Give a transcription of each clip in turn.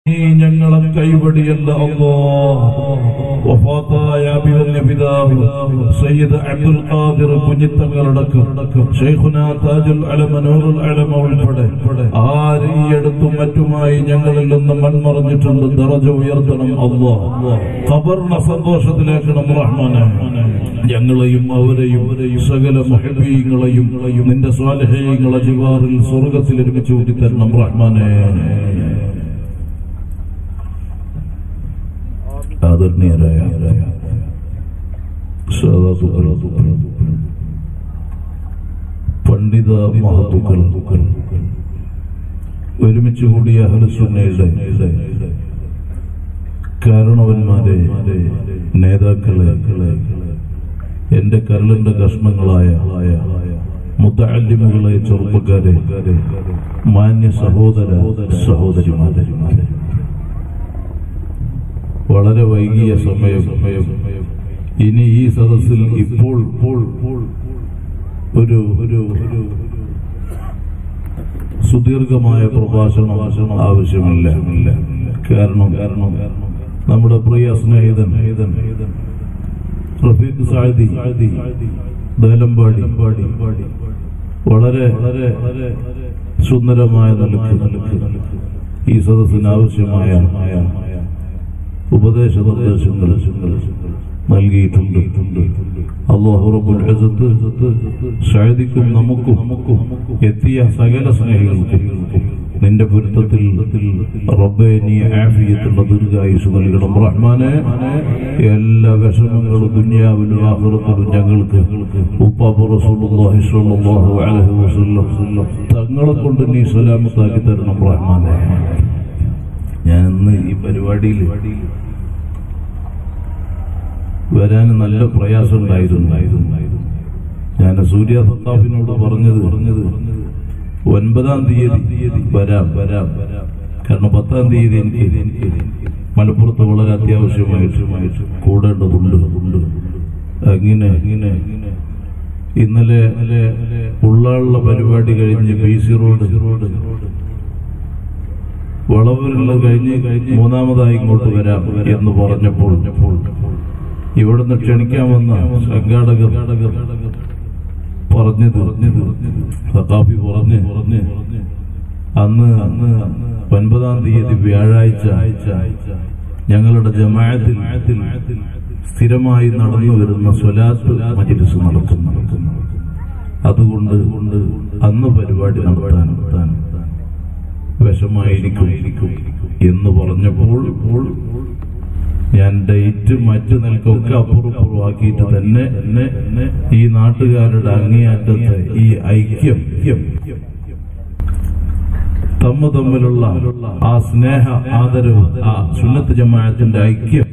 ഞങ്ങളെ കൈവടിയല്ല അല്ലാഹ്. വഫാത്തായ അഭിവന്യ പിതാവ് സയ്യിദ് അബ്ദുൽ ഖാദിർ കുഞ്ഞിത്തങ്ങളടക്കം ശൈഖുനാ താജുൽ അലമ നൂറുൽ അലമ ഉൾപ്പെടെ ആരെടുത്തും മറ്റുമായി ഞങ്ങളിൽ നിന്ന് മൺമറഞ്ഞിട്ടുണ്ട്. ദറജ ഉയർത്തണം അല്ലാഹ്. ഖബറിനെ സന്തോഷത്തിലാക്കണം റഹ്മാനെ. ഞങ്ങളെയും അവരെയും സകല മുഹബ്ബീങ്ങളെയും നിന്റെ സ്വാലിഹീങ്ങളെ ജിവാറിൽ സ്വർഗ്ഗത്തിൽ ഒരുമിച്ച് കൂട്ടിത്തരണം റഹ്മാനെ. ആദരണീയരായ പണ്ഡിത മഹത്തുക്കൾ, ഒരുമിച്ച് കൂടിയ അഹ്ലുസുന്നയുടെ കാരണവന്മാരെ, നേതാക്കളെ, എന്റെ കരളിന്റെ കഷ്ണങ്ങളായ മുതഅല്ലിമുകളെ, ചെറുപ്പക്കാരെ, മാന്യ സഹോദര സഹോദരിമാരെ, വളരെ വൈകിയ സമയം ഇനി ഈ സദസ്സിൽ ഇപ്പോൾ ഒരു സുദീർഘമായ പ്രഭാഷണം ആവശ്യമില്ല. കാരണം നമ്മുടെ പ്രിയ സ്നേഹിതൻ റഫീഖ് സാദി ദേലമ്പാടി വളരെ സുന്ദരമായ നിലക്ക് ഈ സദസ്സിന് ആവശ്യമായ ഉപദേശ നിർദ്ദേശങ്ങൾ നൽകിയിട്ടുണ്ട്. അല്ലാഹു റബ്ബുൽ ഇസ്സത്ത് സഅദിക്കും നമുക്കും എത്തിയ സകല സ്നേഹികൾക്കും നിന്റെ പൊരുത്തത്തിൽ റബ്ബേ നീ ആഫിയത്തുള്ള ദീർഘായുസ് നൽകണം റഹ്മാനെ. എല്ലാ വിഷമങ്ങളും ദുനിയാവിലും ആഖിറത്തിലും ഞങ്ങൾക്ക് ഉപ്പാപ്പ റസൂലുള്ളാഹി സ്വല്ലല്ലാഹു അലൈഹി വസല്ലം തങ്ങളെ കൊണ്ട് നീ സലാമത്താക്കി തരണം റഹ്മാനെ. ഞാൻ ഇന്ന് ഈ പരിപാടിയിൽ വരാൻ നല്ല പ്രയാസം ഉണ്ടായിരുന്നു. ഞാൻ സൂര്യ സത്താഫിനോട് പറഞ്ഞത് 9-ാം തീയതി വരാം. കാരണം 10-ാം തീയതി എനിക്ക് മലപ്പുറത്ത് വളരെ അത്യാവശ്യമായിട്ട് കൂടേണ്ടതുണ്ട്. അങ്ങനെ ഇന്നലെ ഉള്ളാളുള്ള പരിപാടി കഴിഞ്ഞ് BC റോഡ് വളവൂരിലുള്ള കഴിഞ്ഞ് 3-ാമതായി ഇങ്ങോട്ട് വരാം എന്ന് പറഞ്ഞപ്പോൾ ഇവിടുന്ന് ക്ഷണിക്കാൻ വന്ന സംഘാടകർ സഖാഫി പറഞ്ഞ് അന്ന് 9-ാം തീയതി വ്യാഴാഴ്ച ഞങ്ങളുടെ ജമാഅത്തിൽ സ്ഥിരമായി നടന്നു വരുന്ന സ്വലാത്ത് മജ്ലിസ് നടക്കുന്നു. അതുകൊണ്ട് അന്ന് പരിപാടി നടത്താൻ വിഷമായിരിക്കും എന്ന് പറഞ്ഞപ്പോൾ ഞാൻ ഡേറ്റ് മറ്റു നിൽക്കൊക്കെ അപ്പുറപ്പുറമാക്കിയിട്ട് തന്നെ ഈ നാട്ടുകാരുടെ അങ്ങേയറ്റത്തെ ഈ ഐക്യം, തമ്മിലുള്ള ആ സ്നേഹ ആദരവ്, ആ സുന്നത്ത് ജമാഅത്തിന്റെ ഐക്യം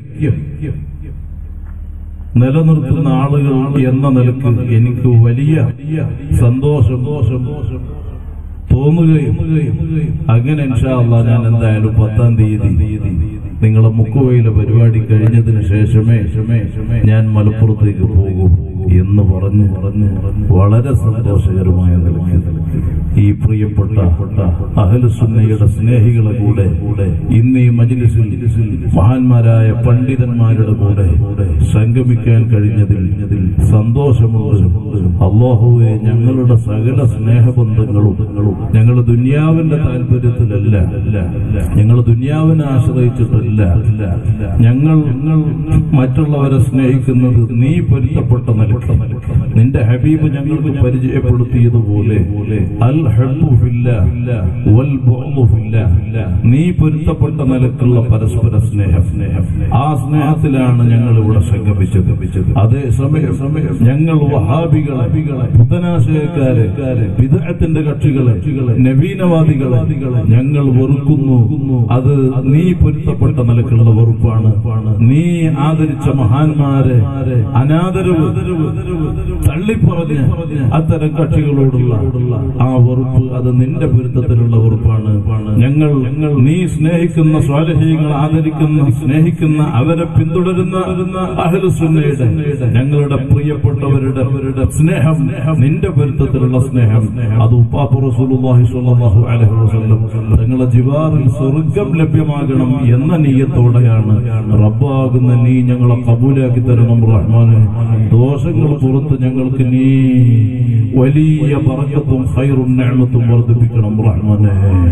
നിലനിർത്തുന്ന ആളുകൾ എന്ന നിലക്ക് എനിക്ക് വലിയ സന്തോഷം തോന്നുകയും അങ്ങനെ ഇൻഷാ അല്ലാഹ് ഞാൻ എന്തായാലും 10-ാം തീയതി നിങ്ങളെ മുക്കുവയിലെ പരിപാടി കഴിഞ്ഞതിന് ശേഷമേ ഞാൻ മലപ്പുറത്തേക്ക് പോകും എന്ന് പറഞ്ഞ് വളരെ സന്തോഷകരമായ നിലയ്ക്ക് ഈ പ്രിയപ്പെട്ട അഹ്ലുസുന്നയുടെ സ്നേഹികളെ കൂടെ ഇന്ന് ഈ മജ്ലിസിൽ മഹാന്മാരായ പണ്ഡിതന്മാരുടെ കൂടെ സംഗമിക്കാൻ കഴിഞ്ഞതിൽ സന്തോഷമുണ്ട്. അല്ലാഹുവേ, ഞങ്ങളുടെ സകല സ്നേഹബന്ധങ്ങളും ഞങ്ങൾ ദുനിയാവിന്റെ താല്പര്യത്തിലല്ല, ഞങ്ങൾ ദുനിയാവിനെ ആശ്രയിച്ചിട്ടല്ല, ഞങ്ങൾ മറ്റുള്ളവരെ സ്നേഹിക്കുന്നത് നീ പൊരുത്തപ്പെട്ട നിലക്ക് നിന്റെ ഹബീബ് ഞങ്ങൾക്ക് പരിചയപ്പെടുത്തിയതുപോലെ അൽ ഹബ്ബു ഫില്ലാഹ് വൽ ബുഗ്ദു ഫില്ലാഹ്, നീ പൊരുത്തപ്പെട്ട നിലക്കുള്ള പരസ്പര സ്നേഹം, ആ സ്നേഹത്തിലാണ് ഞങ്ങൾ ഇവിടെ സംഗമിച്ചത്. അതേസമയം ഞങ്ങൾ വഹാബികളെ, ബുദ്ധനാശയക്കാരെ, ബിദ്അത്തിന്റെ കക്ഷികളെ, നവീനവാദികളെ ഞങ്ങൾ വെറുക്കുന്നു. അത് നീ പൊരുത്തപ്പെട്ട നിലക്കുള്ള വെറുപ്പാണ്. നീ ആദരിച്ച മഹാന്മാരെ അനാദരവ് തള്ളിപ്പറഞ്ഞ് അത്തരം കക്ഷികളോടുള്ള ആ വെറുപ്പ് അത് നിന്റെ പൊരുത്തത്തിലുള്ള വെറുപ്പാണ്. ഞങ്ങൾ നീ സ്നേഹിക്കുന്ന സ്വാലിഹീങ്ങൾ ആദരിക്കുന്ന സ്നേഹിക്കുന്ന അവരെ പിന്തുടരുന്ന അഹ്ലുസുന്നയുടെ ഞങ്ങളുടെ പ്രിയപ്പെട്ടവരുടെ സ്നേഹം നിന്റെ പൊരുത്തത്തിലുള്ള സ്നേഹം അത് ഉപ്പാപ്പ റസൂലുള്ളാഹി സ്വല്ലല്ലാഹു അലൈഹി വസല്ലം തങ്ങളുടെ ജിവാറിൽ സ്വർഗ്ഗം ലഭ്യമാകണം എന്ന നിയ്യത്തോടെയാണ്. റബ്ബാകുന്ന നീ ഞങ്ങളെ കബൂലാക്കി തരണം റഹ്മാനെ. ദോഷങ്ങൾ പുറത്ത് ഞങ്ങൾക്ക് നീ വലിയ ബറക്കത്തും ഖൈറും നിഅമത്തും വർദ്ധിപ്പിക്കണം റഹ്മാനെ.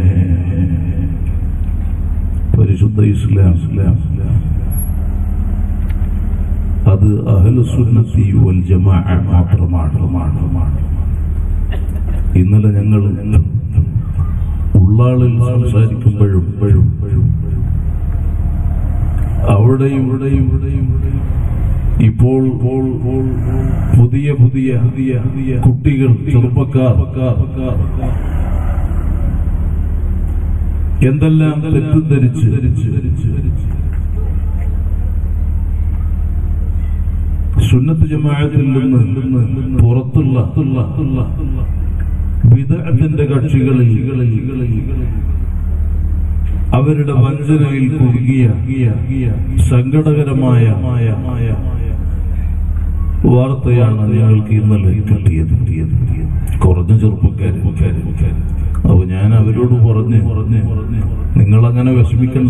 പരിശുദ്ധ ഇസ്ലാം അത് അഹ്ലുസുന്നത്തി വൽ ജമാഅ മാത്രമാണ്. ഇന്നലെ ഞങ്ങൾ ഉള്ളാളിൽ സംസാരിക്കുമ്പോഴും അവിടെയും ഇപ്പോൾ പുതിയ കുട്ടികൾ ചെറുപ്പക്കാർ എന്തെല്ലാം തെറ്റിദ്ധരിച്ച് സുന്നത്ത് ജമാഅത്തിൽ നിന്ന് പുറത്തുള്ള ബിദ്അത്തിന്റെ കക്ഷികളിൽ അവരുടെ വഞ്ചനയിൽ കുടുങ്ങിയ സങ്കടകരമായ വാർത്തയാണ് ഞങ്ങൾക്ക് ഇന്നലെ കിട്ടിയത്. കുറഞ്ഞ ചെറുപ്പക്കാർ. അപ്പൊ ഞാൻ അവരോട് പറഞ്ഞ് നിങ്ങളങ്ങനെ വിഷമിക്കണ്ട,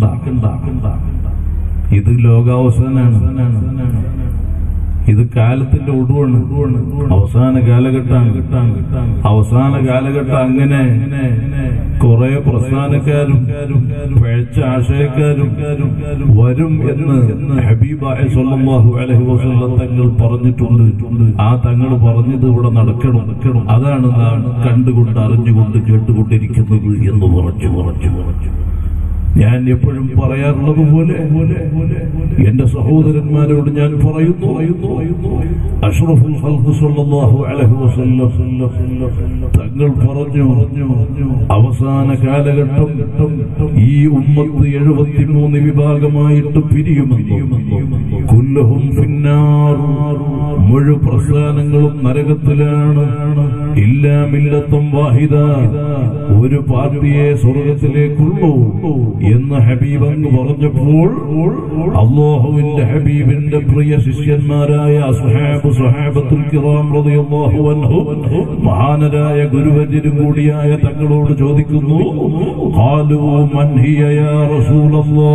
ഇത് ലോകാവസാനാണ്, ഇത് കാലത്തിന്റെ ഒടുവാണ്, അവസാന കാലഘട്ടമാണ്. അവസാന കാലഘട്ടം അങ്ങനെ കുറെ പ്രസ്ഥാനക്കാരും പഴച്ച ആശയക്കാരും വരും എന്ന് ഹബീബായ സ്വല്ലല്ലാഹു അലൈഹി വസല്ലം തങ്ങൾ പറഞ്ഞിട്ടുണ്ട്. ആ തങ്ങൾ പറഞ്ഞത് ഇവിടെ നടക്കണം. അതാണ് നാം കണ്ടുകൊണ്ട് അറിഞ്ഞുകൊണ്ട് കേട്ടുകൊണ്ടിരിക്കുന്നത് എന്ന് പറഞ്ഞു. ഞാൻ എപ്പോഴും പറയാറുള്ളത് പോലെ എന്റെ സഹോദരന്മാരോട് ഞാൻ പറയുന്നു, അഷ്റഫുൽ ഖൽഖ് സ്വല്ലല്ലാഹു അലൈഹി വസല്ലം തങ്ങൾ പറഞ്ഞു, അവസാന കാലഘട്ടം ഈ ഉമ്മത്ത് 73 വിഭാഗമായിട്ട് പിരിയുമെന്നും കുല്ലുഹും ഫിന്നാർ, മുഴു പ്രസ്ഥാനങ്ങളും നരകത്തിലാണ്, ഇല്ലാ മില്ലത്തും വാഹിദ, ഒരു പാർട്ടിയെ സ്വർഗത്തിലേക്കുള്ളൂ എന്ന് ഹബീബ് അങ്ങ് പറഞ്ഞപ്പോൾ അല്ലാഹുവിന്റെ ഹബീബിന്റെ പ്രിയ ശിഷ്യന്മാരായ സ്വഹാബത്തുൽ കിറാം റളിയല്ലാഹു അൻഹു മഹാനരായ ഗുരുവര്യരും കൂടിയായ തങ്ങളോട് ചോദിക്കുന്നു, ഖാലൂ മൻ ഹിയ യാ റസൂലല്ലാഹ്,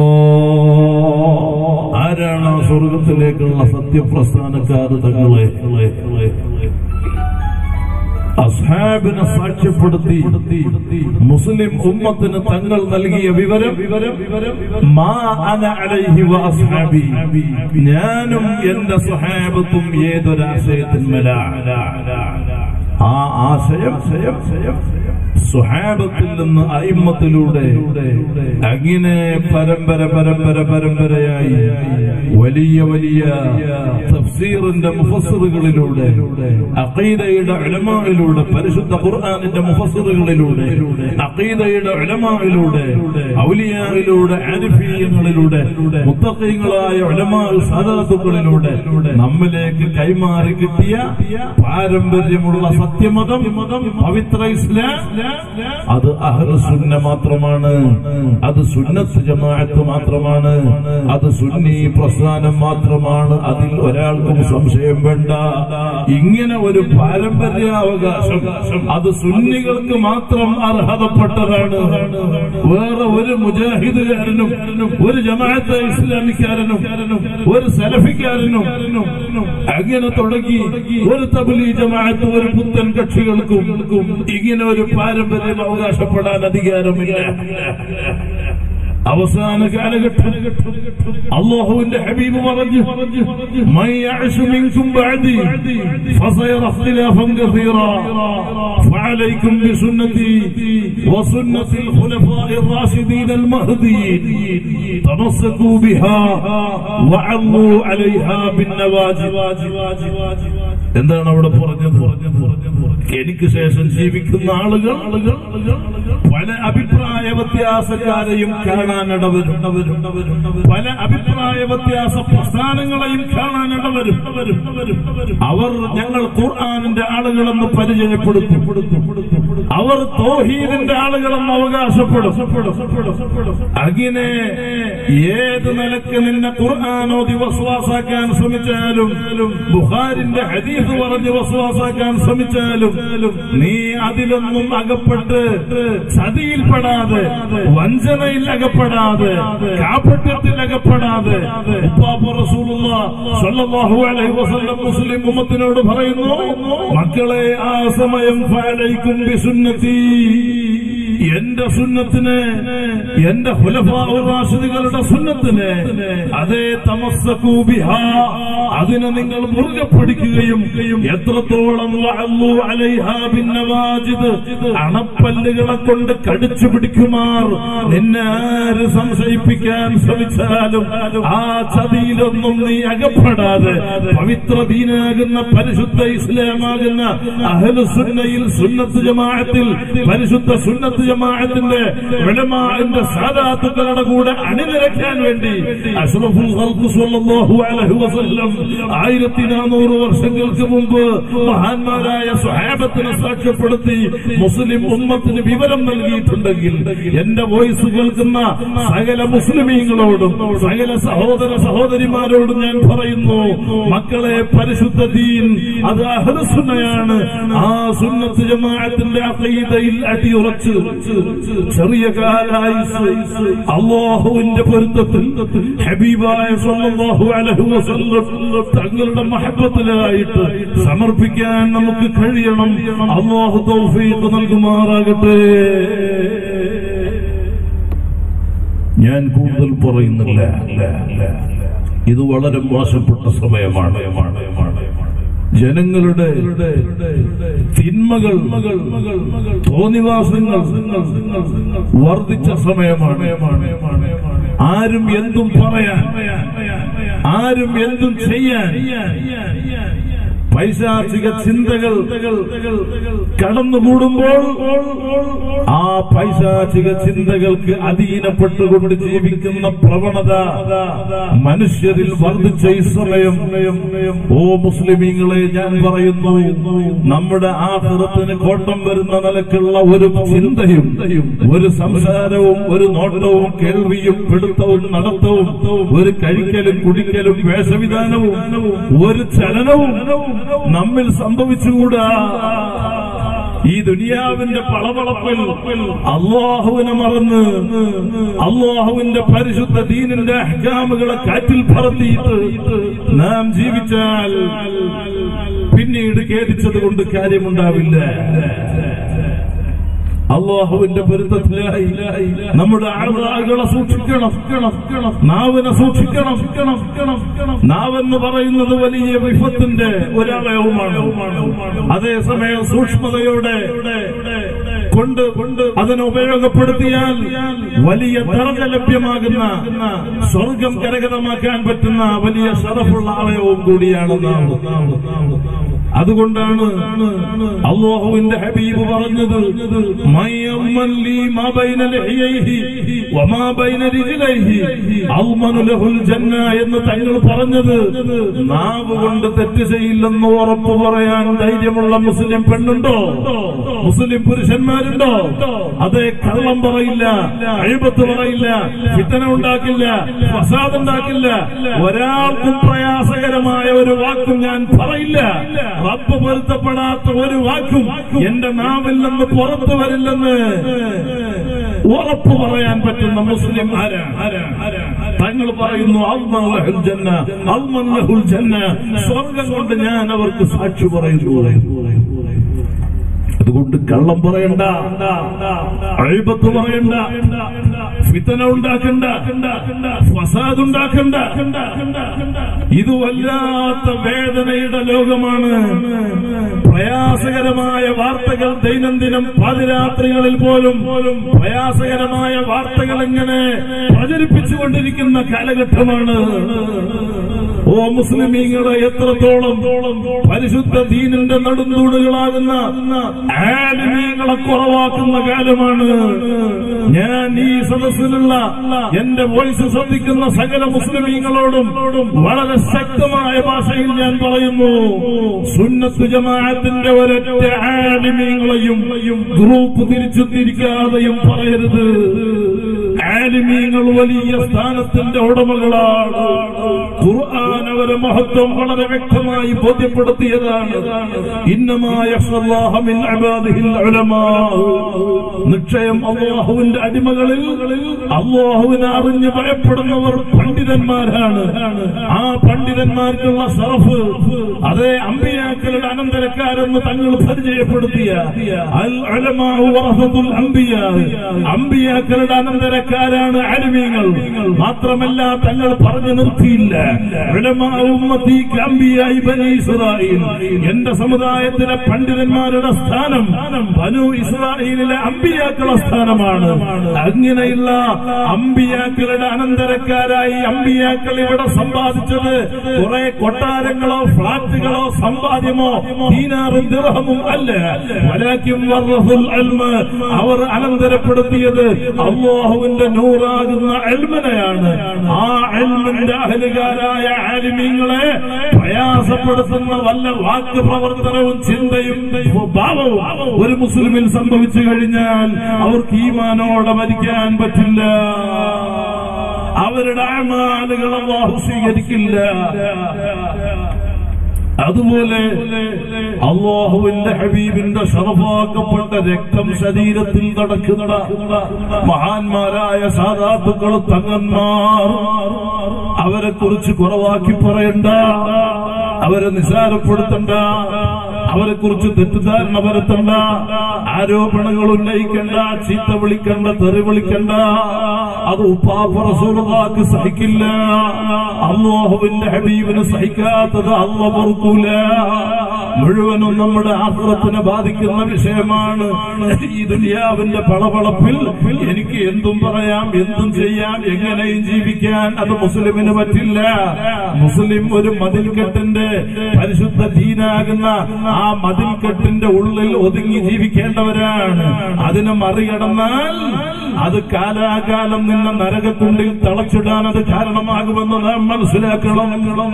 ആരാണ് സ്വർഗത്തിലേക്കുള്ള സത്യപ്രസ്ഥാനക്കാർ തങ്ങളെ? അസ്ഹാബിനെ സാക്ഷ്യപ്പെടുത്തി മുസ്ലിം ഉമ്മത്തിന് തങ്ങൾ നൽകിയ വിവരം, മാ അന അലൈഹി വ അസ്ഹാബി, ഞാനും എന്റെ സ്വഹാബത്തും ഏതൊരാശയത്തിന്മേലാണ്. ആ ആശയം സ്വഹാബത്തിൽ നിന്ന് അയിമ്മത്തിലൂടെ അങ്ങനെ പരമ്പരയായി വലിയ തഫ്സീറിന്റെ മുഫസ്സിറുകളിലൂടെ, അഖീദയുടെ ഉലമായിലൂടെ, പരിശുദ്ധ ഖുർആനിന്റെ മുഫസ്സിറുകളിലൂടെ, അഖീദയുടെ ഉലമായിലൂടെ, ഔലിയായിലൂടെ, ആരിഫീയങ്ങളിലൂടെ, മുത്തഖീങ്ങളായ ഉലമാ സാദാത്തുകളിലൂടെ നമ്മിലേക്ക് കൈമാറി കിട്ടിയ പാരമ്പര്യമുള്ള സത്യമതം, പവിത്ര ഇസ്ലാം, അത് അഹ്ലുസുന്ന മാത്രമാണ്, അത് സുന്നത്ത് ജമാഅത്ത് മാത്രമാണ്, അത് സുന്നി പ്രസ്ഥാനം മാത്രമാണ്. അതിൽ ഒരാൾക്കും സംശയം വേണ്ട. ഇങ്ങനെ ഒരു പാരമ്പര്യാവകാശം അത് സുന്നികൾക്ക് മാത്രം അർഹതപ്പെട്ടതാണ്. വേറെ ഒരു മുജാഹിദുകാരനും ഒരു ജമാഅത്തെ ഇസ്ലാമിക്കാരനും ഒരു സലഫിക്കാരനും അങ്ങനെ തുടങ്ങി ഒരു തബ്ലീഗ് ജമാഅത്ത് ഒരു പുത്തൻ കക്ഷികൾക്കും ഇങ്ങനെ ഒരു പാരമ്പര്യം അവകാശപ്പെടാൻ അധികാരമില്ല. അവസാന കാലഘട്ടം അല്ലാഹുവിന്റെ ഹബീബ് പറഞ്ഞു, മൻ യഅ്ശു മിൻകും ബഅദി ഫസയറ ഇഖ്തിലാഫൻ കസീറാ ഫഅലൈക്കും ബിസുന്നതി വസുന്നത്തിൽ ഖുലഫാഇർ റാഷിദീനൽ മഹ്ദിയീൻ തമസ്സകൂ ബിഹാ വഅല്ലൂ അലൈഹാ ബിന്നവാജിബ്. എന്താണ് അവിടെ പറഞ്ഞത്? എനിക്ക് ശേഷം ജീവിക്കുന്ന ആളുകൾ പല അഭിപ്രായ വ്യത്യാസക്കാരെയും കാണാനിടവരും, പല അഭിപ്രായ വ്യത്യാസ പ്രസ്ഥാനങ്ങളെയും കാണാനിടവരും. അവർ ഞങ്ങൾ ഖുർആനിന്റെ ആളുകളെന്ന് പരിചയപ്പെടുത്തും, അവർ തൗഹീദിന്റെ ആളുകളെന്ന് അവകാശപ്പെടും. അങ്ങനെ ഏത് നിലക്ക് നിന്നെ ഖുർആനോദി വസ്വാസാക്കാൻ ശ്രമിച്ചാലും, ബുഖാരിന്റെ ഹദീസ് പറഞ്ഞ് വസ്വാസാക്കാൻ ശ്രമിച്ചാലും, നീ അതിലൊന്നും അകപ്പെട്ട് ചതിയിൽപ്പെടാതെ, വഞ്ചനയിൽ അകപ്പെടാതെ, കാപട്യത്തിൽ അകപ്പെടാതെ റസൂലുള്ളാഹി സ്വല്ലല്ലാഹു അലൈഹി വസല്ലം മുസ്ലിം ഉമ്മത്തിനോട് പറയുന്നു, മക്കളെ, ആ സമയം ഫഅലൈക്കും ബിസുന്നതി, എന്റെ സുന്നത്തിന്, എന്റെ ഖുലഫാഉർ റാഷിദുകളുടെ സുന്നത്തിന്, അതേ തമസ്സകൂ ബിഹാ, അതിനെ നിങ്ങൾ മുറുകെ പിടിക്കുകയും എത്രത്തോളം വഅല്ലു അലൈഹാ ബിന്നവാജിദ്, അണപ്പല്ലുകളെ കൊണ്ട് കടിച്ചു പിടിക്കുമാർ നിന്നെ ആര് സംശയിപ്പിക്കാൻ ശ്രമിച്ചാലും ആ ചതിയിലൊന്നും നീ അകപ്പെടാതെ പവിത്ര ദീനാകുന്ന പരിശുദ്ധ ഇസ്ലാമാകുന്ന അഹ്ലുസുന്നയിൽ സുന്നത്ത് ജമാഅത്തിൽ പരിശുദ്ധ സുന്നത്ത് ജമാഅത്തിന്റെ ഉലമാഇന്റെ സാദാത്തുക്കളുടെ കൂടെ അണിനിരക്കാൻ വേണ്ടി അഷ്റഫുൽ ഖൽഖ് സ്വല്ലല്ലാഹു അലൈഹി വസല്ലം 1400 വർഷങ്ങൾക്ക് മുമ്പ് മഹാന്മാരായ സ്വഹാബത്തിനെ സാക്ഷ്യപ്പെടുത്തി മുസ്ലിം ഉമ്മത്തിന് വിവരം നൽകിയിട്ടുണ്ടെങ്കിൽ എന്റെ വോയിസ് കേൾക്കുന്ന സകല മുസ്ലിമീങ്ങളോടും സകല സഹോദര സഹോദരിമാരോടും ഞാൻ പറയുന്നു, മക്കളെ, പരിശുദ്ധ ദീൻ അത് അഹ്ലുസുന്നയാണ്. ആ സുന്നത്ത് ജമാഅത്തിന്റെ അഖീദയിൽ അടിയുറച്ച് ചെറിയ കാലായുസ് അല്ലാഹുവിന്റെ പൊരുത്തത്തിൽ ഹബീബായ സ്വല്ലല്ലാഹു അലൈഹി വസല്ലം തങ്ങളുടെ മഹബത്തിലായിട്ട് സമർപ്പിക്കാൻ നമുക്ക് കഴിയണം. അല്ലാഹു തൗഫീഖ് നൽകുമാറാകട്ടെ. ഞാൻ കൂടുതൽ പറയുന്നില്ല, ഇത് വളരെ മോശപ്പെട്ട സമയമാണ്. ജനങ്ങളുടെ തിന്മകൾ, തോന്നിവാസങ്ങൾ വർദ്ധിച്ച സമയമാണ്. ആരും എന്തും പറയാൻ, ആരും എന്തും ചെയ്യാൻ പൈശാചിക ചിന്തകൾ കടന്നുകൂടുമ്പോൾ ആ പൈശാചിക ചിന്തകൾക്ക് അധീനപ്പെട്ടുകൊണ്ട് ജീവിക്കുന്ന പ്രവണത മനുഷ്യരിൽ വർദ്ധിച്ച ഈ സമയം, ഓ മുസ്ലിമീങ്ങളെ, ഞാൻ പറയുന്നു, നമ്മുടെ ആഖിറത്തിന് കോട്ടം വരുന്ന നിലക്കുള്ള ഒരു ചിന്തയും ഒരു സംസാരവും ഒരു നോട്ടവും കേൾവിയും പിടുത്തവും നടത്തവും ഒരു കഴിക്കലും കുടിക്കലും വേഷവിധാനവും ഒരു ചലനവും നമ്മിൽ സംഭവിച്ചുകൂടാ. ഈ ദുനിയാവിന്റെ പളവളപ്പിൽ അല്ലാഹുവിനെ മറന്ന് അല്ലാഹുവിന്റെ പരിശുദ്ധ ദീനിന്റെ അഹ്കാമുകളെ കാറ്റിൽ പറത്തിയിട്ട് നാം ജീവിച്ചാൽ പിന്നീട് ഖേദിച്ചത് കൊണ്ട് കാര്യമുണ്ടാവില്ല. അല്ലാഹുവിന്റെ പൊരുത്തത്തിലായി നമ്മുടെ ആളുകളെ സൂക്ഷിക്കണം, നാവിനെ സൂക്ഷിക്കണം. നാവെന്ന് പറയുന്നത് വലിയ വിഫത്തിന്റെ ഒരവയവമാണ്. അതേസമയം സൂക്ഷ്മതയോടെ കൊണ്ട് അതിനെ ഉപയോഗപ്പെടുത്തിയാൽ വലിയ ദർജ ലഭ്യമാകുന്ന സ്വർഗം കരഗതമാക്കാൻ പറ്റുന്ന വലിയ ശറഫുള്ള അവയവവും കൂടിയാണ് നാവ്. അതുകൊണ്ടാണ് അല്ലാഹുവിന്റെ ഹബീബ് പറഞ്ഞത്, എന്ന് തങ്ങൾ പറഞ്ഞത്. നാവ് കൊണ്ട് തെറ്റ് ചെയ്യില്ലെന്ന് ഉറപ്പ് പറയാൻ ധൈര്യമുള്ള മുസ്ലിം പെണ്ണുണ്ടോ? മുസ്ലിം പുരുഷന്മാരുണ്ടോ? അതേ, കള്ളം പറയില്ല, അഴിബത്ത് പറയില്ല, ഫിത്ന ഉണ്ടാക്കില്ല, ഫസാദ് ഉണ്ടാക്കില്ല, ഒരാൾക്കും പ്രയാസകരമായ ഒരു വാക്കും ഞാൻ പറയില്ല. റബ്ബ് പൊരുത്തപ്പെടാത്ത ഒരു വാക്കും എന്റെ നാവിൽ നിന്ന് പുറത്തു വരില്ലെന്ന് ഉറപ്പ് പറയാൻ പറ്റുന്ന മുസ്ലിം ആരാണ്? തങ്ങൾ പറയുന്നു, സ്വർഗം കൊണ്ട് ഞാൻ അവർക്ക് സാക്ഷി പറയുന്നു. അതുകൊണ്ട് കള്ളം പറയണ്ട, അഴിബത്ത് പറയണ്ട, ഫിതന ഉണ്ടാക്കണ്ട, ഫസാദ് ഉണ്ടാക്കണ്ട. ഇത് വല്ലാത്ത വേദനയുടെ ലോകമാണ്. പ്രയാസകരമായ വാർത്തകൾ ദൈനംദിനം പാതിരാത്രികളിൽ പോലും പ്രയാസകരമായ വാർത്തകൾ എങ്ങനെ പ്രചരിപ്പിച്ചുകൊണ്ടിരിക്കുന്ന കാലഘട്ടമാണ്. ഓ മുസ്ലിമീങ്ങളെ, എത്രത്തോളം പരിശുദ്ധ ദീനിന്റെ നടുന്തൂണുകളാകുന്ന ആലിമീങ്ങളെ കുറവാക്കുന്ന കാലമാണ്. ഞാൻ ഈ സദസ്സിലുള്ള എന്റെ വോയിസ് ശ്രദ്ധിക്കുന്ന സകല മുസ്ലിമീങ്ങളോടും വളരെ ശക്തമായ ഭാഷയിൽ ഞാൻ പറയുന്നു, സുന്നത്ത് ജമാഅത്തിന്റെ ഒരൊറ്റ ആലിമീങ്ങളെയും ഗ്രൂപ്പ് തിരിക്കാതെയും പറയരുത്. ആലിമീങ്ങൾ വലിയ സ്ഥാനത്തിന്റെ ഉടമകളാണ്. ഖുർആൻ അവരെ മഹത്വം വളരെ വ്യക്തമായി ബോധ്യപ്പെടുത്തിയതാണ്. ഇന്നമാ യഖ്ഷല്ലാഹ മിൻ ഇബാദിഹിൽ ഉലമാ. നിശ്ചയം അല്ലാഹുവിന്റെ അടിമകളിൽ അല്ലാഹുവിനെ അറിഞ്ഞ് ഭയപ്പെടുന്നവർ പണ്ഡിതന്മാരാണ്. ആ പണ്ഡിതന്മാർക്കുള്ള ശറഫ് അതേ അമ്പിയാക്കളുടെ അനന്തരക്കാരെന്ന് തങ്ങൾ പരിചയപ്പെടുത്തിയ അൽ ഉലമാഉ വറസത്തുൽ അംബിയാ, അമ്പിയാക്കളുടെ അനന്തരക്കാരാണ് ആലിമീങ്ങൾ. മാത്രമല്ല തങ്ങൾ പറഞ്ഞു നിർത്തിയില്ല, ഉലമാഉ ഉമ്മത്തി കഅംബിയാഇ ബനി ഇസ്രായീൽ. എന്റെ സമുദായത്തിലെ പണ്ഡിതന്മാരുടെ സ്ഥാനം ബനു ഇസ്രായേലിലെ അമ്പിയാക്കളുടെ സ്ഥാനമാണ്. അങ്ങനെയുള്ള അമ്പിയാക്കളുടെ അനന്തരക്കാരായി അമ്പിയാക്കൾ ഇവിടെ സമ്പാദിച്ചത് കുറെ കൊട്ടാരങ്ങളോ ഫ്ളാറ്റുകളോ സമ്പാദ്യമോ ദീനാറും ദിർഹമും അല്ല. വലാകിൻ വറസുൽ ഇൽമ, അവർ അനന്തരപ്പെടുത്തിയത് അല്ലാഹുവിന്റെ നൂറാകുന്ന ഇൽമിനെയാണ്. ആ ഇൽമിന്റെ അഹ്ലുകാരായ ആലിമീങ്ങളെ പ്രയാസപ്പെടുത്തുന്ന വല്ല വാക്ക് പ്രവർത്തനവും ചിന്തയും ഭാവവും ഒരു മുസ്ലിമിൽ സംഭവിച്ചു കഴിഞ്ഞാൽ അവർക്ക് ഈമാനോടെ മരിക്കാൻ പറ്റില്ല. അവരുടെ അമാലുകൾ അല്ലാഹു സ്വീകരിക്കില്ല. അതുപോലെ അല്ലാഹുവിന്റെ ഹബീബിന്റെ ശറഫാക്കപ്പെട്ട രക്തം ശരീരത്തിൽ നടക്കുന്ന മഹാന്മാരായ സാദാത്തുക്കൾ തങ്ങന്മാർ, അവരെ കുറിച്ച് കുറവാക്കി പറയണ്ട, അവരെ നിസാരപ്പെടുത്തണ്ട, അവരെ കുറിച്ച് തെറ്റിദ്ധാരണ വരുത്തണ്ട, ആരോപണങ്ങൾ ഉന്നയിക്കണ്ട, ചീത്ത വിളിക്കണ്ട, തെറി വിളിക്കണ്ട. അത് ഉപ്പാപ്പ റസൂലുള്ളാഹിക്ക് സഹിക്കില്ല. അല്ലാഹുവിന്റെ ഹബീബിന് സഹിക്കാത്തത് അല്ലാഹു പൊറുക്കൂല. മുഴുവനും നമ്മുടെ ആഖിറത്തിനെ ബാധിക്കുന്ന വിഷയമാണ്. ഈ ദുനിയാവിന്റെ പളപളപ്പിൽ എനിക്ക് എന്തും പറയാം, എന്തും ചെയ്യാം, എങ്ങനെയും ജീവിക്കാൻ അത് മുസ്ലിമിന് പറ്റില്ല. മുസ്ലിം ഒരു മതിൽക്കെട്ടിന്റെ പരിശുദ്ധ ദീനാകുന്ന ആ മതിൽക്കെട്ടിന്റെ ഉള്ളിൽ ഒതുങ്ങി ജീവിക്കേണ്ടവരാണ്. അതിനെ മറികടന്നാൽ അത് കാലാകാലം നിന്ന നരകക്കുണ്ടിൽ തളച്ചിടാൻ അത് കാരണമാകുമെന്ന് നാം മനസ്സിലാക്കണം.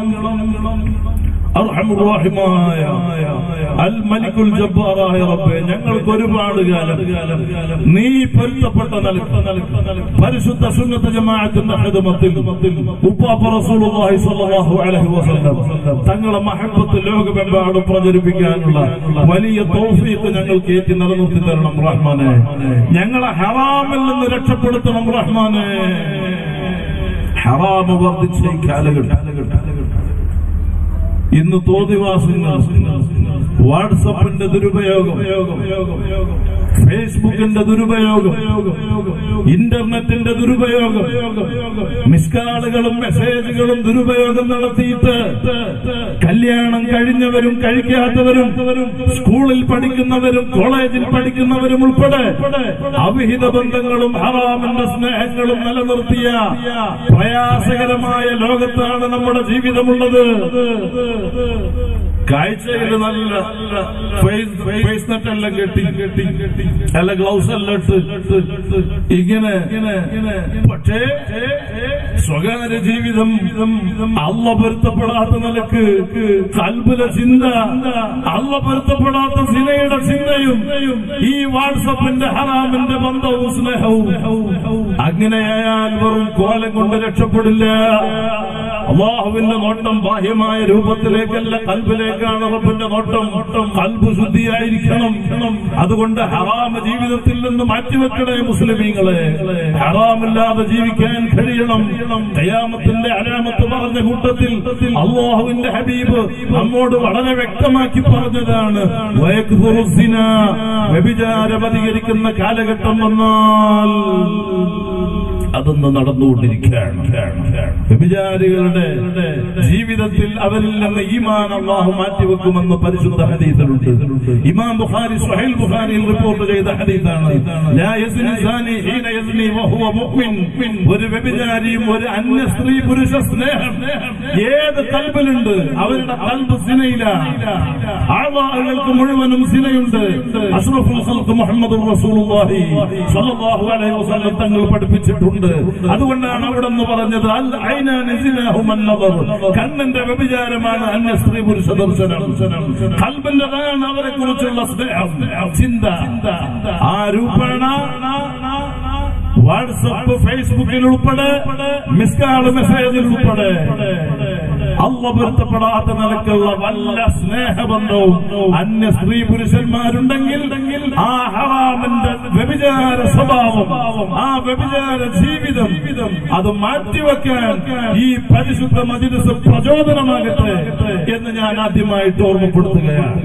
അർഹമുർ-റഹീമായ അൽ മലിക്കുൽ ജബ്ബാറായ റബ്ബേ, ഞങ്ങൾക്ക് ഒരുപാട് കാലം നീ പൊരുത്തപ്പെട്ട പരിശുദ്ധ സുന്നത്ത് ജമാഅത്തിന്റെ ഖിദ്മത്തിൽ ഉപ്പാപ്പ റസൂലുള്ളാഹി സ്വല്ലല്ലാഹു അലൈഹി വസല്ലം തങ്ങളെ മഹബ്ബത്ത് ലോകമെമ്പാടും പ്രചരിപ്പിക്കാനുള്ള വലിയ തൗഫീഖ് ഞങ്ങൾക്ക് ഏറ്റി നിലനിർത്തി തരണം റഹ്മാനെ. ഞങ്ങളെ ഹറാമിൽ നിന്ന് രക്ഷപ്പെടുത്തണം റഹ്മാനെ. ഹറാം വർദ്ധിച്ച കാലഘട്ടം ഇന്ന് തോന്നിവാസങ്ങൾ, വാട്സപ്പിന്റെ ദുരുപയോഗം, ഫേസ്ബുക്കിന്റെ ദുരുപയോഗം, ഇന്റർനെറ്റിന്റെ ദുരുപയോഗം, മിസ്കാളുകളും മെസ്സേജുകളും ദുരുപയോഗം നടത്തിയിട്ട് കല്യാണം കഴിഞ്ഞവരും കഴിക്കാത്തവരും സ്കൂളിൽ പഠിക്കുന്നവരും കോളേജിൽ പഠിക്കുന്നവരും ഉൾപ്പെടെ അവിഹിത ബന്ധങ്ങളും ഹറാമിന്റെ സ്നേഹങ്ങളും നിലനിർത്തിയ പ്രയാസകരമായ ലോകത്താണ് നമ്മുടെ ജീവിതമുള്ളത്. കാഴ്ചയിൽ നല്ല ഫേസ് നെറ്റെല്ലാം കെട്ടി അല്ല ഗ്ലൗസ് എല്ലാം ഇട്ട് ഇങ്ങനെ, പക്ഷേ സ്വകാര്യ ജീവിതം അള്ളാഹു പൊരുത്തപ്പെടാത്ത നിലക്ക് ഖൽബിലെ ചിന്ത, അള്ളാഹു പൊരുത്തപ്പെടാത്ത സിനയുടെ ചിന്തയും ഈ വാട്സപ്പിന്റെ ഹറാമിന്റെ ബന്ധവും സ്നേഹവും, അങ്ങനെയായാൽ വെറും കോലം കൊണ്ട് രക്ഷപ്പെടില്ല. അല്ലാഹുവിന്റെ നോട്ടം ബാഹ്യമായ രൂപത്തിലേക്കല്ല, ഖൽബിലേക്കാണ് റബ്ബിന്റെ നോട്ടം. ഖൽബ് ശുദ്ധിയായിരിക്കണം. അതുകൊണ്ട് ഹറാം ജീവിതത്തിൽ നിന്ന് മാറ്റിവെക്കണേ മുസ്ലിമീങ്ങളെ. ഹറാമില്ലാതെ ജീവിക്കാൻ കഴിയണം. ഖിയാമത്തിന്റെ അലാമത്ത് പറഞ്ഞ കൂട്ടത്തിൽ അല്ലാഹുവിന്റെ ഹബീബ് നമ്മോട് വളരെ വ്യക്തമാക്കി പറഞ്ഞതാണ്, വയക്ഫുറു സിനാ, വ്യഭിചാരം അധികരിക്കുന്ന കാലഘട്ടം വന്നാൽ അതൊന്ന് നടന്നുകൊണ്ടിരിക്കുകയാണ്. വ്യഭിചാരികളുടെ ജീവിതത്തിൽ അവരിൽ നിന്ന് ഈമാൻ അല്ലാഹു മാറ്റിവെക്കുമെന്ന് പരിശുദ്ധ ഹദീസിലുണ്ട്. ഇമാം ബുഖാരി സ്വഹീഹ് ബുഖാരിയിൽ റിപ്പോർട്ട് ചെയ്ത ഹദീസാണ്. ലാ യസ്നി സാനി ഹീന യസ്നി വഹുവ മുഅ്മിൻ. ഒരു വ്യഭിചാരിയും ഒരു അന്യ സ്ത്രീ പുരുഷ സ്നേഹം ഏത് കൽബിലുണ്ട് അവരുടെ കൽബ് സിനയിലാണ്. ആളുകൾക്ക് മുഴുവനും സിനയുണ്ട്. അഷ്റഫുൽ ഖൽഖ് മുഹമ്മദുർ റസൂലുള്ളാഹി സ്വല്ലല്ലാഹു അലൈഹി വസല്ലം തങ്ങൾ പഠിപ്പിച്ചിട്ടുണ്ട്. അതുകൊണ്ടാണ് അവിടെ നിന്ന് പറഞ്ഞത് അൽ ഐനാനി സിനാഹും അൻ-നദർ. കണ്ണിന്റെ വ്യഭിചാരമാണ് അന്യ സ്ത്രീ പുരുഷ ദർശനം. കൽബിന്റെതാണ് അവരെ കുറിച്ചുള്ള സ്നേഹം, ചിന്ത. ആ രൂപേണ വാട്സപ്പ്, ഫേസ്ബുക്കിൽ ഉൾപ്പെടെ മിസ് കാൾ മെസ്സേജിൽ ഉൾപ്പെടെ അല്ലാഹു പൊരുത്തപ്പെടാത്ത നിലക്കുള്ള വല്ല സ്നേഹബന്ധവും അന്യ സ്ത്രീ പുരുഷന്മാരുണ്ടെങ്കിൽ ആ ഹറാമിന്റെ വ്യഭിചാര സ്വഭാവം, ആ വ്യഭിചാര ജീവിതം അത് മാറ്റിവെക്കാൻ ഈ പരിശുദ്ധ മജ്‌ലിസ് പ്രചോദനമാകട്ടെ എന്ന് ഞാൻ ആദ്യമായിട്ട് ഓർമ്മപ്പെടുത്തുകയാണ്.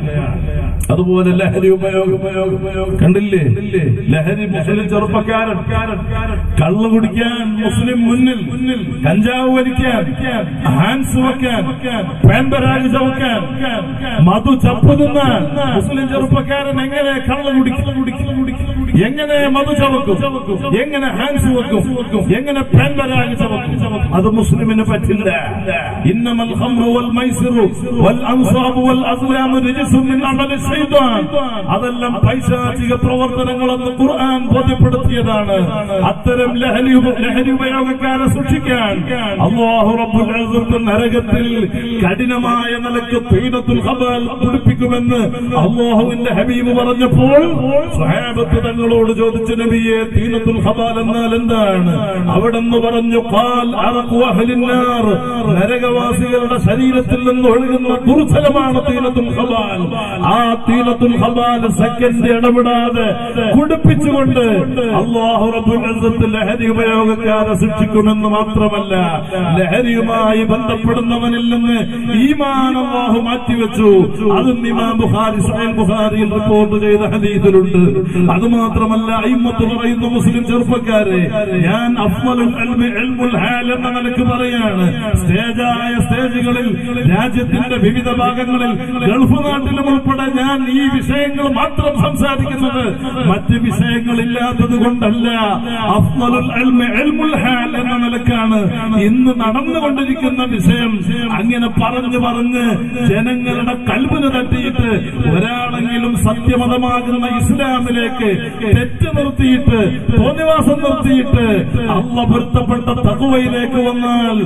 അതുപോലെ ലഹരി ഉപയോഗം കണ്ടില്ലേ? ലഹരി മുസ്ലിം ചെറുപ്പക്കാരൻ കള്ളു കുടിക്കാൻ മുസ്ലിം മുന്നിൽ, കഞ്ചാവ് വലിക്കാൻ, ഹാൻസ് വെക്കാൻ, പാൻപരാഗ് ചവക്കാൻ, മധു ചപ്പ് തിന്നാൻ മുസ്ലിം ചെറുപ്പക്കാരൻ എങ്ങനെ കള്ളു കുടിക്കും, എങ്ങനെ മധു ചവക്കും, എങ്ങനെ ഹാൻസ് വെക്കും, എങ്ങനെ പാൻപരാഗ് ചവക്കും? അത് മുസ്ലിമിന് പറ്റില്ല. ഇന്നമൽ ഖംറു വൽ മൈസിറു വൽ അൻസാബു വൽ അസ്ലാമു റിജ്സും മിൻ അമലി ശൈത്താൻ. അതെല്ലാം പൈശാചിക പ്രവർത്തനങ്ങളെന്ന് ഖുർആൻ ബോധ്യപ്പെടുത്തിയതാണ്. അത്തരം ലഹരി ഉപയോഗക്കാരെ സൂക്ഷിക്കാൻ അല്ലാഹു റബ്ബുൽ ഇസ്സത്ത് നരകത്തിൽ കഠിനമായ നിലക്ക് തീനത്തുൽ ഖബാൽ കുടിപ്പിക്കുമെന്ന് അല്ലാഹുവിന്റെ ഹബീബ് പറഞ്ഞപ്പോൾ സ്വഹാബത്ത് തങ്ങളോട് ചോദിച്ചു, നബിയെ തീനത്തുൽ ഖബാൽ എന്നാൽ എന്താണ്? അവിടെന്ന് പറഞ്ഞു, ഖാൽ അറഖു അഹ്ലിന്നാർ. നരകവാസികളുടെ ശരീരത്തിൽ നിന്ന് ഒഴുകുന്ന ദുർജലമാണ് തീനത്തുൽ ഖബാൽ. ആ തീനത്തുൽ ഖബാൽ സെക്കൻഡ് ഇടപെടാതെ കുടിപ്പിച്ചുകൊണ്ട് അല്ലാഹു റബ്ബുൽ ഇസ്സത്ത് ലഹരി ഉപയോഗക്കാരെ ശിക്ഷിക്കുമെന്ന് മാത്രമല്ല, ലഹരിയുമായി ബന്ധപ്പെടുന്നവനിൽ നിന്ന് ഈമാൻ അല്ലാഹു മാറ്റിവെച്ചു. അതും ഇമാം ബുഖാരി സ്വഹീഹ് ബുഖാരിയിൽ റിപ്പോർട്ട് ചെയ്ത ഹദീസിലുണ്ട്. അതുമാത്രമല്ല, അയിമ്മത്ത് പറയുന്ന മുസ്ലിം ചെറുപ്പക്കാരെ, ഞാൻ അഫ്ളലുൽ ഇൽമി ഇൽമുൽ ഹാൽ എന്ന നിലക്ക് പറയാണ്. സ്റ്റേജുകളിൽ രാജ്യത്തിന്റെ വിവിധ ഭാഗങ്ങളിൽ ഗൾഫ് നാട്ടിലും ഉൾപ്പെടെ ഞാൻ ഈ വിഷയങ്ങൾ മാത്രം സംസാരിക്കുന്നത് മറ്റ് വിഷയങ്ങളില്ലാത്തത് കൊണ്ടല്ല. അഫ്ളലുൽ ഇൽമി ഇൽമുൽ ഹാൽ എന്ന നിലക്കാണ് ഇന്ന് നടന്നുകൊണ്ടിരിക്കുന്ന വിഷയം. അങ്ങനെ പറഞ്ഞ് ജനങ്ങളുടെ കൽബിന് തട്ടിയിട്ട് ഒരാളെങ്കിലും സത്യമതമാകുന്ന ഇസ്ലാമിലേക്ക് തെറ്റ് നിർത്തിയിട്ട്, തോന്നിവാസം നിർത്തിയിട്ട് അല്ലാഹു പൊരുത്തപ്പെട്ട തഖ്വയിലേക്ക് വന്നാൽ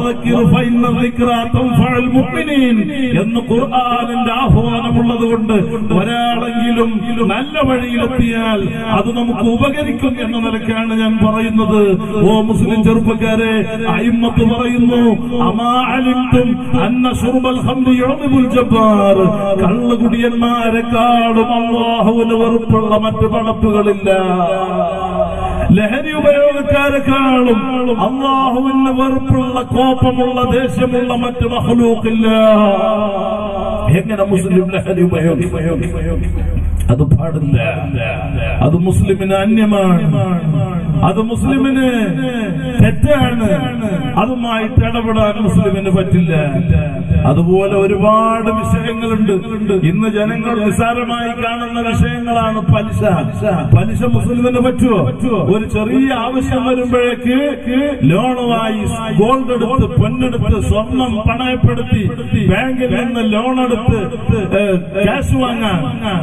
എന്ന് ഖുർആനിന്റെ ആഹ്വാനമുള്ളത് കൊണ്ട് ഒരാളെങ്കിലും നല്ല വഴിയിലെത്തിയാൽ അത് നമുക്ക് ഉപകരിക്കും എന്ന നിലക്കാണ് ഞാൻ പറയുന്നത്. ഓ മുസ്ലിം ചെറുപ്പക്കാരെ, അയിമ്മത്ത് പറയുന്നു, അമാ അലിംതും അന്ന ശുർബൽ ഖംരി യുഅദിബുൽ ജബ്ബാർ. കള്ളുകുടിയന്മാരെക്കാളും അല്ലാഹുവിന് വെറുപ്പുള്ള മറ്റു പടപ്പുകളില്ല. ലഹരി ഉപയോഗക്കാരെക്കാളും അല്ലാഹുവിന് വെറുപ്പുള്ള, കോപമുള്ള, ദേഷ്യമുള്ള മറ്റ് മഖ്ലൂഖില്ല. എങ്ങനെ മുസ്ലിം ലഹരി ഉപയോഗിക്കും? അത് പാടില്ല. അത് മുസ്ലിമിന് അന്യമാണ്, അത് മുസ്ലിമിന് തെറ്റാണ്. അതുമായിട്ട് ഇടപെടാൻ മുസ്ലിമിന് പറ്റില്ല. അതുപോലെ ഒരുപാട് വിഷയങ്ങളുണ്ട്. ഇന്ന് ജനങ്ങൾ നിസ്സാരമായി കാണുന്ന വിഷയങ്ങളാണ് പലിശ. പലിശ മുസ്ലിമിന് പറ്റുമോ? ഒരു ചെറിയ ആവശ്യം വരുമ്പോഴേക്ക് ലോണുമായി ഗോൾഡ് എടുത്ത്, പൊന്നെടുത്ത്, സ്വർണം പണയപ്പെടുത്തി ബാങ്കിൽ നിന്ന് ലോൺ എടുത്ത് ക്യാഷ് വാങ്ങാൻ,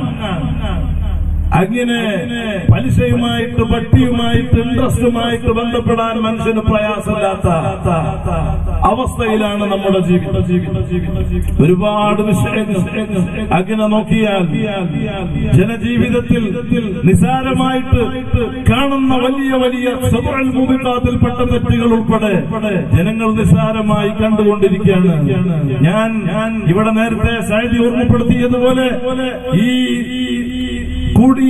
അങ്ങനെ പലിശയുമായിട്ട്, വട്ടിയുമായിട്ട്, ഇൻട്രസ്റ്റുമായിട്ട് ബന്ധപ്പെടാൻ മനുഷ്യന് പ്രയാസമില്ലാത്ത അവസ്ഥയിലാണ് നമ്മുടെ ജീവിതം. ഒരുപാട് വിഷയങ്ങൾ അങ്ങനെ നോക്കിയാൽ ജനജീവിതത്തിൽ നിസാരമായിട്ട് കാണുന്ന വലിയ വലിയ സബഉൽ മുബിഖാത്തിൽപ്പെട്ട തെറ്റുകൾ ഉൾപ്പെടെ ജനങ്ങൾ നിസാരമായി കണ്ടുകൊണ്ടിരിക്കുകയാണ്. ഞാൻ ഇവിടെ നേരത്തെ സൈദി ഓർമ്മപ്പെടുത്തിയതുപോലെ ഈ കൂടിയ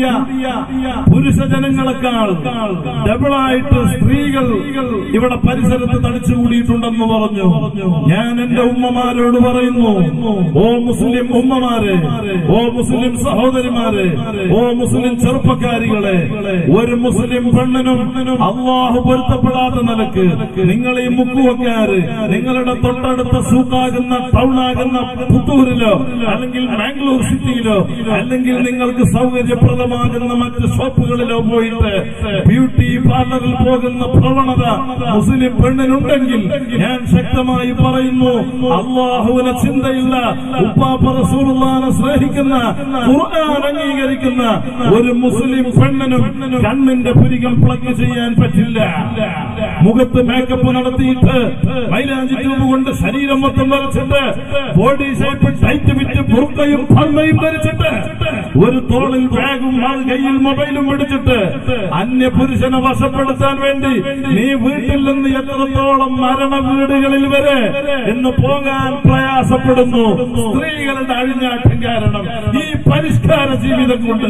പുരുഷ ജനങ്ങളെക്കാൾ ഡബിളായിട്ട് സ്ത്രീകൾ ഇവിടെ പരിസരത്ത് തടിച്ചുകൂടിയിട്ടുണ്ടെന്ന് പറഞ്ഞു. ഞാൻ എന്റെ ഉമ്മമാരോട് പറയുന്നു, ഓ മുസ്ലിം ഉമ്മമാരെ, ഓ മുസ്ലിം സഹോദരിമാരെ, ഓ മുസ്ലിം ചെറുപ്പക്കാരികളെ, ഒരു മുസ്ലിം പെണ്ണിനും അള്ളാഹു പൊരുത്തപ്പെടാത്ത നിലക്ക് നിങ്ങൾ ഈ മുക്കുവക്കാര് നിങ്ങളുടെ തൊട്ടടുത്ത സൂക്കാകുന്ന ടൗണാകുന്ന പുത്തൂരിലോ അല്ലെങ്കിൽ മാംഗ്ലൂർ സിറ്റിയിലോ അല്ലെങ്കിൽ നിങ്ങൾക്ക് സൗകര്യപ്രദമാകുന്ന മറ്റ് ഷോപ്പുകളിലോ പോയിട്ട് ബ്യൂട്ടി പാർലറിൽ പോകുന്ന പ്രവണത മുസ്ലിം പെണ്ണിനുണ്ടെങ്കിൽ ഞാൻ ശക്തമായി പറയുന്നു, അള്ളാഹുവിനെ ചിന്തയില്ല, ഉപ്പാപ്പ റസൂലുള്ളാഹിനെ സ്നേഹിക്കുന്ന ഖുർആൻ അംഗീകരിക്കുന്ന ഒരു മുസ്ലിം പെണ്ണിനും കണ്ണിന്റെ പുരികം പ്ലഗ് ചെയ്യാൻ പറ്റില്ല. മുഖത്ത് മേക്കപ്പ് നടത്തിയിട്ട് മൈലാഞ്ചി ട്യൂബ് കൊണ്ട് ശരീരം മൊത്തം വരച്ചിട്ട് ബോഡി ഷേപ്പ് ടൈറ്റ് വിറ്റ് ബുർക്കയും ഫർമയും ധരിച്ചിട്ട് ഒരു തോളിൽ ബാഗും കയ്യിൽ മൊബൈലും പിടിച്ചിട്ട് അന്യ പുരുഷനെ വശപ്പെടുത്താൻ വേണ്ടി നീ വീട്ടിൽ നിന്ന് എത്രത്തോളം മരണ വീടുകളിൽ വരെ എന്ന് പോകാൻ പ്രയാസപ്പെടുന്നു. സ്ത്രീകളുടെ അഴിഞ്ഞാട്ടം കാരണം ഈ പരിഷ്കാര ജീവിതം കൊണ്ട്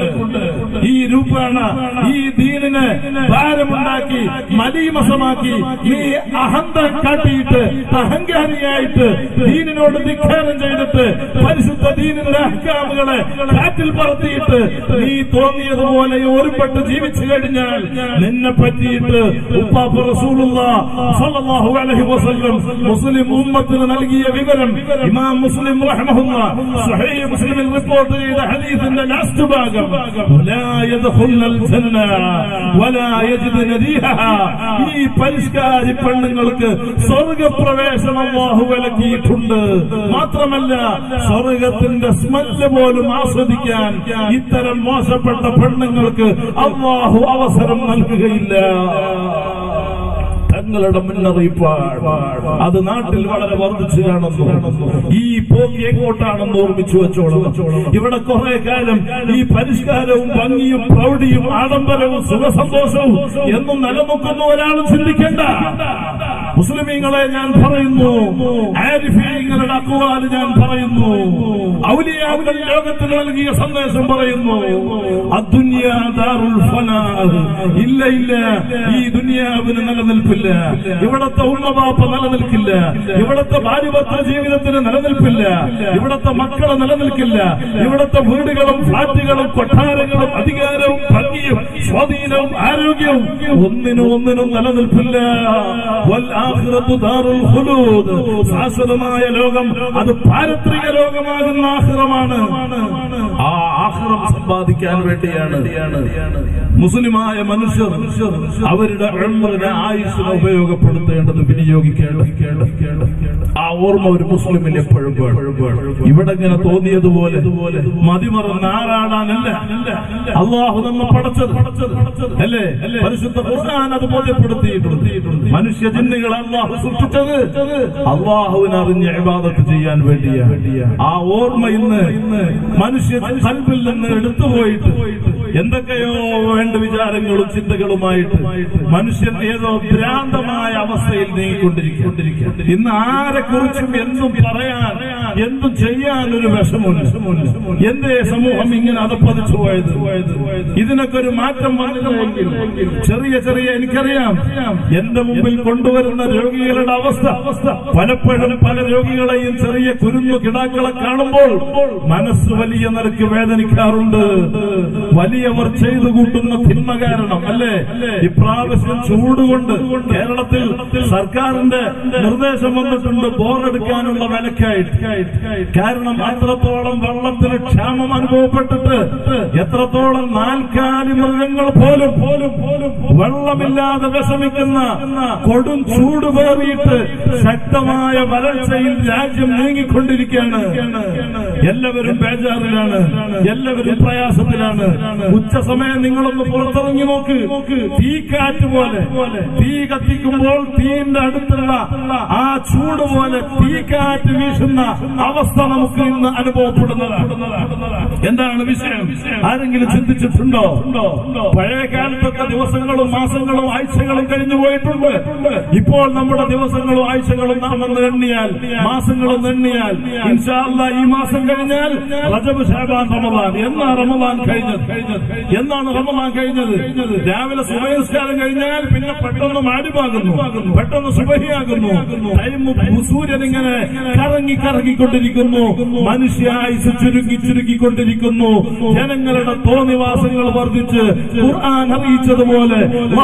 ഈ രൂപേണ ഈ ദീനിനെ ഭാരമുണ്ടാക്കി മലീമസമാക്കി നീ അഹന്ത കാട്ടിയിട്ട് അഹങ്കാരിയായിട്ട് ദീനിനോട് ധിക്കാരം ചെയ്തിട്ട് പരിശുദ്ധ ദീനിന്റെ അഹ്കാമുകളെ കാറ്റിൽ പറത്തിയിട്ട് നീ തോന്നിയതുപോലെ ഒരുപെട്ട് ജീവിച്ചു കഴിഞ്ഞാൽ നിന്നെ പറ്റിയിട്ട് ഉപ്പാപ്പ റസൂലുള്ളാഹി സ്വല്ലല്ലാഹു അലൈഹി വസല്ലം മുസ്ലിം ഉമ്മത്തിന് നൽകിയ വിവരം ഇമാം മുസ്ലിം റഹ്മഹുല്ലാഹ് സ്വഹീഹ് മുസ്ലിമിൽ റിപ്പോർട്ട് ചെയ്ത ഹദീസിന്റെ ലാസ്റ്റ് ഭാഗം, ലാ യദ്ഖുലുൽ ജന്ന വലാ യജിദുന റീഹഹാ, ഈ പരിഷ്കാരി പെണ്ണുങ്ങൾക്ക് സ്വർഗപ്രവേശനം അല്ലാഹു വിലക്കിയിട്ടുണ്ട്. മാത്രമല്ല സ്വർഗത്തിന്റെ സ്മെല്ല് പോലും ആസ്വദിക്കാൻ ഇത്തരം മോശപ്പെട്ട പെണ്ണുങ്ങൾക്ക് അല്ലാഹു അവസരം നൽകുകയില്ല. തങ്ങളുടെ മുന്നറിയിപ്പാണ്. അത് നാട്ടിൽ വളരെ വർദ്ധിച്ചു കാണുന്നു. ഈ പോക്ക് എങ്ങോട്ടാണെന്ന് ഓർമ്മിച്ചു വെച്ചോളൂ. ഇവിടെ കുറെ കാലം ഈ പരിഷ്കാരവും ഭംഗിയും പ്രൗഢിയും ആഡംബരവും സുഖസന്തോഷവും എന്നും നിലനിൽക്കുന്ന ഒരാളും ചിന്തിക്കേണ്ട. മുസ്ലിമീങ്ങളെ ഞാൻ പറയുന്നു, ആരിഫീങ്ങളുടെ അക്വാല് ഞാൻ പറയുന്നു, ഔലിയാക്കൾ ലോകത്തിന് നൽകിയ സന്ദേശം പറയുന്നു, അദ്ദുനിയാ ദാറുൽ ഫനാ, ഇല്ല ഇല്ല, ഈ ദുനിയാവിന് നിലനിൽപ്പില്ല, ഇവിടത്തെ ഉമ്മബാപ്പ നിലനിൽക്കില്ല, ഇവിടത്തെ ഭാര്യഭർത്തൃ ജീവിതത്തിന് നിലനിൽപ്പില്ല, ഇവിടത്തെ മക്കളെ നിലനിൽക്കില്ല, ഇവിടത്തെ വീടുകളും ഫ്ളാറ്റുകളും കൊട്ടാരങ്ങളും അധികാരവും ഭംഗിയും സ്വാധീനവും ആരോഗ്യവും ഒന്നിനും നിലനിൽപ്പില്ല. ശാശ്വതമായ ലോകം അത് പാരത്രിക ലോകമാകുന്ന ആഖിറമാണ്. ആ ആഖിറം സമ്പാദിക്കാൻ വേണ്ടിയാണ് മുസ്ലിമായ മനുഷ്യർ അവരുടെ ഉംറിനെ ആയുസ്സിനെ ഉപയോഗപ്പെടുത്തേണ്ടത്, വിനിയോഗിക്കേണ്ടത്. ആ ഓർമ്മ ഒരു മുസ്ലിമിൽ എപ്പോഴും ഇവിടെ ഇങ്ങനെ തോന്നിയതുപോലെ മതിമറന്ന് ആറാടാനല്ല അള്ളാഹു നമ്മെ പടച്ചത്, അല്ലേ? പരിശുദ്ധ ഖുർആൻ അത് ബോധ്യപ്പെടുത്തിയിട്ടുണ്ട്. മനുഷ്യ ജിന്നുകളെ അള്ളാഹു സൃഷ്ടിച്ചത് അള്ളാഹുവിനെ അറിഞ്ഞ് ഇബാദത്ത് ചെയ്യാൻ വേണ്ടിയാണ്. ആ ഓർമ്മ ഇന്ന് മനുഷ്യ ഖൽബിൽ നിന്ന് എടുത്തുപോയിട്ട് എന്തൊക്കെയോ വേണ്ട വിചാരങ്ങളും ചിന്തകളുമായിട്ട് മനുഷ്യൻ ഏതോ ഭ്രാന്തമായ അവസ്ഥയിൽ നീങ്ങിക്കൊണ്ടിരിക്കുക. ഇന്ന് ആരെക്കുറിച്ചും എന്തും പറയാൻ എന്തും ചെയ്യാൻ ഒരു വിഷമമില്ല. എന്തേ സമൂഹം ഇങ്ങനെ അതപ്പതിച്ചു പോയത്? ഇതിനൊക്കെ ഒരു മാറ്റം വന്നില്ലെങ്കിൽ ചെറിയ എനിക്കറിയാം എന്റെ മുമ്പിൽ കൊണ്ടുവരുന്ന രോഗികളുടെ അവസ്ഥ പലപ്പോഴും പല രോഗികളെയും ചെറിയ കുരുന്നു കിടാക്കളെ കാണുമ്പോൾ മനസ്സ് വലിയ നിരക്ക് വേദനിക്കാറുണ്ട്. വലിയവർ ചെയ്തു കൂട്ടുന്ന തിന്മ കാരണം, അല്ലേ? ഇപ്രാവശ്യം ചൂടുകൊണ്ട് കേരളത്തിൽ സർക്കാരിന്റെ നിർദ്ദേശം വന്നിട്ടുണ്ട് ബോറെടുക്കാനുള്ള വിലക്കായിട്ട്. കാരണം അത്രത്തോളം വെള്ളത്തിന് ക്ഷാമം അനുഭവപ്പെട്ടിട്ട് എത്രത്തോളം നാൽക്കാലി മൃഗങ്ങൾ പോലും വെള്ളമില്ലാതെ വിഷമിക്കുന്ന കൊടും ചൂട് പേറിയിട്ട് ശക്തമായ വരൾച്ചയിൽ രാജ്യം നീങ്ങിക്കൊണ്ടിരിക്കുകയാണ്. എല്ലാവരും ബേജാറിലാണ്, എല്ലാവരും പ്രയാസത്തിലാണ്. ഉച്ച സമയം നിങ്ങളൊന്ന് പുറത്തിറങ്ങി നോക്ക്, തീക്കാറ്റ് പോലെ തീ കത്തിക്കുമ്പോൾ തീന്റെ അടുത്തുള്ള ആ ചൂട് പോലെ തീക്കാറ്റ് വീശുന്ന അവസ്ഥ നമുക്ക് ഇന്ന് അനുഭവപ്പെടുന്നതാണ്. എന്താണ് വിഷയം? ആരെങ്കിലും ചിന്തിച്ചിട്ടുണ്ടോ? പഴയ കാലത്തൊക്കെ ദിവസങ്ങളും മാസങ്ങളും ആഴ്ചകളും കഴിഞ്ഞു പോയിട്ടുണ്ട്. ഇപ്പോൾ നമ്മുടെ ദിവസങ്ങളും ആഴ്ചകളും നാം ഒന്ന് എണ്ണിയാൽ, മാസങ്ങളൊന്ന് എണ്ണിയാൽ, ഇൻഷാ അല്ലാഹ് ഈ മാസം കഴിഞ്ഞാൽ റജബ് ശഅബാൻ റമദാൻ. എന്നാ റമദാൻ കഴിഞ്ഞത്? എന്നാണ് റമദാൻ കഴിഞ്ഞത്. രാവിലെ സുബഹി നിസ്കാരം കഴിഞ്ഞാൽ പിന്നെ പെട്ടെന്ന് മാടിപ്പാകുന്നു, പെട്ടെന്ന് സുബഹിയാകുന്നു. സൂര്യൻ ഇങ്ങനെ കറങ്ങിക്കൊണ്ടിരിക്കുന്നു. മനുഷ്യായുസ് ചുരുക്കിക്കൊണ്ടിരിക്കുന്നു. ജനങ്ങളുടെ തോന്നിവാസങ്ങൾ വർദ്ധിച്ച് ഖുർആൻ അറിയിച്ചതുപോലെ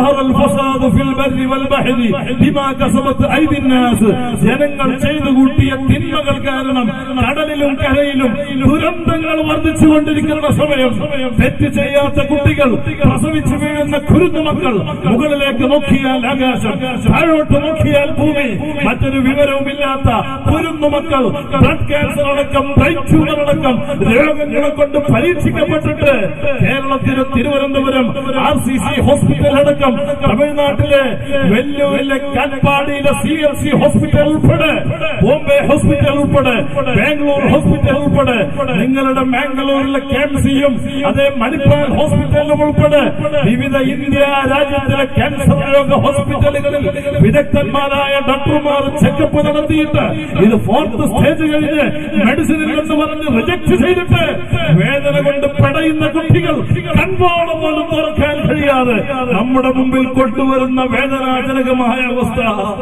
ജനങ്ങൾ ചെയ്തു കൂട്ടിയ തിന്മകൾ കാരണം കടലിലും കരയിലും ദുരന്തങ്ങൾ വർദ്ധിച്ചുകൊണ്ടിരിക്കുന്ന സമയം, തെറ്റ് ചെയ്യാത്ത കുട്ടികൾ, പ്രസവിച്ചു വീഴുന്ന കുരുന്നുമക്കൾ, മുകളിലേക്ക് നോക്കിയാൽ ആകാശം, താഴോട്ട് നോക്കിയാൽ ഭൂമി, മറ്റൊരു വിവരവുമില്ലാത്ത കുരുന്നുമക്കൾ ബ്ലഡ് ക്യാൻസർ അടക്കം ബ്രെയിൻ ട്യൂമർ അടക്കം രോഗങ്ങളെ കൊണ്ട് പരീക്ഷിക്കപ്പെട്ടിട്ട് കേരളത്തിലെ തിരുവനന്തപുരം RCC ഹോസ്പിറ്റൽ അടക്കം തമിഴ്നാട്ടിലെ വെല്ലുവിലെ കാൽപ്പാടിയിലെ CMC ഹോസ്പിറ്റൽ ഉൾപ്പെടെ, ബോംബെ ഹോസ്പിറ്റൽ ഉൾപ്പെടെ, ബാംഗ്ലൂർ ഹോസ്പിറ്റൽ ഉൾപ്പെടെ, നിങ്ങളുടെ മാംഗ്ലൂരിലെ KMCയും അതേ മണിപ്പാൽ ഹോസ്പിറ്റലും ഉൾപ്പെടെ വിവിധ ഇന്ത്യ രാജ്യത്തിലെ ക്യാൻസർ രോഗ ഹോസ്പിറ്റലുകളിൽ വിദഗ്ധന്മാരായ ഡോക്ടർമാർ ചെക്കപ്പ് നടത്തിയിട്ട് ഇത് 4th സ്റ്റേജ് കഴിഞ്ഞ് മെഡിസിനിൽ എന്ന് പറഞ്ഞ് റിജക്ട് ചെയ്തിട്ട് വേദന കൊണ്ട് പെടയുന്ന കുട്ടികൾ കൺപോളം പോലും തുറക്കാൻ കഴിയാതെ നമ്മുടെ മുമ്പിൽ കൊണ്ടുവരുന്ന വേദനാജനകമായ അവസ്ഥ.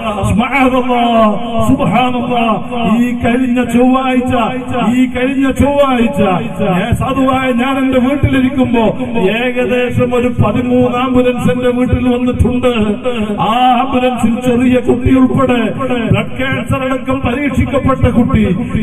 ഈ കഴിഞ്ഞ ചൊവ്വാഴ്ച സാധുവായ ഞാൻ എന്റെ വീട്ടിലിരിക്കുമ്പോ ഏകദേശം ഒരു 13 ആംബുലൻസ് എന്റെ വീട്ടിൽ വന്നിട്ടുണ്ട്. ആ ആംബുലൻസിൽ ചെറിയ കുട്ടി ഉൾപ്പെടെ ബ്ലഡ് ക്യാൻസർ അടക്കം പരീക്ഷിക്കപ്പെട്ട കുട്ടി.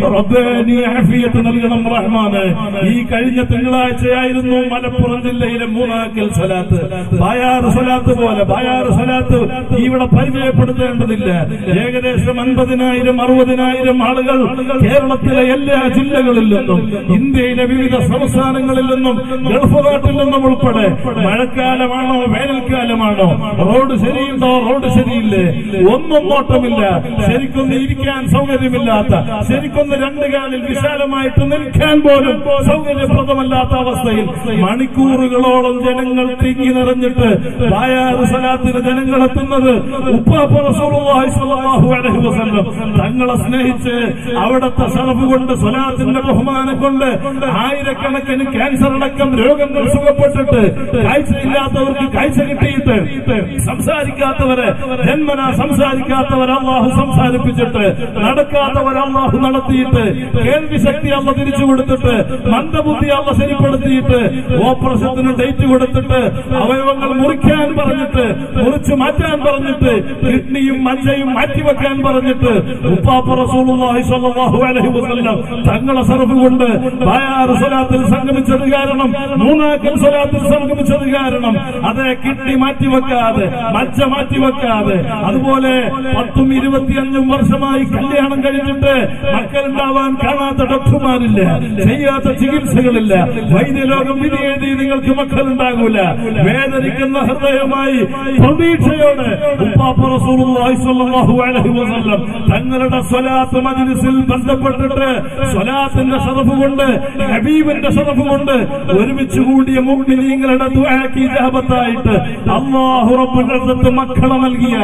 റബ്ബേ ആഫിയത്ത് നൽകണം റഹ്മാനെ. ഈ കഴിഞ്ഞ തിങ്കളാഴ്ചയായിരുന്നു മലപ്പുറം ജില്ലയിലെ മൂന്നാക്കൽ സലാത്ത്. ബായാറ് സലാത്ത് പോലെ ബായാറ് സലാത്ത് ഇവിടെ പരിചയപ്പെടുത്തേണ്ടതില്ല. ഏകദേശം 50,000-60,000 ആളുകൾ കേരളത്തിലെ എല്ലാ ജില്ലകളിൽ നിന്നും ഇന്ത്യയിലെ വിവിധ സംസ്ഥാനങ്ങളിൽ നിന്നും ഗൾഫ് നാട്ടിൽ നിന്നും ഉൾപ്പെടെ, മഴക്കാലമാണോ വേനൽക്കാലമാണോ, റോഡ് ശരിയുണ്ടോ റോഡ് ശരിയില്ലേ, ഒന്നും നോട്ടമില്ല, ശരിക്കൊന്ന് ഇരിക്കാൻ സൗകര്യമില്ലാത്ത, ശരിക്കൊന്ന് 2 കാലിൽ വിശാലമായിട്ട് നിൽക്കാൻ പോലും സൗകര്യപ്രദമല്ലാത്ത അവസ്ഥയിൽ മണിക്കൂറുകളോളം ജനങ്ങൾ തിങ്ങി നിറഞ്ഞിട്ട് ബായാറ് സലാത്തിന് ജനങ്ങൾ എത്തുന്നത് ഉപ്പാപ്പ റസൂലുള്ളാഹി സ്വല്ലല്ലാഹു അലൈഹി വസല്ലം തങ്ങളെ സ്നേഹിച്ച് അവിടത്തെ ശറഫ് കൊണ്ട് സ്വലാത്തിന്റെ ബഹുമാനം കൊണ്ട് ആയിരക്കണക്കിന് ക്യാൻസർ അടക്കം രോഗങ്ങൾ സുഖപ്പെട്ടിട്ട്, കാഴ്ചയില്ലാത്തവർക്ക് കാഴ്ച കിട്ടിയിട്ട്, സംസാരിക്കാത്തവരെ ജന്മനാ സംസാരിക്കാത്തവരെ അല്ലാഹു സംസാരിപ്പിച്ചിട്ട്, നടക്കാത്തവരെ അല്ലാഹു നടത്തിയിട്ട്, കേൾവി ശക്തി അല്ല തിരിച്ചു കൊടുത്തിട്ട്, മന്ദബുദ്ധി അല്ല ശരിപ്പെടുത്തിയിട്ട്, ഓപ്പറേഷത്തിന് ഡേറ്റ് കൊടുത്തിട്ട്, അവയവങ്ങൾ മുറിക്കാൻ പറഞ്ഞിട്ട്, മുറിച്ചു മാറ്റാൻ പറഞ്ഞിട്ട്, കിഡ്നിയും മജ്ജയും മാറ്റിവെക്കാൻ പറഞ്ഞിട്ട് ഉപ്പാപ്പ റസൂലുള്ളാഹി സ്വല്ലല്ലാഹു അലൈഹി വസല്ലം തങ്ങളെ ശറഫ് കൊണ്ട് ബായാറ് സ്വലാത്തിൽ സംഗമിച്ചത് കാരണം, മൂന്നാക്കൽ സ്വലാത്തിൽ സംഗമിച്ചത് കാരണം അതേ കിഡ്നി മാറ്റിവെക്കാതെ, മജ്ജ മാറ്റിവെക്കാതെ, അതുപോലെ 10ഉം 25ഉം വർഷമായി കല്യാണം കഴിഞ്ഞിട്ട് മക്കളുണ്ടാവാൻ കാണാത്ത ഡോക്ടർമാരില്ല, ചെയ്യാത്ത ചികിത്സകളില്ല, വൈദ്യലോകം വിധി എഴുതി നിങ്ങൾക്ക് മക്കളുണ്ടാകൂല. വേദനിക്കുന്ന ഹൃദയമായി പ്രതീക്ഷയോടെ ഉപ്പാപ്പ റസൂലുള്ളാഹി സ്വല്ലല്ലാഹു അലൈഹി വസല്ലം തങ്ങളുടെ സ്വലാത്ത് മജ്ലിസിൽ ബന്ധപ്പെട്ടിട്ട് സ്വലാത്തിന്റെ ശറഫ് കൊണ്ട്, ഹബീബിന്റെ ശറഫ് കൊണ്ട് ഒരുമിച്ച് കൂടിയ മുഅ്മിനീങ്ങളുടെ ദുആക്ക് ഇജാബത്തായിട്ട് അല്ലാഹു റബ്ബുൽ ഇസ്സത്ത് മക്കളെ നൽകിയ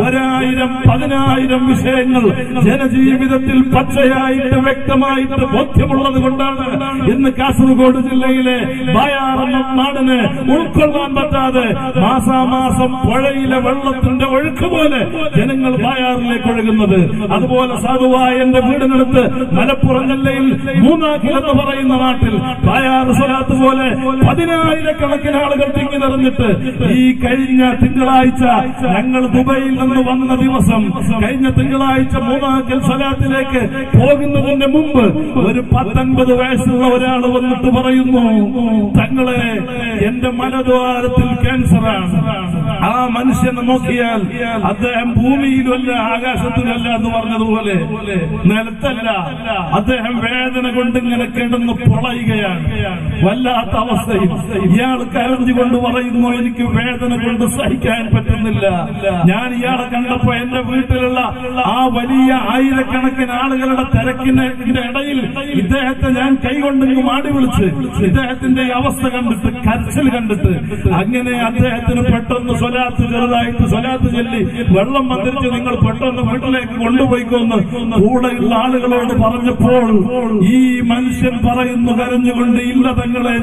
1000-10,000 വിഷയങ്ങൾ ജനജീവിതത്തിൽ പച്ചയായിട്ട് വ്യക്തമായിട്ട് ബോധ്യമുള്ളത് കൊണ്ടാണ് ഇന്ന് കാസർഗോഡ് ജില്ലയിലെ ബായാർ എന്ന നാടിന് ഉൾക്കൊള്ളാൻ പറ്റാതെ മാസാമാസം പുഴയിലെ വെള്ളത്തിന്റെ ഒഴുക്ക് പോലെ ജനങ്ങൾ ബായാറിലേക്ക് ഒഴുകുന്നത്. അതുപോലെ സാധുവായ എന്റെ വീടിനടുത്ത് മലപ്പുറം ജില്ലയിൽ മൂന്നാക്കിൽ എന്ന് പറയുന്ന നാട്ടിൽ ബായാർ സ്വലാത്ത് പോലെ 10,000-കണക്കിന് ആളുകൾ തിങ്ങി നിറഞ്ഞിട്ട് ഈ കഴിഞ്ഞ തിങ്കളാഴ്ച ഞങ്ങൾ ദുബൈയിൽ നിന്ന് വന്ന ദിവസം, കഴിഞ്ഞ തിങ്കളാഴ്ച മൂന്നാക്കൽ സ്വലാത്തിലേക്ക് പോകുന്നതിന് മുമ്പ് ഒരു 19 വയസ്സുള്ള ഒരാൾ വന്നിട്ട് പറയുന്നു, തങ്ങളെ എന്റെ മലദ്വാരത്തിൽ ക്യാൻസറാണ്. ആ മനുഷ്യനെ നോക്കിയാൽ അദ്ദേഹം ഭൂമിയിലല്ല ആകാശത്തിലല്ല എന്ന് പറഞ്ഞതുപോലെ നിലത്തല്ല, അദ്ദേഹം വേദന കൊണ്ട് ഇങ്ങനെ കിടന്ന് പൊളയുകയാണ്. വല്ലാത്ത അവസ്ഥയിൽ ഇയാൾ കരഞ്ഞുകൊണ്ട് പറയുന്നു, എനിക്ക് വേദന കൊണ്ട് സഹിക്കാൻ പറ്റുന്നില്ല. ഞാൻ ഇയാളെ കണ്ടപ്പോ എന്റെ വീട്ടിലുള്ള ആ വലിയ ആയിരക്കണക്കിന് ആളുകളുടെ തിരക്കിന്റെ ഇടയിൽ ഇദ്ദേഹത്തെ ഞാൻ കൈകൊണ്ടിങ്ങ് മാടി വിളിച്ച് ഇദ്ദേഹത്തിന്റെ ഈ അവസ്ഥ കണ്ടിട്ട്, കരച്ചിൽ കണ്ടിട്ട്, അങ്ങനെ അദ്ദേഹത്തിന് പെട്ടെന്ന് സ്വലാത്ത് ചെറുതായിട്ട് സ്വലാത്ത് ചൊല്ലി വെള്ളം മന്ത്രിച്ച് നിങ്ങൾ പെട്ടെന്ന് വീട്ടിലേക്ക് കൊണ്ടുപോയിക്കൊന്ന് കൂടെയുള്ള ആളുകളോട് പറഞ്ഞപ്പോൾ ഈ മനുഷ്യൻ പറയുന്നു കരഞ്ഞുകൊണ്ട്, ഇല്ല തങ്ങളെ ഞാൻ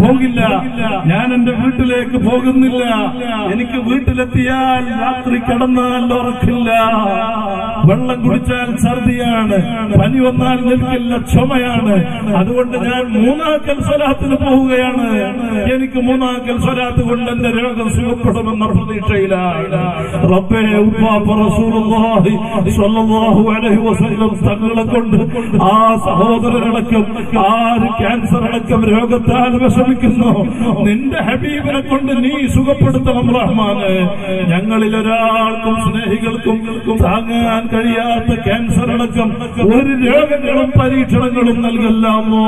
പോകില്ല, ഞാൻ എന്റെ വീട്ടിലേക്ക് പോകുന്നില്ല, എനിക്ക് വീട്ടിലെത്തിയാൽ രാത്രി കിടന്നാൽ ഉറക്കില്ല, വെള്ളം കുടിച്ചാൽ ഛർദിയാണ്, പനി വന്നാൽ നിൽക്കില്ല, ചുമയാണ്, അതുകൊണ്ട് ഞാൻ മൂന്നാക്കൽ സ്വലാത്തിന് പോവുകയാണ്, എനിക്ക് മൂന്നാക്കൽ സ്വലാത്ത് കൊണ്ട് എന്റെ രോഗം സുഖപ്പെടുമെന്ന പ്രതീക്ഷയിലാണ്. റബ്ബേ, ഉപ്പാപ്പ റസൂലുള്ളാഹി സ്വല്ലല്ലാഹു അലൈഹി വസല്ലം തങ്ങളെ കൊണ്ട് ആ സഹോദരനടക്കം ആര് ക്യാൻസർ അടക്കം രോഗത്താൽ വിഷമിക്കുന്നു, നിന്റെ ഹബീബിനെ കൊണ്ട് നീ സുഖപ്പെടുത്തണം റഹ്മാനെ. ഞങ്ങളിൽ ഒരാൾക്കും സ്നേഹികൾക്കും താങ്ങാൻ കഴിയാത്ത ക്യാൻസർ അടക്കം ഒരു രോഗങ്ങളും പരീക്ഷണങ്ങളും നൽകല്ലാമോ.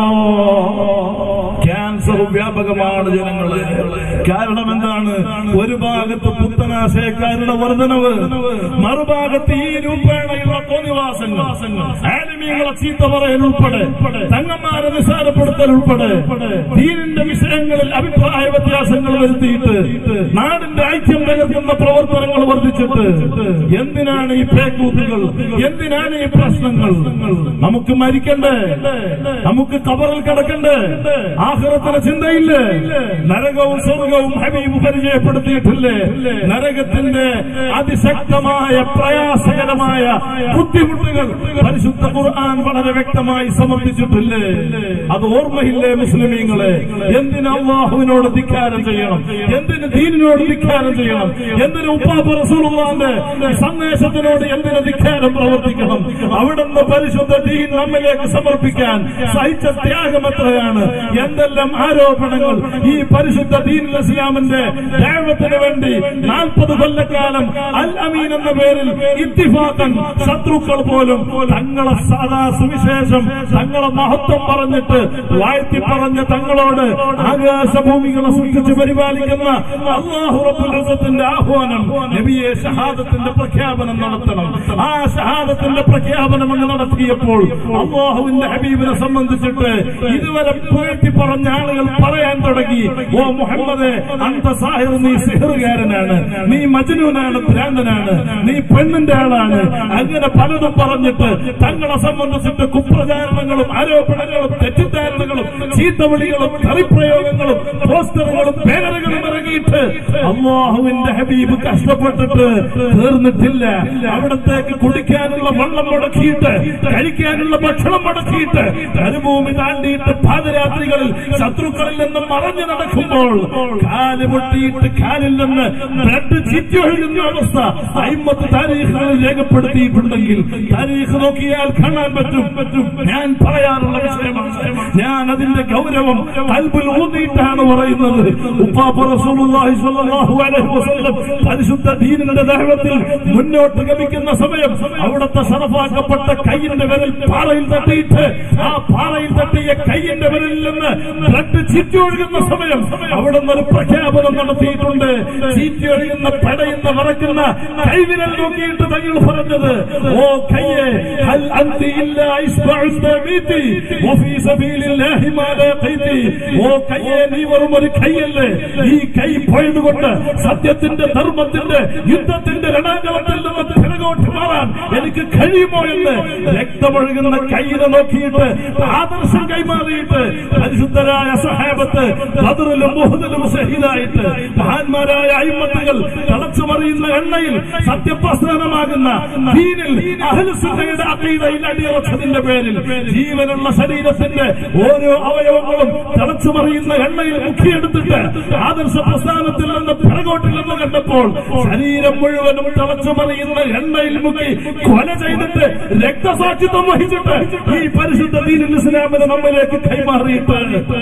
ക്യാൻസർ വ്യാപകമാണ് ജനങ്ങളെ. കാരണം എന്താണ്? ഒരു ഭാഗത്ത് പുത്തനാശയക്കാരുടെ വർധനവ്, മറുഭാഗത്ത് ഈ രൂപേണയുള്ള തോന്നിവാസങ്ങൾ, ആലിമീങ്ങളെ ചീത്ത പറയൽ ഉൾപ്പെടെ, തങ്ങന്മാരെ നിസ്സാരപ്പെടുത്തൽ ഉൾപ്പെടെ, ദീനിന്റെ വിഷയങ്ങളിൽ അഭിപ്രായ വ്യത്യാസങ്ങൾ വരുത്തിയിട്ട് നാടിന്റെ ഐക്യം തകർക്കുന്ന പ്രവർത്തനങ്ങൾ വർദ്ധിച്ചിട്ട് എന്തിനാണ് ഈ പേക്കൂത്തുകൾ? എന്തിനാണ് ഈ പ്രശ്നങ്ങൾ? നമുക്ക് മരിക്കണ്ടേ? നമുക്ക് ഖബറിൽ കിടക്കണ്ടേ? ആഖിറത്തിന് ചിന്തയില്ലേ? നരകവും സ്വർഗവും ഹബീബ് പരിചയപ്പെടുത്തിയിട്ടില്ലേ? നരകത്തിന്റെ അതിശക്തമായ പ്രയാസകരമായ ബുദ്ധിമുട്ടുകൾ പരിശുദ്ധ ഖുർആൻ വളരെ വ്യക്തമായി സമർപ്പിച്ചിട്ടില്ലേ? അത് ഓർമ്മയില്ലേ മുസ്ലിമീങ്ങളെ? എന്തിന് അല്ലാഹുവിനോട് ധിക്കാരം ചെയ്യണം? എന്തിന് ദീനിനോട് ധിക്കാരം ചെയ്യണം? എന്തിന് ഉപ്പാപ്പ റസൂലുള്ളാഹിന്റെ സന്ദേശത്തിനോട് എന്തിന് ധിക്കാരം പ്രവർത്തിക്കണം? അവിടുന്ന് പരിശുദ്ധ ദീൻ നമ്മിലേക്ക് സമർപ്പിക്കാൻ സഹിച്ച ത്യാഗം എത്രയാണ്! എന്തെല്ലാം ആരോപണങ്ങൾ ഈ പരിശുദ്ധ ദീനുൽ ഇസ്ലാമിന്റെ ദഅവത്തിന് വേണ്ടി 40 കൊല്ലക്കാലം അൽ അമീൻ എന്ന പേരിൽ ഇത്തിഫാഖൻ ശത്രുക്കൾ പോലും തങ്ങളെ സാധാ സുവിശേഷം, തങ്ങളെ മഹത്വം പറഞ്ഞിട്ട് വാഴ്ത്തി പറഞ്ഞ തങ്ങളോട് ആകാശഭൂമികളെ സൃഷ്ടിച്ച് പരിപാലിക്കുന്ന അല്ലാഹു റബ്ബുൽ ഇസ്സത്തിന്റെ ആഹ്വാനം, നബിയെ ഷഹാദത്തിന്റെ പ്രഖ്യാപനം നടത്തണം. ആ ഷഹാദത്തിന്റെ പ്രഖ്യാപനം അങ്ങ് നടത്തിയപ്പോൾ അല്ലാഹുവിന്റെ ഹബീബിനെ സംബന്ധിച്ചിട്ട് ഇതുവരെ പുകഴ്ത്തി പറഞ്ഞ ആളുകൾ പറയാൻ തുടങ്ങി, ഓ മുഹമ്മദേ, അന്ത സാഹിർ, നീ സിഹറുകാരനാണ്, നീ മജ്നൂനാണ്, ഭ്രാന്തനാണ്, നീ പെണ്ണിന്റെ ആളാണ്, അങ്ങനെ പലതും പറഞ്ഞിട്ട് തങ്ങളെ സംബന്ധിച്ചിട്ട് കുപ്രചാരണങ്ങളും ആരോപണങ്ങളും തെറ്റിദ്ധാരണകളും ചീത്തവിളികളും തെറിപ്രയോഗങ്ങളും പോസ്റ്ററുകളും ബാനറുകളും ഇറങ്ങിയിട്ട് അല്ലാഹുവിന്റെ ഹബീബ് കഷ്ടപ്പെട്ടിട്ട് തീർന്നിട്ടില്ല. അവിടത്തേക്ക് കുടിക്കാനുള്ള വെള്ളം മുടക്കിയിട്ട്, കഴിക്കാനുള്ള ഭക്ഷണം മുടക്കിയിട്ട്, മരുഭൂമി താണ്ടിയിട്ട് പാദരാത്രികളിൽ ശത്രുക്കളിൽ നിന്ന് മറഞ്ഞു നടക്കുമ്പോൾ കാല് പൊട്ടിയിട്ട് കാലിൽ നിന്ന് ബ്ലഡ് ചിറ്റൊഴുകുന്ന അവസ്ഥ അയിമ്മത്ത് താരീഖുകളിൽ രേഖപ്പെടുത്തിയിട്ടുണ്ടെങ്കിൽ താരീഖ് നോക്കിയാൽ കാണാൻ പറ്റും. ഞാൻ പറയാറുള്ള വിഷയമാണ്. ഞാൻ അതിന്റെ ഗൗരവം ഖൽബിൽ ഊന്നിയിട്ടാണ് പറയുന്നത്. ഉപ്പാപ്പ റസൂലുള്ളാഹി സ്വല്ലല്ലാഹു അലൈഹി വസല്ലം പരിശുദ്ധ ദീനിന്റെ ദഅവത്തിൽ മുന്നോട്ട് ഗമിക്കുന്ന സമയം അവിടുത്തെ ശറഫാക്കപ്പെട്ട കൈയിന്റെ വിരൽ പാറയിൽ തട്ടിയിട്ട് ആ പാറയിൽ തട്ടിയ കൈയിന്റെ വിരലിൽ നിന്ന് ബ്ലഡ് ചിറ്റൊഴുകുന്ന സമയം അവിടുന്ന് ഒരു പ്രഖ്യാപനം നടത്തിയിട്ടുണ്ട്. ചീറ്റൊഴുകുന്ന പടയുന്ന വിറക്കുന്ന കൈവിരൽ നോക്കിയിട്ട് തങ്ങൾ പറഞ്ഞത്, ഓ കയ്യേ, ഹൽ അൻതി ഇല്ലാ ഇസ്ബഉ തബീതി വഫീ സബീലില്ലാഹി മാ ലഖീതി. ഓ കയ്യേ, നീ വെറും ഒരു കൈയല്ലേ, ഈ കൈ പോയതുകൊണ്ട് സത്യത്തിന്റെ ധർമ്മത്തിന്റെ യുദ്ധത്തിന്റെ രണാങ്കണത്തിൽ നിന്ന് പിറകോട്ട് മാറാൻ എനിക്ക് കഴിയുമോ എന്ന് രക്തമൊഴുകുന്ന കൈയിനെ നോക്കിയിട്ട് ആദർശം കൈമാറിയിട്ട് പരിശുദ്ധരായ സഹാബത്ത് ബദറിലും ഉഹദിലും ഷഹീദായിട്ട് മഹാന്മാരായ അയിമ്മത്തുകൾ തിളച്ചുമറിയുന്ന എണ്ണയിൽ സത്യപ്രസ്ഥാനമാകുന്ന ദീനിൽ അഹ്ലുസുന്നയുടെ അഖീദയിൽ അടിയുറച്ചതിന്റെ പേരിൽ ജീവനുള്ള ശരീരത്തിന്റെ ഓരോ അവയവങ്ങളും തിളച്ചുമറിയുന്ന എണ്ണയിൽ മുക്കിയെടുത്തിട്ട് ആദർശ പ്രസ്ഥാനത്തിൽ നിന്ന് പിറകോട്ടിൽ നിന്ന് കണ്ടപ്പോൾ ശരീരം മുഴുവനും തിളച്ചുമറിയുന്ന എണ്ണയിൽ മുക്കി കൊല ചെയ്തിട്ട് രക്തസാക്ഷിത്വം വഹിച്ചിട്ട് ഈ പരിശുദ്ധ ദീനുൽ ഇസ്ലാമിനെ നമ്മിലേക്ക് കൈമാറിയിട്ട്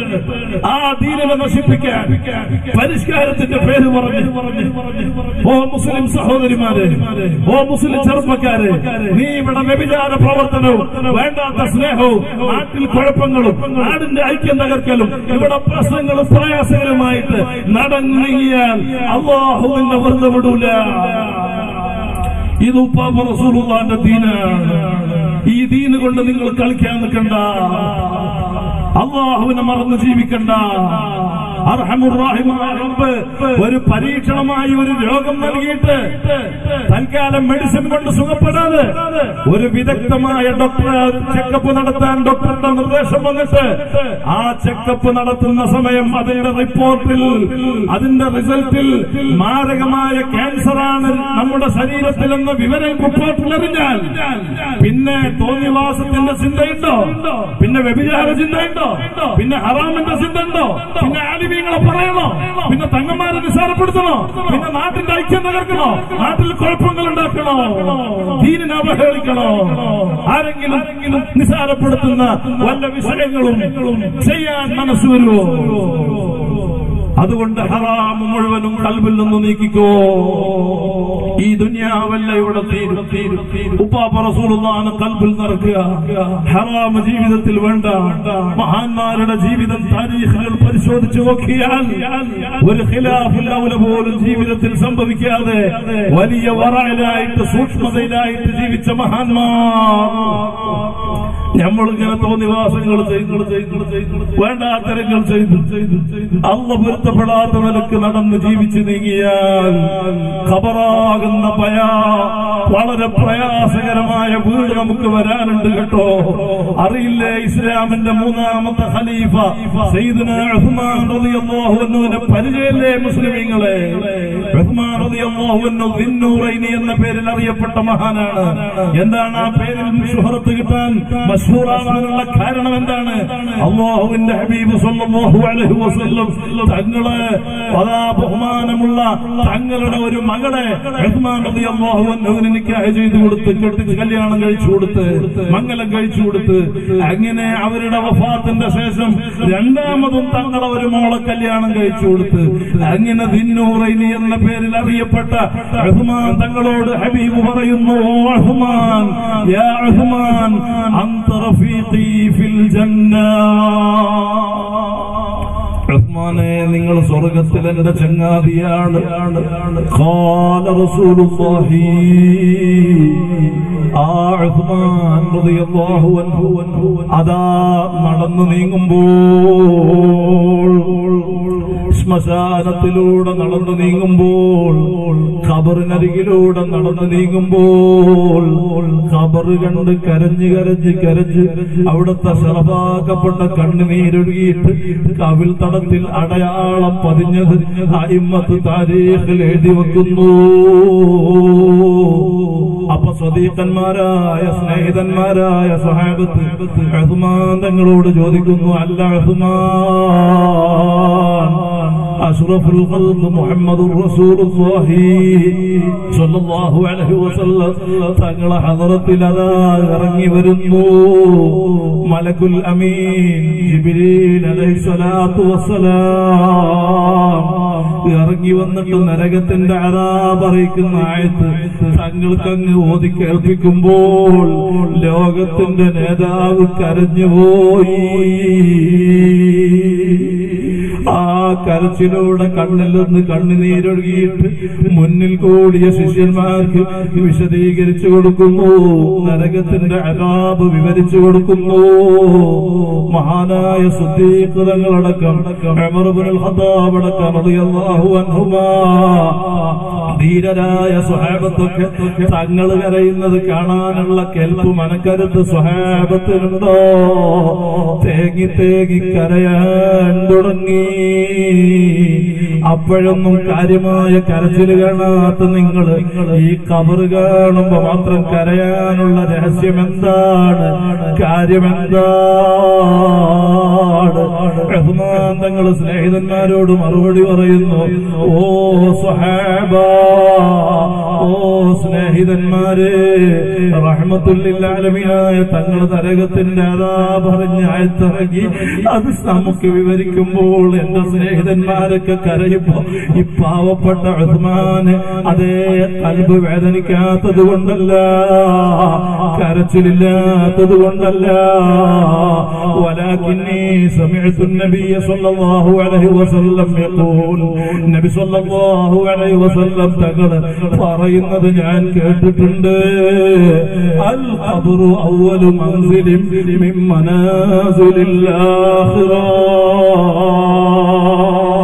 ആ ദീനിനെ നശിപ്പിക്കാൻ പരിഷ്കാരത്തിന്റെ പേര് പറഞ്ഞു. ഓ മുസ്ലിം സഹോദരിമാരെ, ഓ മുസ്ലിം ചെറുപ്പക്കാരെ, നീ ഇവിടെ വ്യഭിചാര പ്രവർത്തനവും വേണ്ടാത്ത സ്നേഹവും നാട്ടിൽ കുഴപ്പങ്ങളും നാടിന്റെ ഐക്യം തകർക്കലും ഇവിടെ പ്രശ്നങ്ങളും പ്രയാസങ്ങളുമായിട്ട് നടന്നിയാൽ അല്ലാഹു നിന്നെ വെറുതെ വിടൂല. ഇത് ഉപ്പാപ്പ റസൂലുള്ളാഹിന്റെ ദീനാണ്. ഈ ദീന് കൊണ്ട് നിങ്ങൾ കളിക്കാൻ നിൽക്കണ്ട, അല്ലാഹുവിനെ മറന്ന് ജീവിക്കണ്ട. അർഹമുർ റഹീമായ റബ്ബ് ഒരു പരീക്ഷണമായി ഒരു രോഗം നൽകിയിട്ട് തൽക്കാലം മെഡിസിൻ കൊണ്ട് സുഖപ്പെടാതെ ഒരു വിദഗ്ധമായ ഡോക്ടറെ ചെക്കപ്പ് നടത്താൻ ഡോക്ടറുടെ നിർദ്ദേശം വന്നിട്ട് ആ ചെക്കപ്പ് നടത്തുന്ന സമയം അതിന്റെ റിപ്പോർട്ടിൽ അതിന്റെ റിസൾട്ടിൽ മാരകമായ ക്യാൻസറാണ് നമ്മുടെ ശരീരത്തിലെന്ന വിവരം റിപ്പോർട്ടിൽ അറിഞ്ഞാൽ പിന്നെ തോന്നിവാസത്തിന്റെ ചിന്തയുണ്ടോ? പിന്നെ വ്യഭിചാര ചിന്തയുണ്ടോ? പിന്നെ ഹറാമിന്റെ ചിന്ത ഉണ്ടോ? പിന്നെ ആലിമീങ്ങളെ പറയണോ? പിന്നെ തങ്ങന്മാരെ നിസ്സാരപ്പെടുത്തണോ? പിന്നെ നാട്ടിന്റെ ഐക്യം തകർക്കണോ? നാട്ടിൽ കുഴപ്പങ്ങൾ ഉണ്ടാക്കണോ? ദീനിനെ അവഹേളിക്കണോ? ആരെങ്കിലും നിസ്സാരപ്പെടുത്തുന്ന വല്ല വിഷയങ്ങളും ചെയ്യാൻ മനസ്സ് വരുമോ? അതുകൊണ്ട് ഹറാം മുഴുവനും ഖൽബിൽ നിന്ന് നീക്കിക്കോ. ഈ ദുനിയാവല്ല ഇവിടെ തീരും. ഉപ്പാപ്പ റസൂലുള്ളാഹിനെ ഖൽബിൽ നിറക്കുക. ഹറാം ജീവിതത്തിൽ വേണ്ട. മഹാന്മാരുടെ ജീവിതം താരീഖുകൾ പരിശോധിച്ചു നോക്കിയാൽ ഒരു ഖിലാഫുൽ ഔല പോലും ജീവിതത്തിൽ സംഭവിക്കാതെ വലിയ വറയിലായിട്ട് സൂക്ഷ്മതയിലായിട്ട് ജീവിച്ച മഹാന്മാർ. നമ്മളിങ്ങനെ തോന്നിവാസങ്ങൾ ചെയ്തു, വേണ്ടാത്തരങ്ങൾ ചെയ്തു, അള്ളാഹു പൊരുത്തപ്പെടാത്ത നിലക്ക് നടന്ന് ജീവിച്ചു നീങ്ങിയാൽ ഖബറാകുന്ന വളരെ പ്രയാസകരമായ വീട് നമുക്ക് വരാനുണ്ട് കേട്ടോ. അറിയില്ലേ, ഇസ്ലാമിന്റെ മൂന്നാമത്തെ ഖലീഫ സയ്യിദുനാ ഉസ്മാൻ റളിയല്ലാഹു അൻഹുവിനെ പരിചയമില്ലേ മുസ്ലിമീങ്ങളെ? ഉസ്മാൻ റളിയല്ലാഹു അൻഹു ദിന്നൂറൈനി എന്ന പേരിൽ അറിയപ്പെട്ട മഹാനാണ്. എന്താണ് ആ പേരിൽ ശുഹറത്ത് കിട്ടാൻ, മശ്ഹൂറാവാനുള്ള കാരണം എന്താണ്? അല്ലാഹുവിന്റെ ഹബീബ് സ്വല്ലല്ലാഹു അലൈഹി വസല്ലം തങ്ങളെ ബഹുമാനമുള്ള തങ്ങളുടെ ഒരു മകളെ ഉസ്മാൻ റളിയല്ലാഹു അൻഹുവിന് നിക്കാഹ് ചെയ്തു കൊടുത്ത്, കെട്ടിച്ച് കല്യാണം കഴിച്ചു കൊടുത്ത്, മംഗലം കഴിച്ചു കൊടുത്ത്, അങ്ങനെ അവരുടെ വഫാത്തിന്റെ ശേഷം രണ്ടാമതും തങ്ങളെ ഒരു മോളെ കല്യാണം കഴിച്ചു കൊടുത്ത്, അങ്ങനെ ദിന്നൂറൈനി എന്ന പേരിൽ അറിയപ്പെട്ട ഉസ്മാൻ തങ്ങളോട് ഹബീബ് പറയുന്നു, ഉസ്മാൻ യാ ഉസ്മാൻ അൻത റഫീഖി ഫിൽ ജന്ന. ഉസ്മാനെ, നിങ്ങൾ സ്വർഗത്തിൽ എന്റെ ചങ്ങാതിയാണ്. ഖാല റസൂലുള്ളാഹി, ആ ഉസ്മാൻ റളിയല്ലാഹു അൻഹു അതാ നടന്നു നീങ്ങുമ്പോൾ, ശ്മശാനത്തിലൂടെ നടന്നു നീങ്ങുമ്പോൾ, ഖബറിനരികിലൂടെ നടന്നു നീങ്ങുമ്പോൾ, ഖബർ കണ്ട് കരഞ്ഞ് കരഞ്ഞ് കരഞ്ഞ് അവിടുത്തെ ശറഫാക്കപ്പെട്ട കണ്ണുനീരൊഴുകിയിട്ട് കവിൽ തടത്തിൽ അടയാളം പതിഞ്ഞത് അയിമ്മത്ത് താരീഖിൽ എഴുതി വെക്കുന്നു. അപ്പൊ സ്വദീഖന്മാരായ സ്നേഹിതന്മാരായ സ്വഹാബത്ത് ഉസ്മാൻ തങ്ങളോട് ചോദിക്കുന്നു, അല്ല ഉസ്മാൻ, അഷ്റഫുൽ ഖൽഖ് മുഹമ്മദുർ റസൂലുള്ളാഹി സ്വല്ലല്ലാഹു അലൈഹി വസല്ലം തങ്ങളെ ഹദറത്തിൽ അതാ ഇറങ്ങി വരുന്നു മലക്കുൽ അമീൻ ജിബ്രീൽ അലൈഹിസ്സലാത്തു വസ്സലാം. ഇറങ്ങി വന്നിട്ട് നരകത്തിന്റെ അദാബ് അറിയിക്കുന്ന ആയത്ത് തങ്ങൾക്കങ്ങ് ഓതി കേൾപ്പിക്കുമ്പോൾ ലോകത്തിന്റെ നേതാവ് കരഞ്ഞുപോയി. ആ കരച്ചിലൂടെ കണ്ണിൽ നിന്ന് കണ്ണുനീരൊഴുകിയിട്ട് മുന്നിൽ കൂടിയ ശിഷ്യന്മാർക്ക് വിശദീകരിച്ചു കൊടുക്കുന്നു, നരകത്തിന്റെ അദാബ് വിവരിച്ചു കൊടുക്കുന്നു. മഹാനായ സിദ്ദീഖ് തങ്ങളടക്കം ഉമർ ഇബ്നുൽ ഖത്താബ് അടക്കം റളിയല്ലാഹു അൻഹുമാ ധീരരായ സ്വഹാബത്തൊക്കെ തങ്ങൾ കരയുന്നത് കാണാനുള്ള കെൽപ്പ് മനക്കരുത്ത് സ്വഹാബത്തിനുണ്ടോ? തേങ്ങി തേങ്ങി കരയാൻ തുടങ്ങി. അപ്പോഴൊന്നും കാര്യമായ കരച്ചിൽ കാണാത്ത നിങ്ങൾ ഈ ഖബർ കാണുമ്പോ മാത്രം കരയാനുള്ള രഹസ്യം എന്താണ്? കാര്യമെന്താണ്? ഉസ്മാൻ തങ്ങൾ സ്നേഹിതന്മാരോട് മറുപടി പറയുന്നു, ഓ സ്വഹാബ, ഓ സ്നേഹിതന്മാരെ, റഹ്മത്തുൽ ലിൽ ആലമീനായ തങ്ങൾ നരകത്തിന്റെ അദാബ് പറഞ്ഞ് ആയത്തിറങ്ങി അത് നമുക്ക് വിവരിക്കുമ്പോൾ എന്റെ സ്നേഹിതന്മാരൊക്കെ കരയുമ്പോ ഈ പാവപ്പെട്ട ഉസ്മാന് അതേ ഖൽബ് വേദനിക്കാത്തത് കൊണ്ടല്ല, കരച്ചിലില്ലാത്തത് കൊണ്ടല്ല, വലാകിന്നി സമിഅതു നബിയ സ്വല്ലല്ലാഹു അലൈഹി വസല്ലം യഖൂൽ, നബി സ്വല്ലല്ലാഹു അലൈഹി വസല്ലം തങ്ങൾ പറയുന്നത് ഞാൻ കേട്ടിട്ടുണ്ട്, അൽ ഖബ്റു അവ്വലു മൻസിലിൻ മിൻ മനാസിലിൽ ആഖിറ.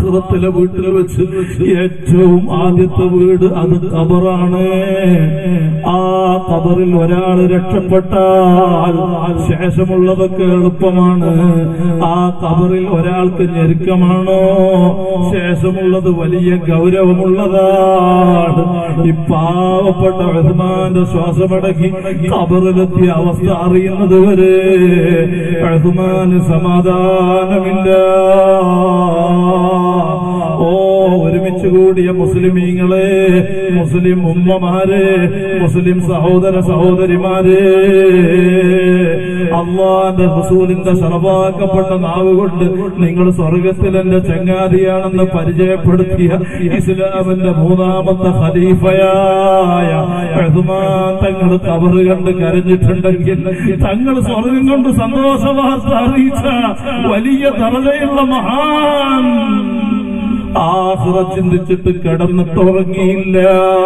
ആഖിറത്തിലെ വീട്ടിൽ വെച്ച് ഏറ്റവും ആദ്യത്തെ വീട് അത് ഖബറാണ്. ആ ഖബറിൽ ഒരാൾ രക്ഷപ്പെട്ടാൽ ശേഷമുള്ളതൊക്കെ എളുപ്പമാണ്. ആ ഖബറിൽ ഒരാൾക്ക് ഞെരുക്കമാണോ, ശേഷമുള്ളത് വലിയ ഗൗരവമുള്ളതാണ്. ഈ പാവപ്പെട്ട ഉസ്മാന്റെ ശ്വാസമടക്കി ഖബറിലെത്തിയ അവസ്ഥ അറിയുന്നത് വരെ ഉസ്മാന് സമാധാനമില്ല. ഓ ഒരുമിച്ച് കൂടിയ മുസ്ലിമീങ്ങളെ, മുസ്ലിം ഉമ്മമാരെ, മുസ്ലിം സഹോദര സഹോദരിമാരെ, അള്ളാന്റെ റസൂലിന്റെ ശറഫാക്കപ്പെട്ട നാവ് കൊണ്ട് നിങ്ങൾ സ്വർഗത്തിൽ എന്റെ ചങ്ങാതിയാണെന്ന് പരിചയപ്പെടുത്തിയ ഇസ്ലാമിന്റെ മൂന്നാമത്തെ ഖലീഫയായ ഉസ്മാൻ തങ്ങൾ ഖബറ് കണ്ട് കരഞ്ഞിട്ടുണ്ടെങ്കിൽ തങ്ങൾ സ്വർഗം കൊണ്ട് സന്തോഷ വാർത്ത അറിയിച്ച വലിയ ദറജയുള്ള മഹാൻ ആഖിറത്ത് ചിന്തിച്ചിട്ട് കിടന്നിട്ടുറങ്ങിയില്ല.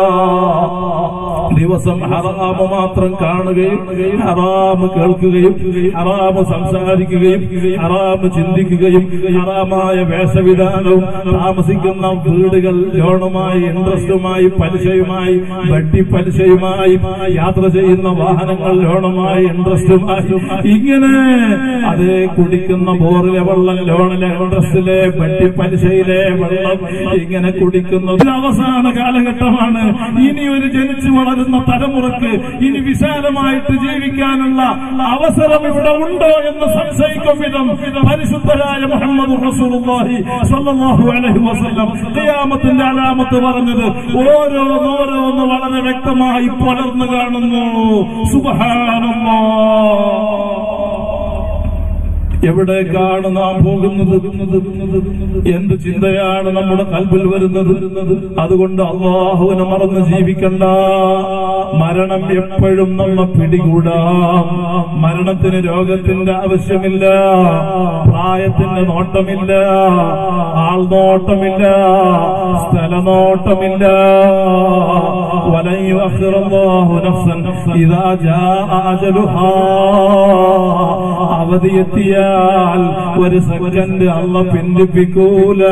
ദിവസം ഹറാമ് മാത്രം കാണുകയും ഹറാമ് കേൾക്കുകയും ഹറാമ് സംസാരിക്കുകയും ഹറാമ് ചിന്തിക്കുകയും ഹറാമായ വേഷവിധാനവും താമസിക്കുന്ന വീടുകൾ ലോണുമായി ഇൻട്രസ്റ്റുമായി പലിശയുമായി വട്ടി പലിശയുമായി യാത്ര ചെയ്യുന്ന വാഹനങ്ങൾ ലോണുമായി ഇൻട്രസ്റ്റുമായി ഇങ്ങനെ അതേ കുടിക്കുന്ന ബോറിലെ വെള്ളം ലോണിലെ ഇൻട്രസ്റ്റിലെ വട്ടി പലിശയിലെ വെള്ളം ഇങ്ങനെ കുടിക്കുന്നത് അവസാന കാലഘട്ടമാണ്. ഇനി ഒരു ജനിച്ചു വളരുന്ന തലമുറക്ക് ഇനി വിശാലമായിട്ട് ജീവിക്കാനുള്ള അവസരം ഇവിടെ ഉണ്ടോ എന്ന് സംശയിക്കും വിധം പരിശുദ്ധരായ മുഹമ്മദ് റസൂലുള്ളാഹി സ്വല്ലല്ലാഹു അലൈഹി വസല്ലം ഖിയാമത്തിന്റെ അലാമത്ത് പറഞ്ഞത് ഓരോന്നോരോന്ന് വളരെ വ്യക്തമായി പുലർന്നു കാണുന്നു. സുബ്ഹാനല്ലാഹ്. എവിടേക്കാണ് നാം പോകുന്നത്? എന്ത് ചിന്തയാണ് നമ്മുടെ കൽബിൽ വരുന്നത്? അതുകൊണ്ട് അല്ലാഹുവിനെ മറന്ന് ജീവിക്കണ്ട. മരണം എപ്പോഴും നമ്മെ പിടികൂടാം. മരണത്തിന് രോഗത്തിന്റെ ആവശ്യമില്ല, പ്രായത്തിന്റെ നോട്ടമില്ല, ആൾനോട്ടമില്ല, സ്ഥലനോട്ടമില്ല. വലൻ യുഅഖിറല്ലാഹു നഫ്സൻ ഇദാ ജാഅ അജലുഹാ. അവധിയെത്തിയ ഒരു സെക്കൻഡ് അള്ള പിന്തിപ്പിക്കൂല.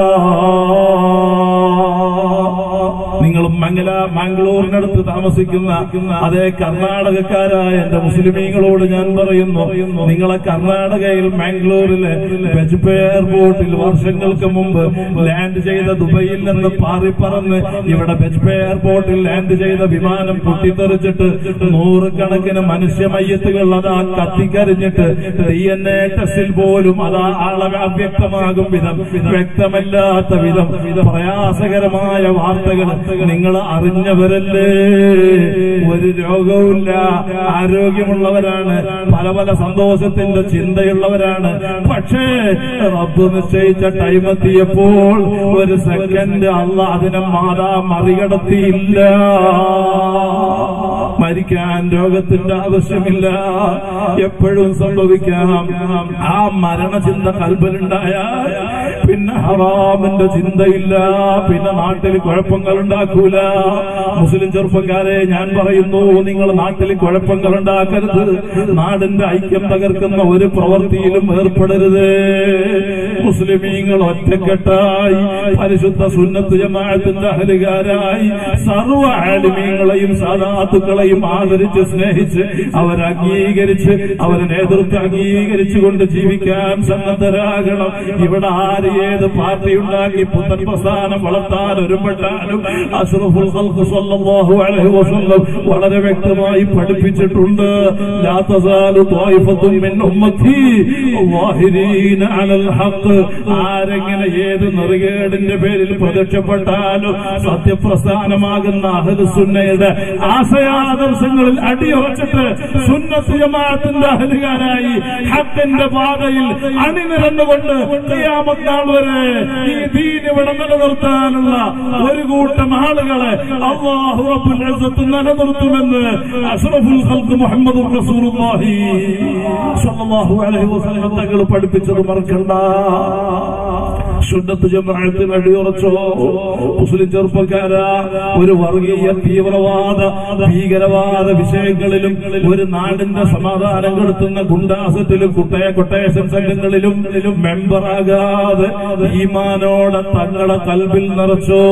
നിങ്ങൾ മംഗളൂരിനടുത്ത് താമസിക്കുന്ന അതേ കർണാടകക്കാരായ എന്റെ മുസ്ലിമീങ്ങളോട് ഞാൻ പറയുന്നു, നിങ്ങളെ കർണാടകയിൽ മാംഗ്ലൂരിലെ ബജ്പേ എയർപോർട്ടിൽ വർഷങ്ങൾക്ക് മുമ്പ് ലാൻഡ് ചെയ്ത ദുബൈയിൽ നിന്ന് പാറിപ്പറന്ന് ഇവിടെ ബജ്പേ എയർപോർട്ടിൽ ലാൻഡ് ചെയ്ത വിമാനം പൊട്ടിത്തെറിച്ചിട്ട് നൂറുകണക്കിന് മനുഷ്യ മയ്യത്തുകൾ അതാ കത്തിക്കരിഞ്ഞിട്ട് DNA ടെസ്റ്റിൽ പോലും അതാ ആളെ അവ്യക്തമാകും വിധം, വ്യക്തമല്ലാത്ത വിധം പ്രയാസകരമായ വാർത്തകൾ നിങ്ങൾ അറിഞ്ഞവരല്ലേ? ഒരു രോഗവുമില്ല, ആരോഗ്യമുള്ളവരാണ്, പല പല സന്തോഷത്തിന്റെ ചിന്തയുള്ളവരാണ്. പക്ഷേ റബ്ബ് നിശ്ചയിച്ച ടൈം എത്തിയപ്പോൾ ഒരു സെക്കൻഡ് അല്ല അതിനെ മറികടത്തിയില്ല. മരിക്കാൻ രോഗത്തിന്റെ ആവശ്യമില്ല, എപ്പോഴും സംഭവിക്കാം. ആ മരണചിന്ത കൽബിലുണ്ടായാൽ പിന്നെ ഹറാമിന്റെ ചിന്തയില്ല, പിന്നെ നാട്ടിൽ കുഴപ്പങ്ങൾ ഉണ്ടാക്കൂല. മുസ്ലിം ചെറുപ്പക്കാരെ ഞാൻ പറയുന്നു, നിങ്ങൾ നാട്ടിൽ കുഴപ്പങ്ങൾ ഉണ്ടാക്കരുത്. നാടിന്റെ ഐക്യം തകർക്കുന്ന ഒരു പ്രവൃത്തിയിലും ഏർപ്പെടരുത്. മുസ്ലിമീങ്ങൾ ഒറ്റക്കെട്ടായി പരിശുദ്ധ സുന്നത്ത് ജമാഅത്തിന്റെ അഹ്ലുകാരായി സർവ്വ ആലിമീങ്ങളെയും സാദാത്തുക്കളെയും ആദരിച്ച് സ്നേഹിച്ച് അവരെ അംഗീകരിച്ച് അവരെ നേതൃത്വം അംഗീകരിച്ചുകൊണ്ട് ജീവിക്കാൻ സന്നദ്ധരാകണം. ഇവിടെ ആര് ഏത് പാർട്ടി ഉണ്ടാക്കി പുത്തൻ പ്രസ്ഥാനം വളർത്താൻ ഒരുപെട്ടാലും അഷ്റഫുൽ ഖൽഖ് സ്വല്ലല്ലാഹു അലൈഹി വസല്ലം വളരെ വ്യക്തമായി പഠിപ്പിച്ചിട്ടുണ്ട്. ലാ തസാലു ത്വായിഫത്തുൻ മിൻ ഉമ്മത്തി ളാഹിരീന അലൽ ഹഖ്. ആരെങ്ങനെ ഏത് നെറുകേടിന്റെ പേരിൽ പ്രത്യക്ഷപ്പെട്ടാലും സത്യപ്രസ്ഥാനമാകുന്ന അഹ്ലുസുന്നയുടെ ആശയാദർശങ്ങളിൽ അടിയുറച്ചിട്ട് സുന്നത്ത് ജമാഅത്തിന്റെ അഹ്ലുകാരായി ഹഖിന്റെ പാതയിൽ അണിനിരന്നുകൊണ്ട് ഖിയാമത്ത് നാൾ വരെ ഈ ദീൻ ഇവിടെ നിലനിർത്താനുള്ള ഒരു കൂട്ടം ആളുകളെ അല്ലാഹു റബ്ബുൽ ഇസ്സത്ത് നിലനിർത്തുമെന്ന് അഷ്റഫുൽ ഖൽഖ് മുഹമ്മദ് റസൂലുള്ളാഹി സ്വല്ലല്ലാഹു അലൈഹി വസല്ലം തങ്ങൾ പഠിപ്പിച്ചത് മറക്കണ്ട. സുന്നത്ത് ജമാഅത്തിൽ അടിയുറച്ചോ? മുസ്ലിം ചെറുപ്പക്കാരാ, ഒരു വർഗീയ തീവ്രവാദ ഭീകരവാദ വിഷയങ്ങളിലും ഒരു നാടിന്റെ സമാധാനം കെടുത്തുന്ന ഗുണ്ടാസത്തിലും കൊട്ടേഷൻ സംഘങ്ങളിലും മെമ്പറാകാതെ ഈമാനോടെ തങ്ങളെ കൽബിൽ നിറച്ചോ?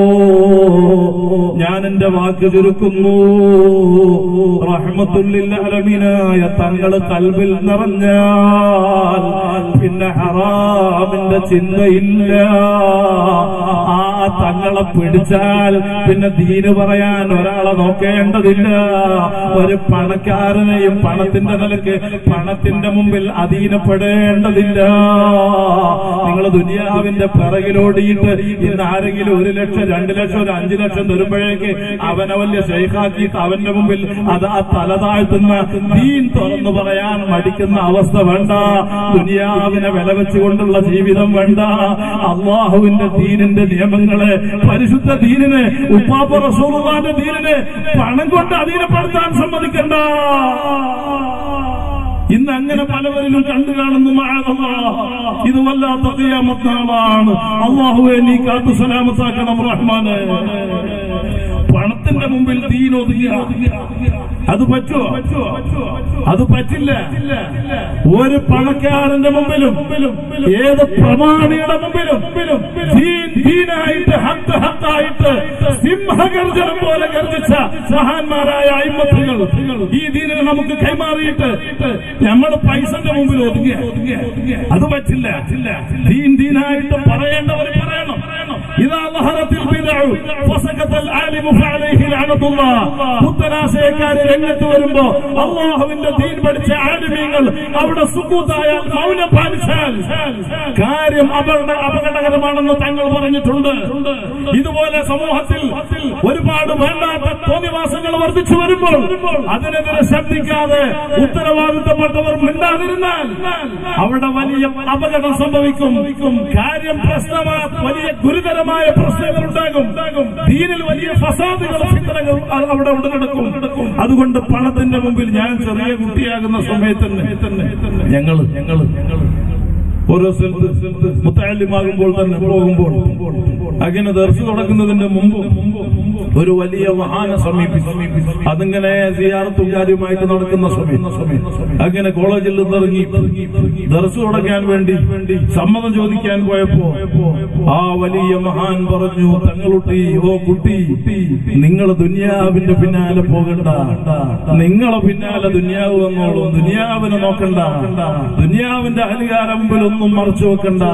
ഞാൻ എന്റെ വാക്ക് ചുരുക്കുന്നു. റഹ്മത്തുല്ലിൽ ആലമീനായ തങ്ങള് കൽബിൽ നിറഞ്ഞാൽ പിന്നെ ഹറാമിന്റെ ചിന്തയില്ല. ആ തങ്ങളെ പിടിച്ചാൽ പിന്നെ ദീന് പറയാൻ ഒരാളെ നോക്കേണ്ടതില്ല. ഒരു പണക്കാരനെയും പണത്തിന്റെ നിലക്ക് പണത്തിന്റെ മുമ്പിൽ അധീനപ്പെടേണ്ടതില്ല. നിങ്ങൾ ദുനിയാവിന്റെ പിറകിലോടിയിട്ട് ഇന്ന് ആരെങ്കിലും 1 ലക്ഷം 2 ലക്ഷം 5 ലക്ഷം തരുമ്പോഴേക്ക് അവനെ വലിയ ശൈഖാക്കിയിട്ട് അവന്റെ മുമ്പിൽ അതാ തല താഴ്ത്തുന്ന ദീൻ തുറന്നു പറയാൻ മടിക്കുന്ന അവസ്ഥ വേണ്ട. ദുനിയാവിനെ വില വെച്ചുകൊണ്ടുള്ള ജീവിതം വേണ്ട. അള്ളാഹുവിന്റെ ദീനിന്റെ നിയമങ്ങളെ, പരിശുദ്ധ ദീനിനെ, ഉപ്പാപ്പ റസൂലുള്ളാഹിന്റെ ദീനിനെ പണം കൊണ്ട് അധീനപ്പെടുത്താൻ സമ്മതിക്കണ്ട. ഇന്ന് അങ്ങനെ പലവരിലും കണ്ടു കാണുന്നു. ഇത് വല്ലാത്ത ഖിയാമത്ത് നാളാണ്. അല്ലാഹുവേ, നീ കാത്തു സലാമത്താക്കണം റഹ്മാനെ. പണത്തിന്റെ മുമ്പിൽ ദീൻ ഒതുങ്ങുക, അത് പറ്റുമോ? അത് പറ്റില്ല. ഒരു പണക്കാരന്റെ മുമ്പിലും ഏത് പ്രമാണിയുടെ മുമ്പിലും ദീനായിട്ട് ഹത്തായിട്ട് സിംഹഗർജനം പോലെ ഗർജിച്ച മഹാന്മാരായ അയിമ്മത്തുകൾ ഈ ദീനിനെ നമുക്ക് കൈമാറിയിട്ട് നമ്മൾ പൈസന്റെ മുമ്പിൽ ഒതുങ്ങുക, അത് പറ്റില്ല. ദീനായിട്ട് പറയേണ്ടവർ പറയണം. ഇതാ ലഹറത്തിൽ ബിദ്അഉ ഫസഖത്തൽ ആലിമു ഫഅലൈഹി ലഅനത്തുല്ലാഹ്. പുത്തനാശയക്കാരെ രംഗത്ത് വരുമ്പോ അല്ലാഹുവിന്റെ ദീൻ പഠിച്ച ആലിമീങ്ങൾ അവിടെ സുക്കൂത്തായാൽ, മൗനം പാലിച്ചാൽ കാര്യം അപകടകരമാണെന്ന് തങ്ങൾ പറഞ്ഞിട്ടുണ്ട്. ഇതുപോലെ സമൂഹത്തിൽ ഒരുപാട് വേണ്ടാത്ത തോന്നിവാസങ്ങൾ വർദ്ധിച്ചു വരുമ്പോൾ അതിനെതിരെ ശബ്ദിക്കാതെ ഉത്തരവാദിത്തപ്പെട്ടവർ മിണ്ടാതിരുന്നാൽ അവിടെ വലിയ അപകടം സംഭവിക്കും. കാര്യം പ്രശ്നമാണ്, വലിയ ഗുരുതരമായ പ്രശ്നങ്ങൾ ഉണ്ടാകും. ദീനിൽ വലിയ ഫസാദുകൾ ഫിത്നകൾ അവിടെ ഉടലെടുക്കും. അതുകൊണ്ട് പണത്തിന്റെ മുമ്പിൽ, ഞാൻ ചെറിയ കുട്ടിയാകുന്ന സമയത്ത് തന്നെ ഞങ്ങള് ഓരോ സ്ഥലത്ത് മുത്തഅല്ലിമാകുമ്പോൾ തന്നെ പോകുമ്പോൾ അങ്ങനെ ദർസ് തുടങ്ങുന്നതിന്റെ മുമ്പ് ഒരു വലിയ മഹാനെ സമീപിച്ചു. അതിങ്ങനെ സിയാറത്തും കാര്യമായിട്ട് നടക്കുന്ന സമയം അങ്ങനെ കോളേജിൽ നിന്നിറങ്ങി ദർസ് തുടങ്ങാൻ വേണ്ടി സമ്മതം ചോദിക്കാൻ പോയപ്പോ ആ വലിയ മഹാൻ പറഞ്ഞു, തങ്ങളുട്ടി, ഓ കുട്ടി, നിങ്ങൾ ദുനിയാവിന്റെ പിന്നാലെ പോകണ്ട, നിങ്ങളെ പിന്നാലെ ദുനിയാവ് വന്നോളൂ, ദുനിയാവിനെ നോക്കണ്ട, ദുനിയാവിന്റെ അധികാരം മുമ്പിൽ ഒന്നും മറച്ചു വെക്കണ്ട.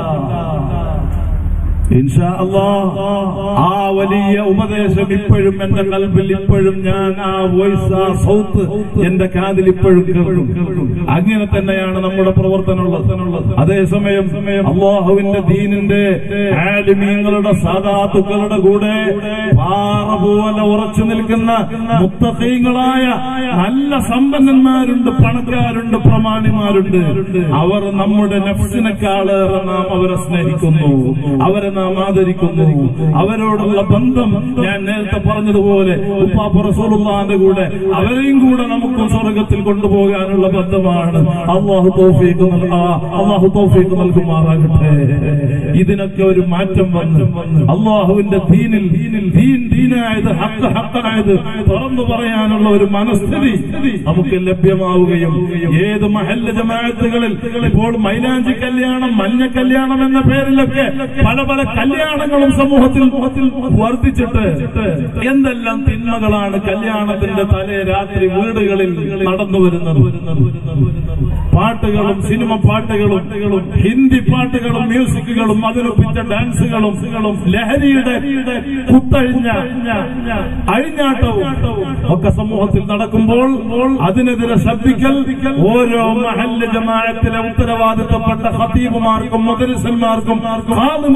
ഇൻഷാ അല്ലാഹ് ആ വലിയ ഉപദേശം ഇപ്പോഴും എന്റെ കൽബിൽ, ഇപ്പോഴും ഞാൻ ആ വോയിസ്, ആ സൗത്ത് എന്റെ കാതിൽ ഇപ്പോഴും കേൾക്കും. അങ്ങനെ തന്നെയാണ് നമ്മുടെ പ്രവർത്തനമുള്ളത്. അതേസമയം അല്ലാഹുവിന്റെ ദീനിന്റെ ആലിമീങ്ങളുടെ സാദാത്തുക്കളുടെ കൂടെ പാറ പോലെ ഉറച്ചു നിൽക്കുന്ന മുത്തഖീങ്ങളായ നല്ല സമ്പന്നന്മാരുണ്ട്, പണക്കാരുണ്ട്, പ്രമാണിമാരുണ്ട്. അവർ നമ്മുടെ നഫ്സിനെക്കാളേറെ നാം അവരെ സ്നേഹിക്കുന്നു, അവരെ നാം ആദരിക്കുന്നു. അവരോടുള്ള ബന്ധം ഞാൻ നേരത്തെ പറഞ്ഞതുപോലെ ഉപ്പാപ്പ റസൂലുള്ളാഹിന്റെ കൂടെ അവരെയും കൂടെ നമുക്ക് സ്വർഗത്തിൽ കൊണ്ടുപോകാനുള്ള ബന്ധമാണ്. അല്ലാഹു തൗഫീഖ് നൽകുമാറാകട്ടെ. ഇതിനൊക്കെ ഒരു മാറ്റം വന്നു. അല്ലാഹുവിന്റെ ദീനിൽ ദീനായത് ഹഖായത് തുറന്നു പറയാനുള്ള ഒരു മനസ്ഥിതി നമുക്ക് ലഭ്യമാവുകയും ഏത് മഹല്ല് ജമാഅത്തുകളിൽ ഇപ്പോൾ മൈലാഞ്ചി കല്യാണം, മഞ്ഞ കല്യാണം എന്ന പേരിലൊക്കെ പല കല്യാണങ്ങളും സമൂഹത്തിൽ വർദ്ധിച്ചിട്ട് എന്തെല്ലാം തിന്മകളാണ് കല്യാണത്തിന്റെ തലേ രാത്രി വീടുകളിൽ നടന്നു വരുന്നത്. പാട്ടുകളും സിനിമ പാട്ടുകളും ഹിന്ദി പാട്ടുകളും മ്യൂസിക്കുകളും അതിലൊപ്പിച്ച ഡാൻസുകളും ലഹരിയുടെ കുത്തഴിഞ്ഞ അഴിഞ്ഞാട്ടവും ഒക്കെ സമൂഹത്തിൽ നടക്കുമ്പോൾ അതിനെതിരെ ശബ്ദിക്കൽ ഓരോ മഹല്ല് ജമാഅത്തിലെ ഉത്തരവാദിത്തപ്പെട്ട ഖതീബുമാർക്കും മുദരിസന്മാർക്കും ഖാദിമാർക്കും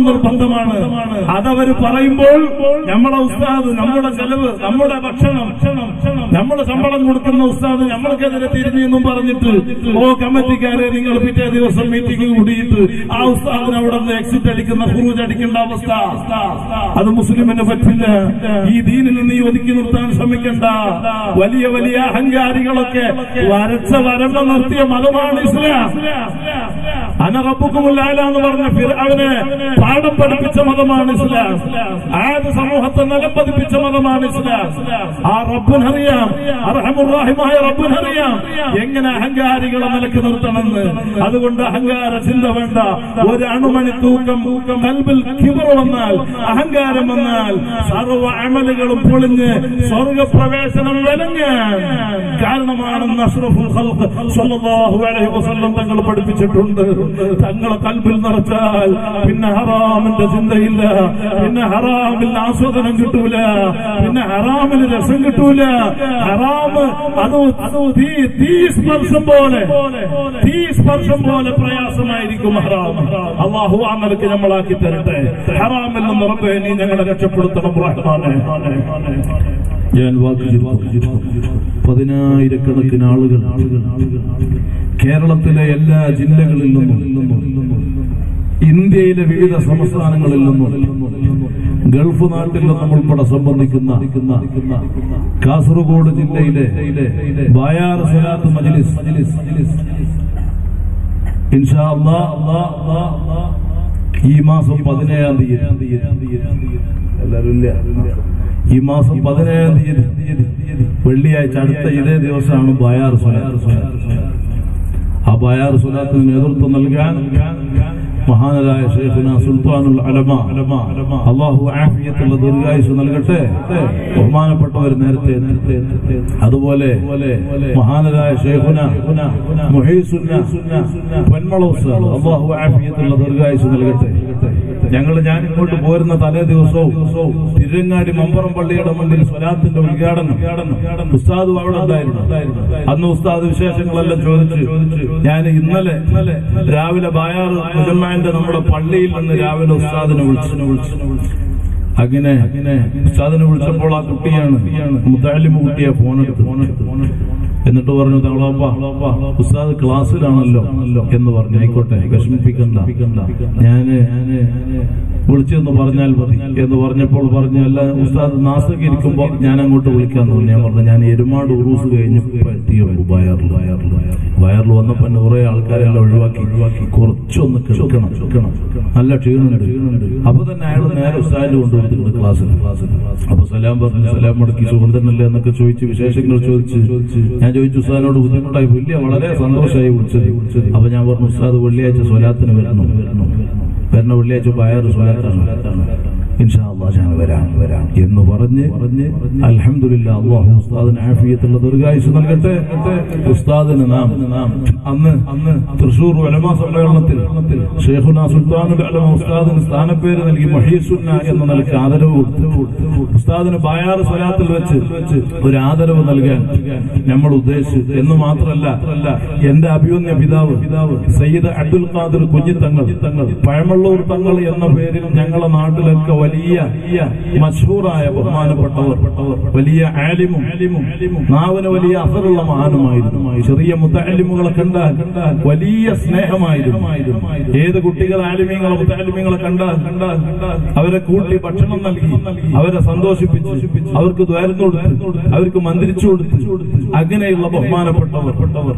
നിർബന്ധമാണ്. അതവര് പറയുമ്പോൾ നമ്മളെ ഉസ്താദ്, നമ്മുടെ ചെലവ്, നമ്മുടെ ഭക്ഷണം, നമ്മുടെ ശമ്പളം കൊടുക്കുന്ന ഉസ്താദ് നമ്മൾക്കെതിരെ തിരിഞ്ഞെന്നും പറഞ്ഞിട്ട് കമ്മിറ്റിക്കാരെ നിങ്ങൾ പിറ്റേ ദിവസം മീറ്റിംഗ് കൂടിയിട്ട് ആ ഉസ്താദിന് അവിടെ നിന്ന് എക്സിറ്റ് അടിക്കുന്ന, ഖുറൂജ് അടിക്കേണ്ട അവസ്ഥ, അത് മുസ്ലിമിന് പറ്റില്ല. ഈ ദീനിൽ നിന്ന് നീ ഒതുക്കി നിർത്താൻ ശ്രമിക്കണ്ട. വലിയ വലിയ അഹങ്കാരികളൊക്കെ വരച്ച വരമ്പ നിർത്തിയ മതമാണ് ഇസ്ലാം. അനറബ്ബുക്കുമുൽ അഅ്ലാ എന്ന് പറഞ്ഞ ഫിർഔനെ പാഠം പഠിപ്പിച്ച മതമാണ് ഇസ്ലാം. ആദ് സമൂഹത്തെ നിലംപതിപ്പിച്ച മതമാണ് ഇസ്ലാം. ആ റബ്ബിനറിയാം, അർഹമുർ റഹീമായ റബ്ബിനറിയാം എങ്ങനെ അഹങ്കാരികളെ നിലക്ക് നിർത്തണമെന്ന്. അതുകൊണ്ട് അഹങ്കാര ചിന്ത വേണ്ട. ഒരു അണുമണി തൂക്കം കൽബിൽ കിബർ വന്നാൽ, അഹങ്കാരം വന്നാൽ സർവ്വ അമലുകളും പൊളിഞ്ഞ് സ്വർഗപ്രവേശനം വിലങ്ങാൻ കാരണമാണെന്ന് അഷ്റഫുൽ ഖൽഖ് സ്വല്ലല്ലാഹു അലൈഹി വസല്ലം തങ്ങൾ പഠിപ്പിച്ചിട്ടുണ്ട്. തങ്ങളെ കൽബിൽ നിറച്ചാൽ പിന്നെ ഹറാമിന്റെ ചിന്തയില്ല, പിന്നെ ഹറാമിൽ ആസ്വാദനം കിട്ടൂല, പിന്നെ ഹറാമിന് രസം കിട്ടൂല. ഹറാമ് അത് തീ സ്പർശം പോലെ പ്രയാസമായിരിക്കും ഹറാം. അല്ലാഹു ആ നിലക്ക് നമ്മളാക്കി തരട്ടെ. ഹറാമിൽ നിന്ന് റബ്ബേ നീ ഞങ്ങളെ രക്ഷപ്പെടുത്തണം റഹ്മാനേ. ഞാൻ പതിനായിരക്കണക്കിന് ആളുകൾ കേരളത്തിലെ എല്ലാ ജില്ലകളിൽ നിന്നും ഇന്ത്യയിലെ വിവിധ സംസ്ഥാനങ്ങളിൽ നിന്നും ഗൾഫ് നാട്ടിൽ നിന്നും ഉൾപ്പെടെ സംബന്ധിക്കുന്ന കാസർഗോഡ് ജില്ലയിലെ ബായാർ സലാത്ത് മജ്ലിസ് ഇൻഷാ അല്ലാഹ് ഈ മാസം 17-ാം തീയതി, എല്ലാവരും ഇല്ല, ഈ മാസം 17-ാം തീയതി വെള്ളിയാഴ്ച, അടുത്ത ഇതേ ദിവസമാണ് ബായാർ സ്വലാത്ത്. ആ ബായാർ സ്വലാത്തിന് നേതൃത്വം നൽകാൻ മഹാനരായ ശൈഖുനാ സുൽത്താനുൽ ഉലമ, അല്ലാഹു ആഫിയത്തുള്ള ദീർഘായുസ്സ് നൽകട്ടെ, ബഹുമാനപ്പെട്ടവർ നേരത്തെ. അതുപോലെ മഹാനരായ ശൈഖുനാ മുഹീസുന്ന പൊന്മള ഉസ്താദ്, അല്ലാഹു ആഫിയത്തുള്ള ദീർഘായുസ്സ് നൽകട്ടെ. ഞാൻ ഇങ്ങോട്ട് പോരുന്ന തലേ ദിവസവും തിരുരങ്ങാടി മമ്പറം പള്ളിയുടെ മുന്നിൽ സ്വലാത്തിന്റെ ഉദ്ഘാടനം ഉസ്താദും അവിടെ ഉണ്ടായിരുന്നു. അന്ന് ഉസ്താദ് വിശേഷങ്ങളെല്ലാം ചോദിച്ചു. ഞാൻ ഇന്നലെ രാവിലെ ബായാർ മുജമ്മാന്റെ നമ്മുടെ പള്ളിയിൽ നിന്ന് രാവിലെ ഉസ്താദിനെ വിളിച്ചു. അങ്ങനെ ഉസ്താദിനെ വിളിച്ചപ്പോൾ ആ കുട്ടിയാണ്, മുത്തഅല്ലിമ് കുട്ടിയെ ഫോണെടുത്ത് എന്നിട്ട് പറഞ്ഞു, തങ്ങളാപ്പ ഉസ്താദ് ക്ലാസ്സിലാണല്ലോ എന്ന് പറഞ്ഞു. ആയിക്കോട്ടെ, വിഷമിപ്പിക്കണ്ട, ഞാന് വിളിച്ചെന്ന് പറഞ്ഞാൽ മതി എന്ന് പറഞ്ഞപ്പോൾ പറഞ്ഞു, അല്ല ഉസ്താദ് നാസകരിക്കുമ്പോ ഞാൻ അങ്ങോട്ട് വിളിക്കാന്ന് പറഞ്ഞു. ഞാൻ പറഞ്ഞു, ഞാൻ എരുമാട് ഉറൂസ് കഴിഞ്ഞ് എത്തിയുള്ളൂ വയറിൽ വന്നപ്പോ കുറെ ആൾക്കാരെല്ലാം ഒഴിവാക്കി കുറച്ചൊന്ന് കേൾക്കണം, നല്ല ക്ഷീണുണ്ട്. അപ്പൊ തന്നെ അയാൾ നേരെ ഉസ്താദിന് കൊണ്ടുവന്നിട്ടുണ്ട് ക്ലാസ്സിൽ. അപ്പൊ സലാം പറഞ്ഞു, സലാം മടക്കി സുഗന്ധനല്ലേ എന്നൊക്കെ ചോദിച്ച് വിശേഷങ്ങൾ ചോദിച്ച് ഞാൻ ചോദിച്ചു ഉസ്താദിനോട് ബുദ്ധിമുട്ടായി, വളരെ സന്തോഷമായി വിളിച്ചത്. അപ്പൊ ഞാൻ പറഞ്ഞു, ഉസ്താദ് വെള്ളിയാഴ്ച സ്വലാത്തിന് വരണ വെള്ളിയാഴ്ച ബായാർ സ്വലാത്താണ്, ഇൻഷാ അല്ലാഹ് ഞാൻ വരാം എന്ന് പറഞ്ഞ് അൽഹംദുലില്ലാഹ് അല്ലാഹു ഉസ്താദിന് ആഫിയത്തുള്ള ദീർഘായുസ്സ് നൽകട്ടെ. ഉസ്താദിന് നാം അന്ന് തൃശൂർ ഉലമാ സമ്മേളനത്തിൽ ശൈഖുനാ സുൽത്താനുൽ ഉലമ ഉസ്താദിന് സ്ഥാനപ്പേര് നൽകി മുഹീസുന്ന എന്ന നിലയ്ക്ക് ആദരവ് കൊടുത്തു. ഉസ്താദിന് ബായാർ സ്വലാത്തിൽ വെച്ച് ഒരു ആദരവ് നൽകാൻ നമ്മൾ ഉദ്ദേശിച്ചു എന്ന് മാത്രമല്ല, എന്റെ അഭിമന്യ പിതാവ് സയ്യിദ് അബ്ദുൽ ഖാദിർ കുഞ്ഞിത്തങ്ങൾ പഴമള്ളൂർ തങ്ങൾ എന്ന പേരിൽ ഞങ്ങളുടെ നാട്ടിലൊക്കെ വലിയ മശ്ഹൂറായ ബഹുമാനപ്പെട്ടവർ, വലിയ ആലിമും നാവിന് വലിയ അസറുള്ള മഹാനുമായിരുന്നു. ചെറിയ മുത്തഅല്ലിമുകളെ കണ്ടാൽ വലിയ സ്നേഹമായിരുന്നു. ഏത് കുട്ടികൾ ആലിമീങ്ങളെ മുത്തഅല്ലിമീങ്ങളെ കണ്ടാൽ അവരെ കൂട്ടി ഭക്ഷണം നൽകി, അവരെ സന്തോഷിപ്പിച്ചു, അവർക്ക് ദ്വാരം കൊടുത്തു, അവർക്ക് മന്ത്രിച്ചു കൊടുത്തു. അങ്ങനെയുള്ള ബഹുമാനപ്പെട്ടവർ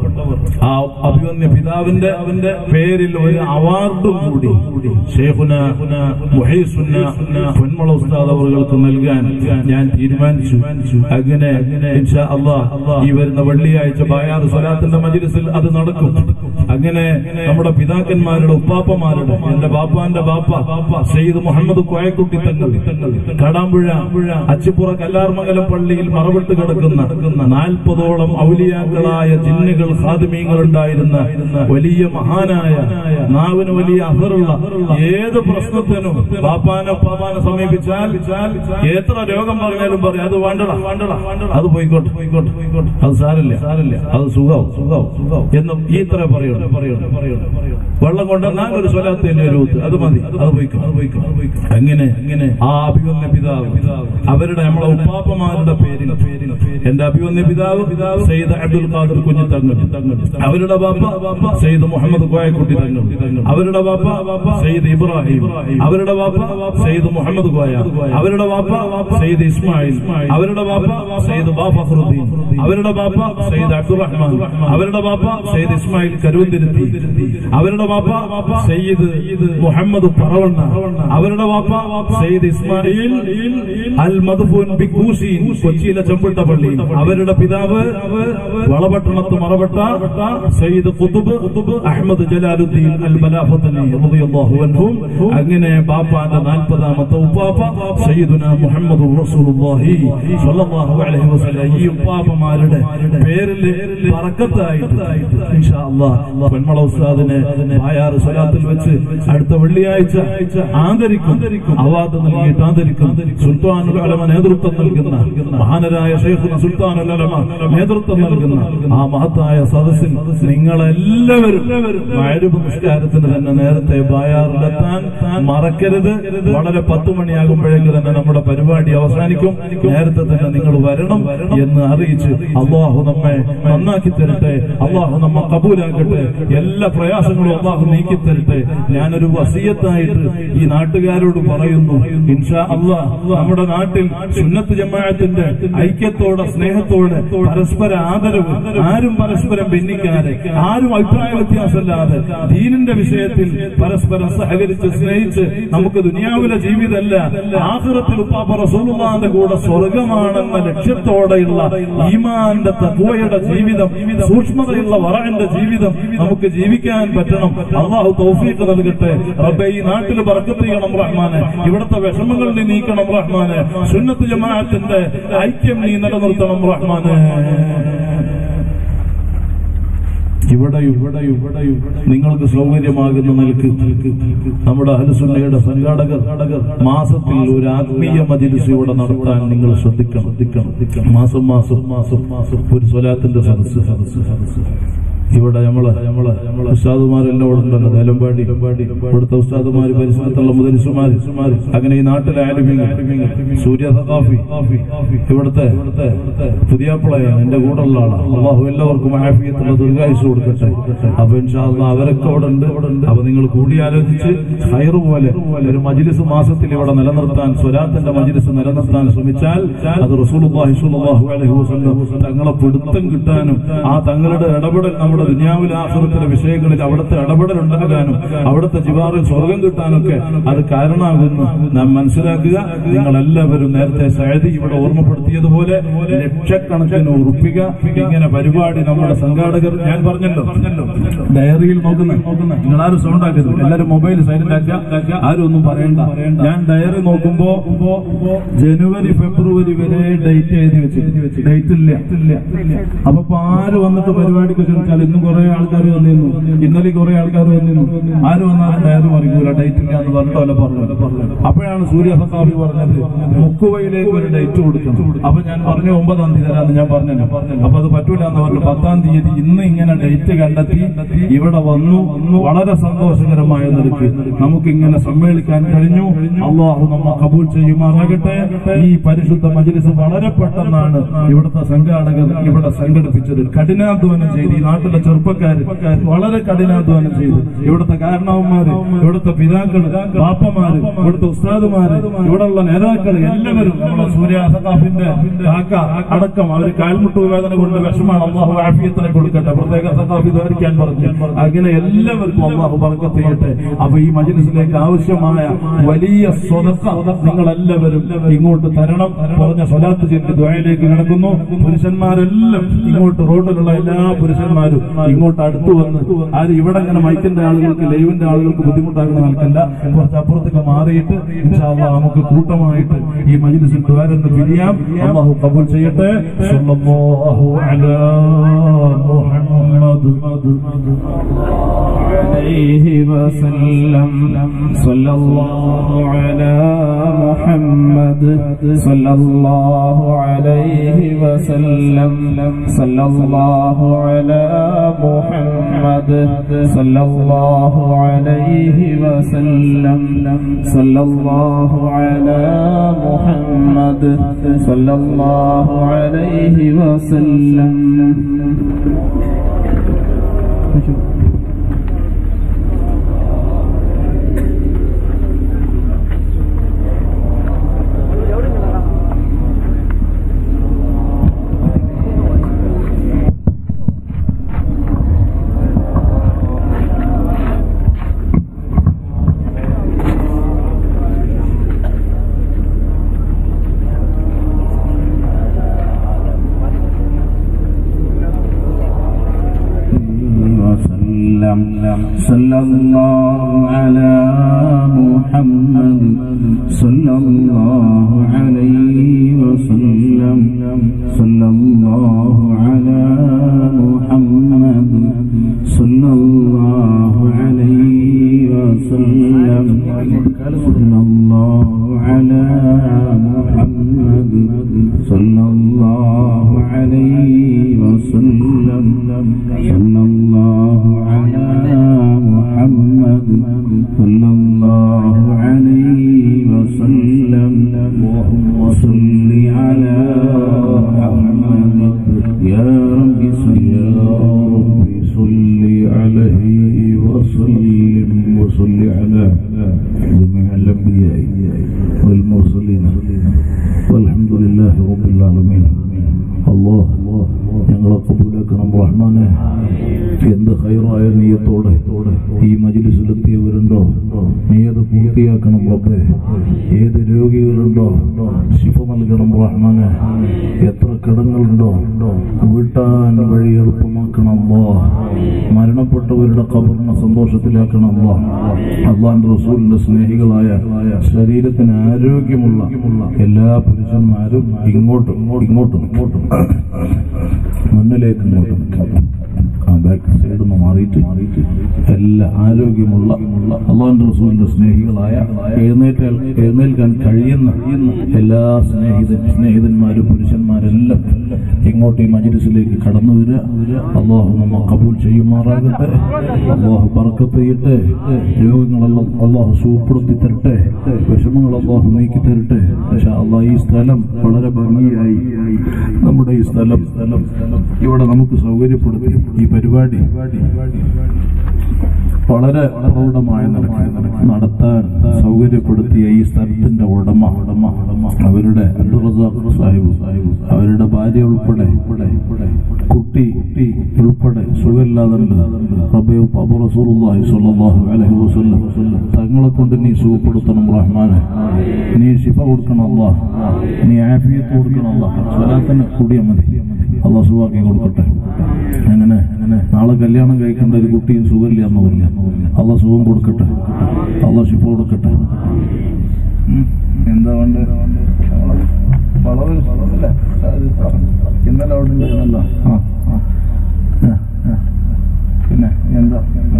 ആ അഭിമന്യ പിതാവിന്റെ പേരിൽ ഒരു അവാർഡും കൂടി ശൈഖുനാ മുഹീസുന്ന പൊന്മള ഉസ്താദ് അവർക്ക് നൽകാൻ ഞാൻ തീരുമാനിച്ചു. അങ്ങനെ ഇൻഷാ അല്ലാഹ് ഈ വരുന്ന വെള്ളിയാഴ്ച ബായാർ സ്വലാത്തിന്റെ മജ്ലിസിൽ അത് നടക്കും. അങ്ങനെ നമ്മുടെ പിതാക്കന്മാരുടെ ഉപ്പാപ്പമാരുടെ, എന്റെ ബാപ്പാന്റെ ബാപ്പ സയ്യിദ് മുഹമ്മദ് കോയക്കുട്ടി തങ്ങൾ കടാമ്പുഴ അച്ചിപ്പുറ കല്ലാർമംഗലം പള്ളിയിൽ മറവിട്ട് കിടക്കുന്ന 40ഓളം ഔലിയാക്കളായ ജിന്നുകൾ ഖാദിമീങ്ങൾ ഉണ്ടായിരുന്ന വലിയ മഹാനായ, നാവിന് വലിയ അസറുള്ള, ഏത് പ്രശ്നത്തിനും ബാപ്പാനൊപ്പാ ഉപ്പാപ്പാനെ സമീപിച്ചാൽ എത്ര രോഗം പറഞ്ഞാലും പറയും അത് വേണ്ടടാ അത് പോയിക്കോട്ടെ അത് സാരില്ല അത് സുഖാവും എന്നും ഈ ഇത്ര പറയുള്ളൂ. വെള്ളം കൊണ്ടെന്നാൽ ഒരു സ്വലാത്തിന്റെ രൂപത്ത് അത് മതി, അത് പോയിക്കോ. അങ്ങനെ ആ അഭിവന്യ പിതാവ് അവരുടെ നമ്മളെ ഉപ്പാപ്പമാരുടെ പേരിൽ എന്റെ അഭിവന്യ പിതാവ് സയ്യിദ് അബ്ദുൽ ഖാദിർ കുഞ്ഞി തങ്ങൾ, അവരുടെ ബാപ്പ സയ്യിദ് മുഹമ്മദ് കോയക്കുട്ടി തങ്ങൾ, അവരുടെ ബാപ്പ സയ്യിദ് ഇബ്രാഹിം, അവരുടെ ബാപ്പ സയ്യിദ് മുഹമ്മദ് കോയ, അവരുടെ ബാപ്പ സയ്യിദ് ഇസ്മായിൽ, അവരുടെ ബാപ്പ സയ്യിദ് ഫഖറുദ്ദീൻ, അവരുടെ ബാപ്പ സയ്യിദ് അബ്ദുറഹ്മാൻ, അവരുടെ ബാപ്പ സയ്യിദ് ഇസ്മായിൽ കരുവന്തിരുത്തി, അവരുടെ ബാപ്പ സയ്യിദ് മുഹമ്മദ് പറവണ്ണ, അവരുടെ ബാപ്പ സയ്യിദ് ഇസ്മായിൽ അൽ മദ്ഫൂൻ ബിക്കൂസീൻ കൊച്ചിയിലെ ചെമ്പിട്ട പള്ളി, അവരുടെ പിതാവ് വളപട്ടണത്ത് മറവട്ട സയ്യിദ് ഖുതുബ് അഹ്മദ് ജലാലുദ്ദീൻ അൽ ബലാഫത്തനി റളിയല്ലാഹു അൻഹു. അങ്ങനെ ബാപ്പാന്റെ 40ാമത്തെ ഉപ്പാപ്പ സയ്യിദുനാ മുഹമ്മദുർ റസൂലുള്ളാഹി സ്വല്ലല്ലാഹു അലൈഹി വസല്ലം. ഈ ഉപ്പാപ്പമാരുടെ പേരിൽ ബറക്കത്തായിട്ട് ഇൻഷാ അല്ലാഹ് പെൺമള ഉസ്താദിനെ ബായാർ സ്വലാത്തിൽ വെച്ച് അടുത്ത വെള്ളിയാഴ്ച ആദരിക്കും, അവാർഡ് നൽകിയിട്ട് ആദരിക്കും. സുൽത്താനുൽ ഉലമ നേതൃത്വം നൽകുന്ന മഹാനരായ ശൈഖുന സുൽത്താനുൽ ഉലമ നേതൃത്വം നൽകുന്ന ആ മഹത്തായ സദസ്സിൽ നിങ്ങളെല്ലാവരും മഗ്‌രിബ് നിസ്കാരത്തിന് തന്നെ നേരത്തെ ബായാറിലെത്താൻ മറക്കരുത്. വളരെ 10 മണിയാകുമ്പോഴേക്ക് തന്നെ നമ്മുടെ പരിപാടി അവസാനിക്കും. നേരത്തെ തന്നെ നിങ്ങൾ വരണം എന്ന് അറിയിച്ച് അള്ളാഹു നമ്മെ നന്നാക്കി തരട്ടെ, അള്ളാഹു നമ്മെ കബൂലാക്കട്ടെ, എല്ലാ പ്രയാസങ്ങളും അള്ളാഹു നീക്കി തരട്ടെ. ഞാനൊരു വസിയത്തായിട്ട് ഈ നാട്ടുകാരോട് പറയുന്നു, ഇൻഷാ അള്ളാഹ് നമ്മുടെ നാട്ടിൽ സുന്നത്ത് ജമാഅത്തിന്റെ ഐക്യത്തോടെ സ്നേഹത്തോടെ പരസ്പര ആദരവ്, ആരും പരസ്പരം ഭിന്നിക്കാതെ, ആരും അഭിപ്രായ വ്യത്യാസമില്ലാതെ ദീനിന്റെ വിഷയത്തിൽ പരസ്പരം സഹകരിച്ച് സ്നേഹിച്ച് നമുക്ക് ദുനിയാവിലെ ജീവിതമല്ല ആഖിറത്തിൽ ഉപ്പാപ്പ റസൂലുള്ളാഹിന്റെ കൂടെ സ്വർഗമാണെന്ന ലക്ഷ്യത്തോടെയുള്ള ഈമാന്റെ തഖ്വയുടെ ജീവിതം, സൂക്ഷ്മതയുള്ള വറഅന്റെ ജീവിതം നമുക്ക് ജീവിക്കാൻ പറ്റണം. അല്ലാഹു തൗഫീഖ് നൽകട്ടെ. റബ്ബേ ഈ നാട്ടിൽ ബർക്കത്ത് ചെയ്യണം റഹ്മാനെ, ഇവിടുത്തെ വിഷമങ്ങൾ നീ നീക്കണം റഹ്മാനെ, സുന്നത്ത് ജമാഅത്തിന്റെ ഐക്യം നീ നിലനിർത്തണം റഹ്മാനെ. ഇവിടെയും നിങ്ങൾക്ക് സൗകര്യമാകുന്ന നിലക്ക് നമ്മുടെ അഹ്ലുസുന്നയുടെ സംഘാടകർ മാസത്തിൽ ഒരു ആത്മീയ മജ്‌ലിസ് ഇവിടെ നടത്താൻ നിങ്ങൾ ശ്രദ്ധിക്കണം. മാസം ഒരു സ്വലാത്തിന്റെ സദസ്സ് ഇവിടെ നമ്മള് ഉസ്താദുമാരെല്ലാം ഉണ്ടല്ലോ, ദേലമ്പാടി ഇവിടുത്തെ ഉസ്താദുമാര്, പരിസരത്തുള്ള മുദരിസുമാര്, അങ്ങനെ ഈ നാട്ടിലെ ആലിമീങ്ങൾ, സൂര്യ സഖാഫി ഇവിടുത്തെ പുതിയാപ്പിളയാണ്, എന്റെ കൂടെയുള്ള ആളാണ്. അല്ലാഹു എല്ലാവർക്കും ആഫിയത്തുള്ള ദീർഘായുസ്സ് കൊടുക്കട്ടെ. അപ്പൊ ഇൻഷാ അല്ലാഹ് അവരൊക്കെ അവിടെ ഉണ്ട്. അപ്പൊ നിങ്ങൾ കൂടിയാലോചിച്ച് ഖൈറ് പോലെ ഒരു മജ്‌ലിസ് മാസത്തിൽ ഇവിടെ നിലനിർത്താൻ, സ്വലാത്തിന്റെ മജ്‌ലിസ് നിലനിർത്താൻ ശ്രമിച്ചാൽ അത് റസൂലുള്ളാഹി സ്വല്ലല്ലാഹു അലൈഹി വസല്ലം തങ്ങളെ പിടുത്തം കിട്ടാനും ആ തങ്ങളുടെ ഇടപെടൽ നമ്മുടെ ദുനിയാവിലെ ആഖിറത്തിലെ വിഷയങ്ങളിൽ അവിടുത്തെ ഇടപെടൽ ഉണ്ടാകാനും അവിടുത്തെ ജിവാറിൽ സ്വർഗം കിട്ടാനൊക്കെ അത് കാരണമാകുന്നു നാം മനസ്സിലാക്കുക. നിങ്ങളെല്ലാവരും നേരത്തെ സഅദി ഇവിടെ ഓർമ്മപ്പെടുത്തിയതുപോലെ ലക്ഷക്കണക്കിന് ഉറുപ്പിക ഇങ്ങനെ പരിപാടി നമ്മുടെ സംഘാടകർ, ഞാൻ പറഞ്ഞല്ലോ ഡയറിയിൽ നോക്കുന്ന, നിങ്ങളാരും സൗണ്ട് ആക്കരുത്, എല്ലാവരും മൊബൈൽ സൈലന്റ് ആക്കുക, ആരും ഒന്നും പറയണ്ട. ഞാൻ ഡയറി നോക്കുമ്പോ ജനുവരി ഫെബ്രുവരി വരെ ഡേറ്റ് എഴുതി വെച്ച് ഡേറ്റ് ഇല്ല. അപ്പൊ ആര് വന്നിട്ട് പരിപാടിക്ക് ചോദിച്ചാൽ ഇന്നും കുറെ ആൾക്കാർ വന്നിരുന്നു, ഇന്നലെ കുറെ ആൾക്കാർ വന്നിരുന്നു, ആര് വന്നാലും ഡയറി മറിക്കൂല, ഡേറ്റ് ഇല്ല എന്ന് പറഞ്ഞിട്ടല്ല പറഞ്ഞു. അപ്പോഴാണ് സൂര്യ സഖാഫി പറഞ്ഞത് മുക്കുവയിലേക്ക് ഒരു ഡേറ്റ് കൊടുക്കണം. അപ്പൊ ഞാൻ പറഞ്ഞു 9-ാം തീയതി തരാന്ന് ഞാൻ പറഞ്ഞല്ലോ. അപ്പൊ അത് പറ്റൂല എന്ന് പറഞ്ഞു 10-ാം തീയതി ഇന്ന് ഇങ്ങനെ ഡേറ്റ് കണ്ടെത്തി ഇവിടെ വന്നു. വളരെ സന്തോഷകരമായ നിലയ്ക്ക് നമുക്ക് ഇങ്ങനെ സമ്മേളിക്കാൻ കഴിഞ്ഞു. അള്ളാഹു നമ്മെ കബൂൽ ചെയ്യുമാറാകട്ടെ. ഈ പരിശുദ്ധ മജ്‌ലിസ് വളരെ പെട്ടെന്നാണ് ഇവിടുത്തെ സംഘാടകർ ഇവിടെ സംഘടിപ്പിച്ചത്. കഠിനാധ്വാനം ചെയ്ത് ഈ നാട്ടിലെ ചെറുപ്പക്കാര് വളരെ കഠിനാധ്വാനം ചെയ്ത്, ഇവിടുത്തെ കാരണവന്മാര്, ഇവിടുത്തെ പിതാക്കള്, ബാപ്പമാര്, ഇവിടുത്തെ ഉസ്താദുമാര്, ഇവിടെയുള്ള നേതാക്കള് എല്ലാവരും നമ്മുടെ സൂര്യ സഖാഫിന്റെ കാക്ക അടക്കം അവർ കാൽമുട്ട് വേദന കൊണ്ട് വിഷമാണ്. അള്ളാഹു ആഫിയത്തിനെ കൊടുക്കട്ടെ. പ്രത്യേക സഖാഫി ദ്വാരിക്കാൻ പറഞ്ഞു. അങ്ങനെ എല്ലാവർക്കും അള്ളാഹു ബർക്കത്ത് ചെയ്യട്ടെ. അപ്പൊ ഈ മജ്‌ലിസിലേക്ക് ആവശ്യമായ വലിയ സ്വതക്ക നിങ്ങളെല്ലാവരും ഇങ്ങോട്ട് തരണം. പറഞ്ഞ സ്വലാത്ത് ചൊല്ലി ദുആയിലേക്ക് നടക്കുന്നു. പുരുഷന്മാരെല്ലാം ഇങ്ങോട്ട്, റോഡിലുള്ള എല്ലാ പുരുഷന്മാരും ഇങ്ങോട്ട് അടുത്തു വന്ന്, ആര് ഇവിടെ ഇങ്ങനെ മൈക്കിന്റെ ആളുകൾക്ക്, ലൈവിന്റെ ആളുകൾക്ക് ബുദ്ധിമുട്ടാകുന്ന നിൽക്കല്ല, കുറച്ച് അപ്പുറത്തേക്ക് മാറിയിട്ട് ഇൻഷാ അല്ലാഹ് നമുക്ക് കൂട്ടമായിട്ട് ഈ മജ്‌ലിസിൽ ദ്വാരന്ന് പിരിയാം. അല്ലാഹു ഖബൂൽ ചെയ്യട്ടെ. സല്ലല്ലാഹു അലാ മുഹമ്മദ്. عليه وسلم صلى الله على محمد صلى الله عليه وسلم صلى الله على محمد صلى الله عليه وسلم صلى الله على محمد صلى الله عليه وسلم. صلى الله على محمد صلى الله عليه وسلم صلى الله على محمد صلى الله عليه وسلم صلى الله على محمد صلى الله عليه وسلم صلى الله على محمد صلى الله عليه وسلم. اللهم صل على محمد يا رب صل عليه وسلم وصل على جميع الأنبياء والمرسلين والحمد لله رب العالمين. الله ഞങ്ങളെ കബൂലാക്കണം റഹ്മാനെ. എന്ത് ഖൈറായ നിയ്യത്തോടെ ഈ മജ്‌ലിസിലെത്തിയവരുണ്ടോ നീ അത് പൂർത്തിയാക്കണം റബ്ബേ. ഏത് രോഗികളുണ്ടോ ശിഫ നൽകണം റഹ്മാനെ. എത്ര കടങ്ങളുണ്ടോ വീട്ടാൻ വഴി എളുപ്പമാക്കണം അല്ലാഹ്. മരണപ്പെട്ടവരുടെ ഖബറിനെ സന്തോഷത്തിലാക്കണം അല്ലാഹ്. അല്ലാഹുവിന്റെ റസൂലിന്റെ സ്നേഹികളായ ശരീരത്തിന് ആരോഗ്യമുള്ള എല്ലാ പുരുഷന്മാരും ഇങ്ങോട്ടും മുന്നിലേക്ക് ബാക്ക് സൈഡ് ഒന്ന് മാറിയിട്ട് എല്ലാ ആരോഗ്യമുള്ള അല്ലാഹുവിന്റെ റസൂലിന്റെ സ്നേഹികളായ എഴുന്നേൽക്കാൻ കഴിയുന്ന എല്ലാ സ്നേഹിതന്മാരും പുരുഷന്മാരെല്ലാം ഇങ്ങോട്ട് ഈ മജ്‌ലിസിലേക്ക് കടന്നു വരിക. അല്ലാഹു നമ്മെ ഖബൂൽ ചെയ്യുമാറാകട്ടെ. അല്ലാഹു ബർക്കത്ത് ചെയ്യട്ടെ. രോഗങ്ങളെല്ലാം അല്ലാഹു സുഖപ്പെടുത്തി തരട്ടെ. വിഷമങ്ങൾ അല്ലാഹു നീക്കി തരട്ടെ. ഇൻഷാ അല്ലാഹ് ഈ സ്ഥലം വളരെ ഭംഗിയായി നമ്മുടെ ഈ സ്ഥലം ഇവിടെ നമുക്ക് സൗകര്യപ്പെടുത്തി ഈ പരിപാടി വളരെ പ്രൗഢമായ നടത്താൻ സൗകര്യപ്പെടുത്തിയ ഈ സ്ഥലത്തിന്റെ ഉടമ അവരുടെ അബ്ദുൾ റസാഖ് സാഹിബ് അവരുടെ ഭാര്യ ഉൾപ്പെടെ കുട്ടി ഉൾപ്പെടെ സുഖമില്ലാതെ റസൂലുള്ളാഹി സ്വല്ലല്ലാഹു അലൈഹി വസല്ലം തങ്ങളെ കൊണ്ട് നീ സുഖപ്പെടുത്തണം റഹ്മാനെ. നീ ശിഫ കൊടുക്കണം അല്ലാഹ്. നീ ആഫിയത്ത് കൊടുക്കണം അല്ലാഹ്. സ്വലാത്തിന് കൂടിയാൽ മതി. അല്ലാഹ് സുഖാക്കി കൊടുക്കട്ടെ. അങ്ങനെ നാളെ കല്യാണം കഴിക്കേണ്ട ഒരു കുട്ടിയും സുഖമില്ല എന്ന് പറഞ്ഞു. അല്ലാഹ് സുഖം കൊടുക്കട്ടെ. അല്ലാഹ് ശിഫ കൊടുക്കട്ടെ. എന്താ വേണ്ടത്? വളരെ ഇന്നലെ അവിടെ ഉണ്ടായിരുന്നല്ലോ. പിന്നെ എന്താ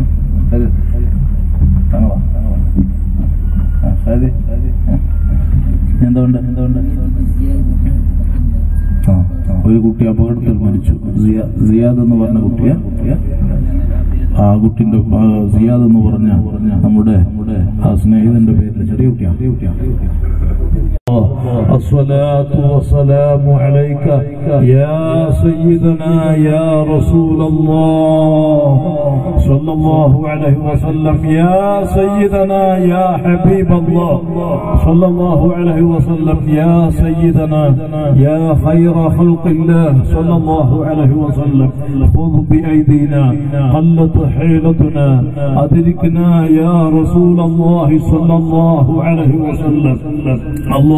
തങ്ങളാ എന്താ ഒരു കുട്ടി അപകടത്തിൽ മരിച്ചു. സിയാദ് എന്ന് പറഞ്ഞ കുട്ടിയെ ആ കുട്ടിന്റെ സിയാദ് എന്ന് പറഞ്ഞ നമ്മുടെ ആ സ്നേഹിതന്റെ പേര് ചെറിയ കുട്ടിയാ. الصلاة والسلام عليك يا سيدنا يا رسول الله صلى الله عليه وسلم يا سيدنا يا حبيب الله صلى الله عليه وسلم يا سيدنا يا خير خلق الله صلى الله عليه وسلم خذ بأيدينا قلت حيلتنا أدركنا يا رسول الله صلى الله عليه وسلم. الله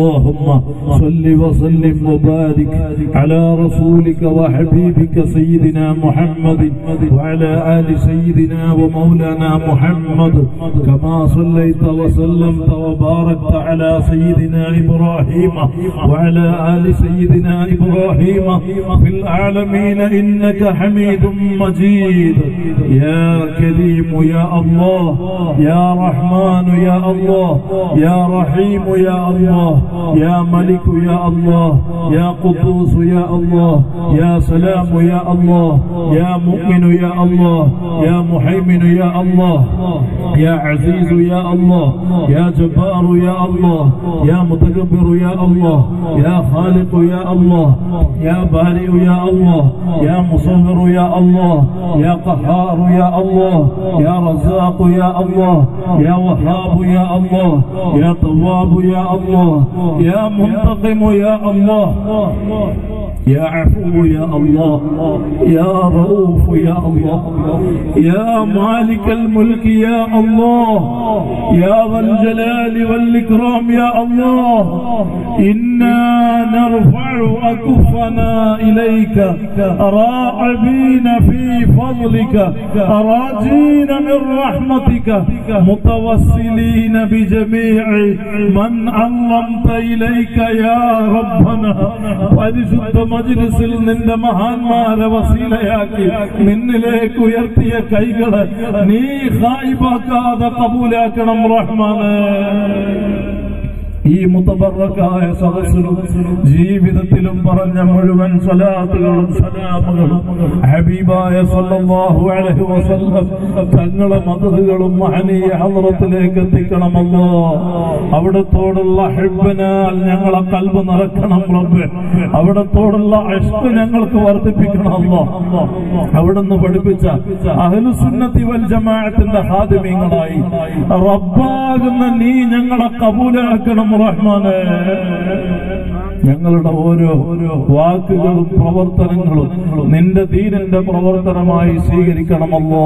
اللهم صل وسلم وبارك على رسولك وحبيبك سيدنا محمد وعلى آل سيدنا ومولانا محمد كما صليت وسلمت وباركت على سيدنا إبراهيم وعلى آل سيدنا إبراهيم في العالمين إنك حميد مجيد. يا كريم يا الله، يا رحمن يا الله، يا رحيم يا الله، يا ملك يا الله، يا قدوس يا الله، يا سلام يا الله، يا مؤمن يا الله، يا محيمن يا الله، يا عزيز يا الله، يا جبار يا الله، يا متكبر يا الله، يا خالق يا الله، يا بارئ يا الله، يا مصور يا الله، يا قهار يا الله، يا رزاق يا الله، يا وهاب يا الله، يا تواب يا الله، يا منتقم يا الله، يا عفو يا الله، يا رؤوف يا الله، يا مالك الملك يا الله، يا ذا الجلال والإكرام يا الله. إنا نرفع أكفنا إليك راغبين في فضلك راجين من رحمتك متوسلين بجميع من علمت إليك يا ربنا. പരിശുദ്ധ മജ്‌ലിസിൽ നിന്റെ മഹാന്മാരെ വസീലയാക്കി നിന്നിലേക്ക് ഉയർത്തിയ കൈകളെ നീ ഖായിബാക്കാതെ കബൂലാക്കണം റഹ്മാനേ. ഈ മുതബറക്കായ സദസ്സിലും ജീവിതത്തിലും പറഞ്ഞ മുഴുവൻ സ്വലാത്തുകളും സലാമുകളും ഹബീബായ സല്ലല്ലാഹു അലൈഹി വസല്ലം തങ്ങളെ മദദുകളും മഹനീയ ഹദ്റത്തിലേക്ക് എത്തിക്കണമല്ലോ. അവിടത്തോടുള്ള ഹിബ്ബിനാൽ ഞങ്ങളെ ഖൽബ് നിറക്കണം റബ്ബേ. അവിടത്തോടുള്ള ഇഷ്ക് ഞങ്ങൾക്ക് വർദ്ധിപ്പിക്കണമല്ലോ. അവിടുന്ന് പഠിപ്പിച്ച അഹ്ലുസുന്നത്തി വൽ ജമാഅത്തിന്റെ ഖാദിമീങ്ങളായി റബ്ബാകുന്ന നീ ഞങ്ങളെ കബൂലാക്കണം റഹ്മാനേ. ഞങ്ങളുടെ ഓരോ വാക്കുകളും പ്രവർത്തനങ്ങളും നിന്റെ ദീനിന്റെ പ്രവർത്തനമായി സ്വീകരിക്കണമല്ലോ.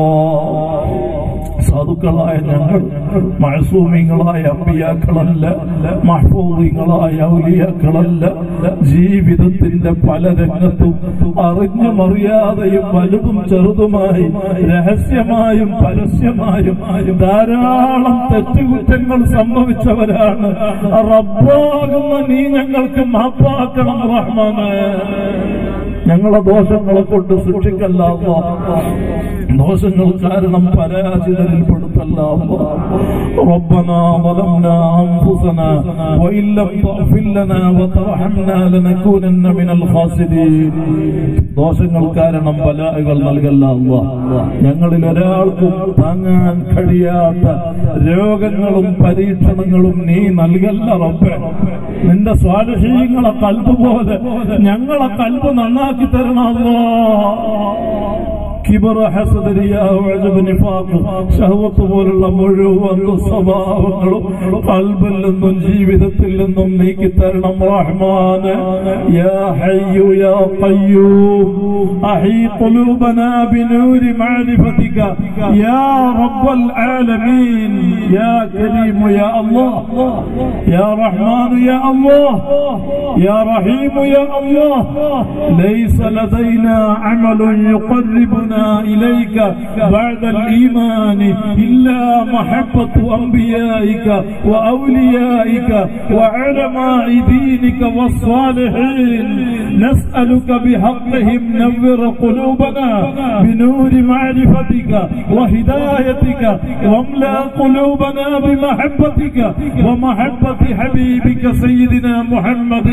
സാധുക്കളായ ഞങ്ങൾ മഅസൂമികളായ അമ്പിയാക്കളല്ല, മഹ്ഫൂദികളായ ഔലിയാക്കളല്ല. ജീവിതത്തിന്റെ പല രംഗത്തും അറിഞ്ഞും അറിയാതെയും വലുതും ചെറുതുമായി രഹസ്യമായും പരസ്യമായും ധാരാളം തെറ്റുകുറ്റങ്ങൾ സംഭവിച്ചവരാണ്. റബ്ബാകുന്ന നീ ഞങ്ങൾക്ക് മാപ്പാക്കണം റഹ്മാനേ. ഞങ്ങളെ ദോഷങ്ങളെ കൊണ്ട് ശിക്ഷിക്കല്ല അല്ലാഹ്. ദോഷങ്ങൾ കാരണം പരാജിതരിൽ പെടുത്തല്ല അല്ലാഹ്. റബ്ബനാ ളലംനാ അൻഫുസനാ വഇൻ ലം തഗ്ഫിർ ലനാ വതർഹംനാ ലനകൂനന്ന മിനൽ ഖാസിരീൻ. ദോഷങ്ങൾ കാരണം ബലാകൾ നൽകല്ല അല്ലാഹ്. ഞങ്ങളിൽ ഒരാൾക്കും താങ്ങാൻ കഴിയാത്ത രോഗങ്ങളും പരീക്ഷണങ്ങളും നീ നൽകല്ല റബ്ബേ. നിന്റെ സ്വാലിഹീങ്ങളെ ഖൽബ് പോലെ ഞങ്ങളെ ഖൽബ് നന്നാക്കി തരണം അല്ലാഹ്. കിബറ, ഹസദ്, റിയാ, ഉഅ്ജബ്, നിഫാഖ്, ശഹവത്ത് പോലുള്ള മുഴുവൻ സ്വഭാവങ്ങളും ഖൽബിൽ നിന്നും ജീവിതത്തിൽ നിന്നും നീക്കി തരണം റഹ്മാനേ. യാ ഹയ്യു യാ ഖയ്യൂം അഹീ ഖുലൂബനാ ബിനൂരി മഅരിഫതിക യാ റബ്ബൽ ആലമീൻ. യാ കരീം യാ അല്ലാഹ്, യാ റഹ്മാൻ യാ അല്ലാഹ്, യാ റഹീം യാ അല്ലാഹ്. ലൈസ ലദൈനാ അമലുൻ യുഖർരിബുനാ إليك بعد الإيمان إلا محبة أنبيائك وأوليائك وعلماء دينك والصالحين. نسألك بحقهم نور قلوبنا بنور معرفتك وهدايتك واملأ قلوبنا بمحبتك ومحبة حبيبك سيدنا محمد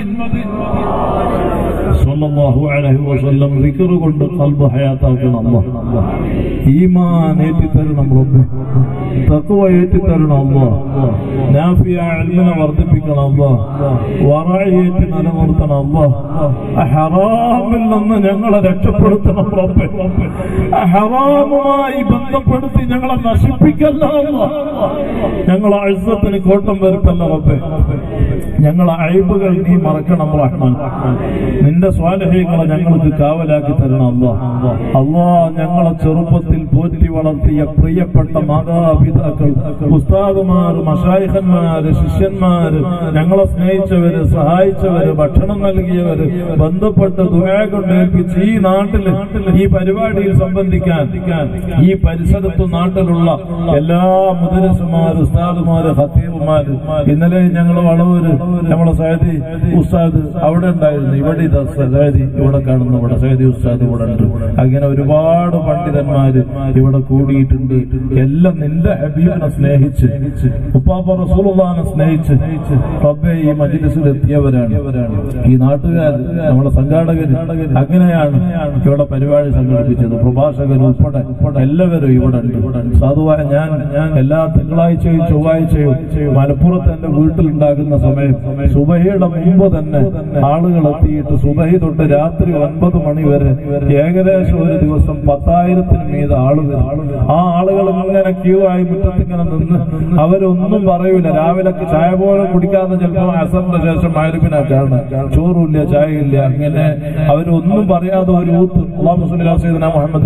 صلى الله عليه وسلم. ذكر കൊണ്ട് ഖൽബ് ഹയാത്താക്കണം അല്ലാഹ്. ഈമാൻ ഏറ്റി തരണം റബ്ബേ. തഖ്വ ഏറ്റി തരണം അല്ലാഹ്. നാഫിയ ഇൽമിനെ വർദ്ധിപ്പിക്കണം അല്ലാഹ്. വറഅ ഏറ്റി നിലനിർത്തണം അല്ലാഹ്. ഹറാമിൽ നിന്ന് ഞങ്ങളെ രക്ഷപ്പെടുത്തണം റബ്ബേ. ഹറാമുമായി ബന്ധപ്പെടുത്തി ഞങ്ങളെ നശിപ്പിക്കല്ല അല്ലാഹ്. ഞങ്ങളെ ഇസ്സത്തിന് കോട്ടം വരുത്തല്ല റബ്ബേ. ഞങ്ങളെ അയ്ബുകൾ നീ മറക്കണം റഹ്മാൻ. നിന്റെ സ്വാലിഹീങ്ങളെ ഞങ്ങൾക്ക് കാവലാക്കി തരണം അല്ലാഹ്. അല്ലാഹ് ഞങ്ങളെ ചെറുപ്പത്തിൽ പോറ്റി വളർത്തിയ പ്രിയപ്പെട്ട മാതാപിതാക്കൾ, ഉസ്താദുമാർ, മശായിഖന്മാര്, ശിഷ്യന്മാര്, ഞങ്ങളെ സ്നേഹിച്ചവര്, സഹായിച്ചവര്, ഭക്ഷണം നൽകിയവര്, ബന്ധപ്പെട്ട് ദുആ കൊണ്ട് ഏൽപ്പിച്ച് ഈ നാട്ടില് ഈ പരിപാടിയിൽ സംബന്ധിക്കാൻ ഈ പരിസരത്തു നാട്ടിലുള്ള എല്ലാ മുദരിസുമാര്, ഉസ്താദുമാര്, ഖത്തീബുമാര്, ഇന്നലെ ഞങ്ങൾ വളവൂര് നമ്മളെ സയ്യിദി ഉസ്താദ് അവിടെ ഉണ്ടായിരുന്നു. ഇവിടെ സയ്യിദി ഇവിടെ കാണുന്നു, ഇവിടെ സയ്യിദി ഉസ്താദ് ഇവിടെ ഉണ്ട്. അങ്ങനെ ഒരുപാട് പണ്ഡിതന്മാര് ഇവിടെ കൂടിയിട്ടുണ്ട്. എല്ലാം നിന്റെ ഹബീബിനെ സ്നേഹിച്ച്, ഉപ്പാപ്പ റസൂലുള്ളാഹിനെ സ്നേഹിച്ച് റബ്ബേ ഈ മജ്ലിസിൽ എത്തിയവരാണ് ഈ നാട്ടുകാർ, നമ്മുടെ സംഘാടകര്. അങ്ങനെയാണ് ഇവിടെ പരിപാടി സംഘടിപ്പിച്ചത്. പ്രഭാഷകർ ഉൾപ്പെടെ എല്ലാവരും ഇവിടെ ഉണ്ട്. സാധുവായ ഞാൻ എല്ലാ തിങ്കളാഴ്ചയും ചൊവ്വാഴ്ചയും മലപ്പുറത്ത് എന്റെ വീട്ടിലുണ്ടാകുന്ന സമയം സുബഹിയുടെ മുമ്പ് തന്നെ ആളുകൾ എത്തിയിട്ട് സുബഹി തൊട്ട് രാത്രി 9 മണി വരെ ഏകദേശം ഒരു ദിവസം 10,000-ന് മീതെ ആളുകൾ. ആ ആളുകൾ ഇങ്ങനെ ക്യൂ ആയി മുറ്റത്തിങ്ങനെ നിന്ന് അവരൊന്നും പറയൂല. രാവിലേക്ക് ചായ പോലും കുടിക്കാതെ ചിലപ്പോൾ അസറിന്റെ ശേഷം മഗ്‌രിബിനാണ്, ചോറുമില്ല ചായയില്ല. അങ്ങനെ അവരൊന്നും പറയാതെ ഒരു ഊത്ത് അല്ലാഹു സല്ലല്ലാഹു മുഹമ്മദ്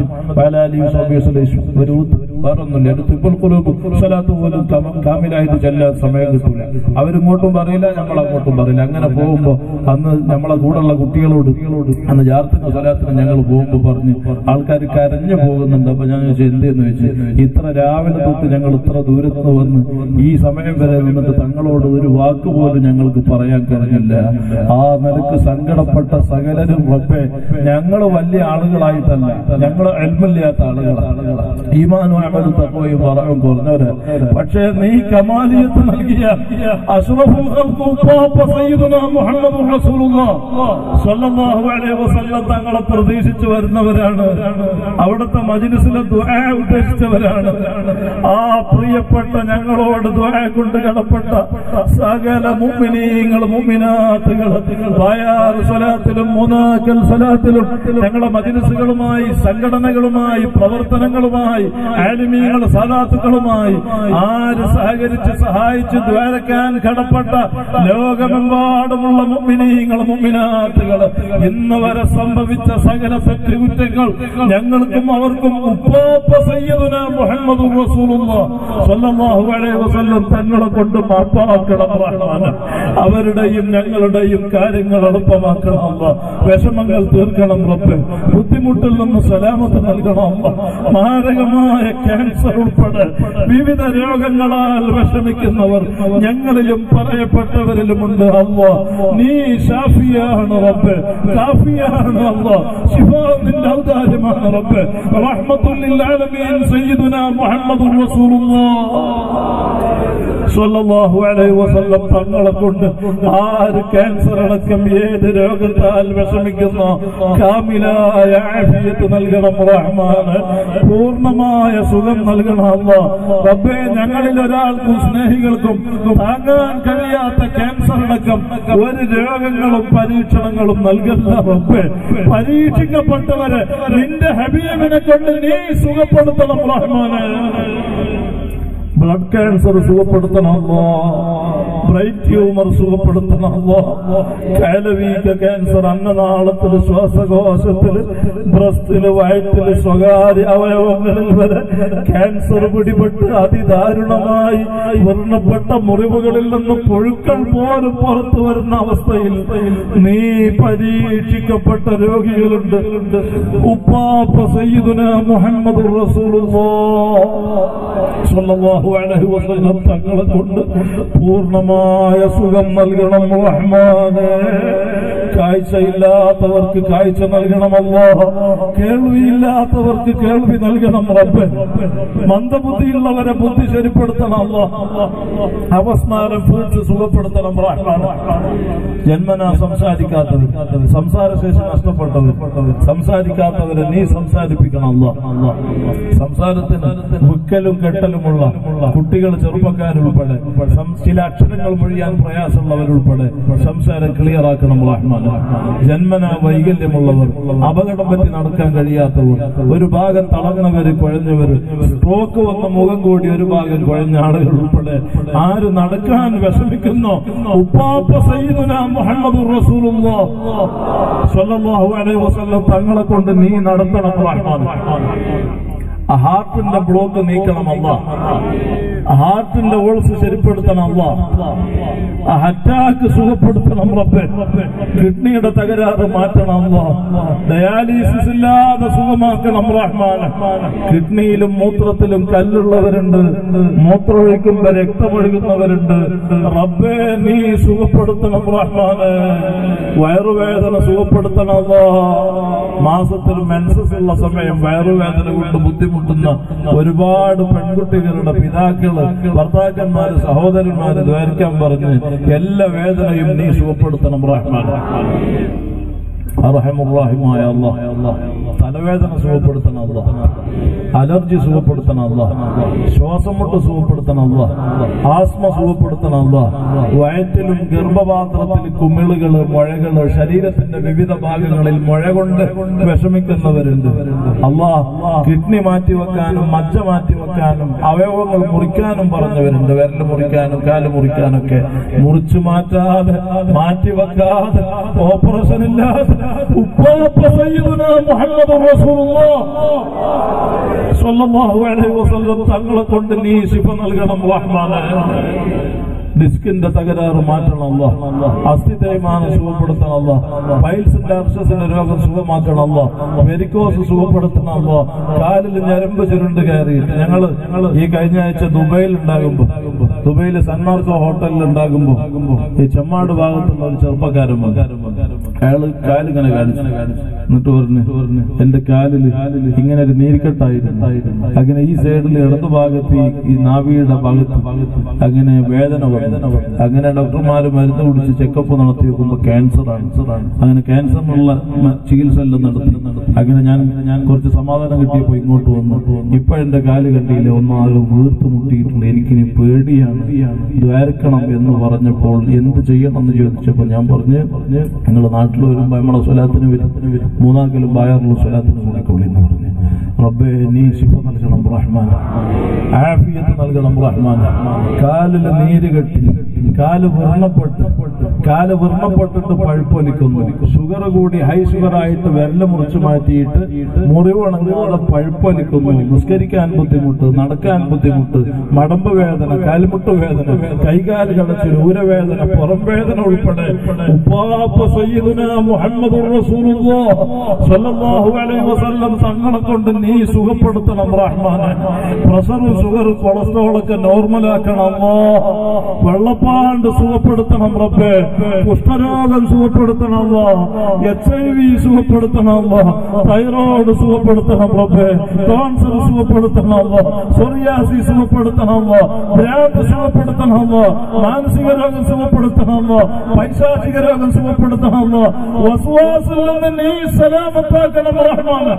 ഒരു ഊത്ത്, വേറൊന്നുമില്ല. സ്വലാത്ത് പോലും കാമിലായിട്ട് ചെല്ലാൻ സമയം കിട്ടില്ല. അവരിങ്ങോട്ടും പറയില്ല, ഞങ്ങളങ്ങോട്ടും പറയില്ല. അങ്ങനെ പോകുമ്പോ അന്ന് നമ്മളെ കൂടെയുള്ള കുട്ടികളോട് അന്ന് ജാർത്തിന് സ്വലാത്തിന് ഞങ്ങൾ പോകുമ്പോ പറഞ്ഞു ആൾക്കാർ കരഞ്ഞു പോകുന്നുണ്ട്. അപ്പൊ ഞാൻ ചോദിച്ചു എന്തെന്ന് വെച്ച്, ഇത്ര രാവിലെ തൊട്ട് ഞങ്ങൾ ഇത്ര ദൂരത്ത് വന്ന് ഈ സമയം വരെ നിന്നിട്ട് തങ്ങളോട് ഒരു വാക്ക് പോലും ഞങ്ങൾക്ക് പറയാൻ കഴിഞ്ഞില്ല. ആ നിലക്ക് സങ്കടപ്പെട്ട സകലരും റബ്ബേ, ഞങ്ങൾ വലിയ ആളുകളായിട്ടല്ല, ഞങ്ങൾ ഇൽമില്ലാത്ത ആളുകളാണ്, ഈമാനും അമലും തഖ്വയും വറഉം കുറഞ്ഞവര്. പക്ഷേ നീ കമാലിയത്ത് നൽകിയ അഷ്റഫുൽ ഖൽഖ് ഉപ്പാപ്പ സയ്യിദുനാ മുഹമ്മദുർ റസൂലുള്ളാഹ് സ്വല്ലല്ലാഹു അലൈഹി വസല്ലം തങ്ങളെ പ്രതീക്ഷിച്ചു വരുന്നവരാണ്. അവിടുത്തെ മജ്ലിസിലെ ദുആ ഉദ്ദേശിച്ചവരാണ്. ആ പ്രിയപ്പെട്ട ഞങ്ങളോട് ദുആ കൊണ്ട് കടപ്പെട്ട സകല മുഅ്മിനീങ്ങൾ, മുഅ്മിനാത്തുകൾ, ബയാർ സ്വലാത്തിലും മുനാക്കൽ സ്വലാത്തിലും ഞങ്ങളുടെ മജ്ലിസുകളുമായി, സംഘടനകളുമായി, പ്രവർത്തനങ്ങളുമായി, ആലിമീങ്ങൾ, സാദാത്തുക്കളുമായി ആര് സഹകരിച്ച് സഹായിച്ച് ദ്വാരക്കാൻ കടപ്പെട്ട ലോകമെമ്പാടുമുള്ള മുഅ്മിനീങ്ങൾ, മുഅ്മിനാത്തുകൾ, ഇന്ന് വരെ സംഭവിച്ച സകല തെറ്റുകുറ്റങ്ങൾ ഞങ്ങൾക്കും അവർക്കും ഉപ്പാപ്പ സയ്യിദുനാ മുഹമ്മദുർ റസൂലുള്ളാഹി സ്വല്ലല്ലാഹു അലൈഹി വസല്ലം തങ്ങളെ കൊണ്ട് മാപ്പാക്കണം റഹ്മാൻ. അവരുടെയും ഞങ്ങളുടെയും കാര്യങ്ങൾ എളുപ്പമാക്കണം അല്ലാഹ്. വിഷമങ്ങൾ തീർക്കണം റബ്ബേ. ബുദ്ധിമുട്ടിൽ നിന്ന് സലാമത്ത് നൽകണം അല്ലാഹ്. മാരകമായ ക്യാൻസർ ഉൾപ്പെടെ വിവിധ രോഗങ്ങളാൽ വിഷമിക്കുന്നവർ ഞങ്ങളിലും പറയപ്പെട്ടവരിലുമുണ്ട് അല്ലാഹ്. നീ ഷാഫിയാണ് റബ്ബേ, കാഫിയാണ് അല്ലാഹ്. ശിഫാ നിന്റെ ഔദാര്യമാണ് റബ്ബേ. റഹ്മത്തുൽ ലിൽ ആലമീൻ സയ്യിദുനാ മുഹമ്മദുർ റസൂലുള്ളാഹ് സ്വല്ലല്ലാഹു അലൈഹി വസല്ലം തങ്ങളെ കൊണ്ട് ആര് ക്യാൻസർ അടക്കം ഏത് രോഗത്താൽ വിഷമിക്കുന്നു കാമിലായ ആഫിയത്ത് നൽകണം റഹ്മാന്. പൂർണ്ണമായ സുഖം നൽകണം അല്ലാഹ്. റബ്ബേ, ഞങ്ങളിൽ ഒരാൾക്കും സ്നേഹികൾക്കും താങ്ങാൻ കഴിയാത്ത ക്യാൻസർ അടക്കം ഒരു രോഗങ്ങളും പരീക്ഷണങ്ങളും നൽകല്ല റബ്ബേ. പരീക്ഷിക്കപ്പെട്ടവരെ നിന്റെ ഹബീബിനെ കൊണ്ട് നീ സുഖപ്പെടുത്തണം റഹ്മാന്. ബ്ലഡ് ക്യാൻസർ സുഖപ്പെടുത്തണം അല്ലാഹ്. ബ്രെയിൻ ട്യൂമർ സുഖപ്പെടുത്തണം അല്ലാഹ്. കൈലവീക ക്യാൻസർ അന്നനാളത്തില്, ശ്വാസകോശത്തില്, ബ്രസ്റ്റില്, വയറ്റില്, സ്വകാര്യ അവയവങ്ങളിൽ വരെ ക്യാൻസർ പിടിപെട്ട് അതിദാരുണമായി വർണ്ണപ്പെട്ട മുറിവുകളിൽ നിന്ന് പുഴുക്കൾ പോലും പുറത്തു വരുന്ന അവസ്ഥയിൽ നീ പരീക്ഷിക്കപ്പെട്ട രോഗികളുണ്ട്. ഉപ്പാപ്പ സയ്യിദുനാ മുഹമ്മദുർ റസൂലുള്ളാഹി സ്വല്ലല്ലാഹു അലൈഹി വസല്ലം തങ്ങളെ കൊണ്ട് പൂർണ്ണമായ സുഖം നൽകണം റഹ്മാനേ. കാഴ്ചയില്ലാത്തവർക്ക് കാഴ്ച നൽകണം അല്ലാഹ്. കേൾവിയില്ലാത്തവർക്ക് കേൾവി നൽകണം റബ്ബേ. മന്ദബുദ്ധിയുള്ളവരെ ബുദ്ധി ശരിപ്പെടുത്തണം അല്ലാഹ്. അവസ്മാരം പൂഴ്ച സുഖപ്പെടുത്തണം റഹ്മാൻ. ജന്മനാ സംസാരിക്കാത്തവർ, സംസാരശേഷി നഷ്ടപ്പെട്ടവർ, സംസാരിക്കാത്തവരെ നീ സംസാരിപ്പിക്കണം അല്ലാഹ്. സംസാരത്തിന് വിക്കലും കെട്ടലുമുള്ള കുട്ടികൾ, ചെറുപ്പക്കാരുൾപ്പെടെ ചില അക്ഷരങ്ങൾ മൊഴിയാൻ പ്രയാസമുള്ളവരുൾപ്പെടെ സംസാരം ക്ലിയർ ആക്കണം റഹ്മാൻ. റഹ്മാൻ. ജന്മന വൈകല്യമുള്ളവർ, അപകടം പറ്റി നടക്കാൻ കഴിയാത്തവർ, ഒരു ഭാഗം തളർന്നവര്, കുഴഞ്ഞവര്, സ്ട്രോക്ക് വന്ന മുഖം കൂടി ഒരു ഭാഗം കുഴഞ്ഞ ആളുകൾ ഉൾപ്പെടെ ആര് നടക്കാൻ വിഷമിക്കുന്നോ ഉപ്പാപ്പ സയ്യിദുനാ മുഹമ്മദുർ റസൂലുള്ളാഹ് സ്വല്ലല്ലാഹു അലൈഹി വസല്ലം തങ്ങളെ കൊണ്ട് നീ നടത്തണം റഹ്മാൻ. ഹാർട്ടിന്റെ ബ്ലോക്ക് നീക്കണം അല്ലാഹ്. ഹാർട്ടിന്റെ ഓൾസ് ശരിപ്പെടുത്തണം അല്ലാഹ്. അറ്റാക്ക് സുഖപ്പെടുത്തണം റബ്ബേ. കിഡ്നിയുടെ തകരാറ് മാറ്റണം അല്ലാഹ്. ഡയാലിസിസ് ഇല്ലാതെ സുഖമാക്കണം റഹ്മാൻ. കിഡ്നിയിലും മൂത്രത്തിലും കല്ലുള്ളവരുണ്ട്, മൂത്രമൊഴിക്കുമ്പോ രക്തമൊഴുകുന്നവരുണ്ട്. റബ്ബേ നീ സുഖപ്പെടുത്തണം റഹ്മാൻ. വയറുവേദന സുഖപ്പെടുത്തണം അല്ലാഹ്. മാസത്തിൽ മെൻസസ് ഉള്ള സമയം വയറുവേദന കൊണ്ട് ബുദ്ധിമുട്ടുന്ന ഒരുപാട് പെൺകുട്ടികളുടെ പിതാക്കള്, ഭർത്താക്കന്മാര്, സഹോദരന്മാര് ദ്വാരിക്കാൻ പറഞ്ഞ് എല്ലാ വേദനയും നീ സുഖപ്പെടുത്തണം റഹ്മാൻ. അർഹമുർറഹീമായ അല്ലാഹ്, തലവേദന സുഖപ്പെടുത്തണം അല്ലാഹ്, അലർജി സുഖപ്പെടുത്തണം അല്ലാഹ്, ശ്വാസം മുട്ട് സുഖപ്പെടുത്തണം അല്ലാഹ്, ആസ്മ സുഖപ്പെടുത്തണം അല്ലാഹ്, വയറ്റിലും ഗർഭപാത്രത്തിൽ കുമിളുകള്, മുഴകള്, ശരീരത്തിന്റെ വിവിധ ഭാഗങ്ങളിൽ മുഴ കൊണ്ട് വിഷമിക്കുന്നവരുണ്ട് അല്ലാഹ്. കിഡ്നി മാറ്റിവെക്കാനും മജ്ജ മാറ്റിവെക്കാനും അവയവങ്ങൾ മുറിക്കാനും പറഞ്ഞവരുണ്ട്. വിരല് മുറിക്കാനും കാല് മുറിക്കാനൊക്കെ മുറിച്ചു മാറ്റാതെ മാറ്റിവെക്കാതെ ഓപ്പറേഷൻ ഇല്ലാതെ ഉപ്പാപ്പ സയ്യിദുനാ മുഹമ്മദുർ റസൂലുള്ളാഹ് സ്വല്ലല്ലാഹു അലൈഹി വസല്ലം തങ്ങളെ കൊണ്ട് നീ ശിഫ നൽകണം റഹ്മാനേ. ഡിസ്കിന്റെ തകരാറ് മാറ്റണം അല്ലാഹ്. അസ്ഥി തേയ്മാനം സുഖപ്പെടുത്തണം അല്ലാഹ്. പൈൽസിന്റെ അർശസിന്റെ രോഗം സുഖമാക്കണം അല്ലാഹ്. വെരിക്കോസ് സുഖപ്പെടുത്തണം അല്ലാഹ്. കാലിൽ ഞരമ്പ് ചുരുണ്ട് കയറിയിട്ട് ഞങ്ങള് ഈ കഴിഞ്ഞ ആഴ്ച ദുബൈയിൽ ഉണ്ടാകുമ്പോ, ദുബൈയിലെ സന്മാർക്കോ ഹോട്ടലിൽ ഉണ്ടാകുമ്പോ ഈ ചെമ്മാട് ഭാഗത്തുള്ള ഒരു ചെറുപ്പക്കാരൻ അയാള് കാലിങ്ങനെ കാണിച്ചു. എന്നിട്ട് പറഞ്ഞു എന്റെ കാലില് ഇങ്ങനെ ഒരു നീരിക്കെട്ടായിരുന്നു, അങ്ങനെ ഈ സൈഡിൽ ഇടതു ഭാഗത്ത് ഈ നാവിയുടെ ഭാഗത്ത് അങ്ങനെ വേദന വന്നു. അങ്ങനെ ഡോക്ടർമാര് മരുന്ന് കുടിച്ച് ചെക്കപ്പ് നടത്തി നോക്കുമ്പോ ക്യാൻസറാണ്. അങ്ങനെ ക്യാൻസറിനുള്ള ചികിത്സ എല്ലാം നടത്തി. അങ്ങനെ ഞാൻ കുറച്ച് സമാധാനം കിട്ടിയപ്പോ ഇങ്ങോട്ട് വന്നു. ഇപ്പൊ എന്റെ കാല് കണ്ടിയില്ല, ഒന്നാകെ വീർത്ത് മുട്ടിയിട്ടുണ്ട്, എനിക്കിനി പേടിയാണ്, ദ്വാരക്കണം എന്ന് പറഞ്ഞപ്പോൾ എന്ത് ചെയ്യണം എന്ന് ചോദിച്ചപ്പോ ഞാൻ പറഞ്ഞു നിങ്ങളുടെ നാട്ടിൽ വരുമ്പോ നമ്മളെ സ്വലാത്തിന് വരും, മൂന്നാക്കിലും ബായാറിലും സ്വലാത്തിന് കൂടിക്കൊള്ളി എന്ന് പറഞ്ഞു. റബ്ബേ നീ ശിഫ നൽകണം റഹ്മാൻ, ആഫിയത്ത് നൽകണം റഹ്മാൻ. കാലില് നീര് കെട്ടി, കാല് വ്രണപ്പെട്ടിട്ട് പഴുപ്പൊലിക്കുന്നു. ഷുഗർ കൂടി ഹൈ ഷുഗർ ആയിട്ട് വിരല് മുറിച്ചു മാറ്റിയിട്ട് മുറിവുണങ്ങാതെ പഴുപ്പൊലിക്കുന്നു. നിസ്കരിക്കാൻ ബുദ്ധിമുട്ട്, നടക്കാൻ ബുദ്ധിമുട്ട്, മടമ്പ് വേദന, കാൽമുട്ട് വേദന, കൈകാല് കടച്ചിൽ, ഊരവേദന, പുറം വേദന ഉൾപ്പെടെ ഉപ്പാപ്പ സയ്യിദുനാ മുഹമ്മദുർ റസൂലുള്ളാഹ് സ്വല്ലല്ലാഹു അലൈഹി വസല്ലം തങ്ങളെ കൊണ്ട് നീ സുഖപ്പെടുത്തണം റഹ്മാനെ. പ്രഷർ, ഷുഗർ, കൊളസ്ട്രോളൊക്കെ നോർമലാക്കണം അല്ലാഹ്. വെള്ളപ്പാണ്ട് സുഖപ്പെടുത്തണം റബ്ബേ. കുഷ്ഠരോഗം സുഖപ്പെടുത്തണം അല്ലാഹ്. HIV സുഖപ്പെടുത്തണം അല്ലാഹ്. തൈറോയ്ഡ് സുഖപ്പെടുത്തണം റബ്ബേ. ക്യാൻസർ സുഖപ്പെടുത്തണം അല്ലാഹ്. സോറിയാസിസ് സുഖപ്പെടുത്തണം അല്ലാഹ്. ഭ്രാന്ത് സുഖപ്പെടുത്തണം അല്ലാഹ്. മാനസിക രോഗം സുഖപ്പെടുത്തണം അല്ലാഹ്. പൈശാചിക രോഗം സുഖപ്പെടുത്തണം അല്ലാഹ്. വസ്വാസിൽ നിന്ന് നീ സലാമത്താക്കണം റഹ്മാൻ.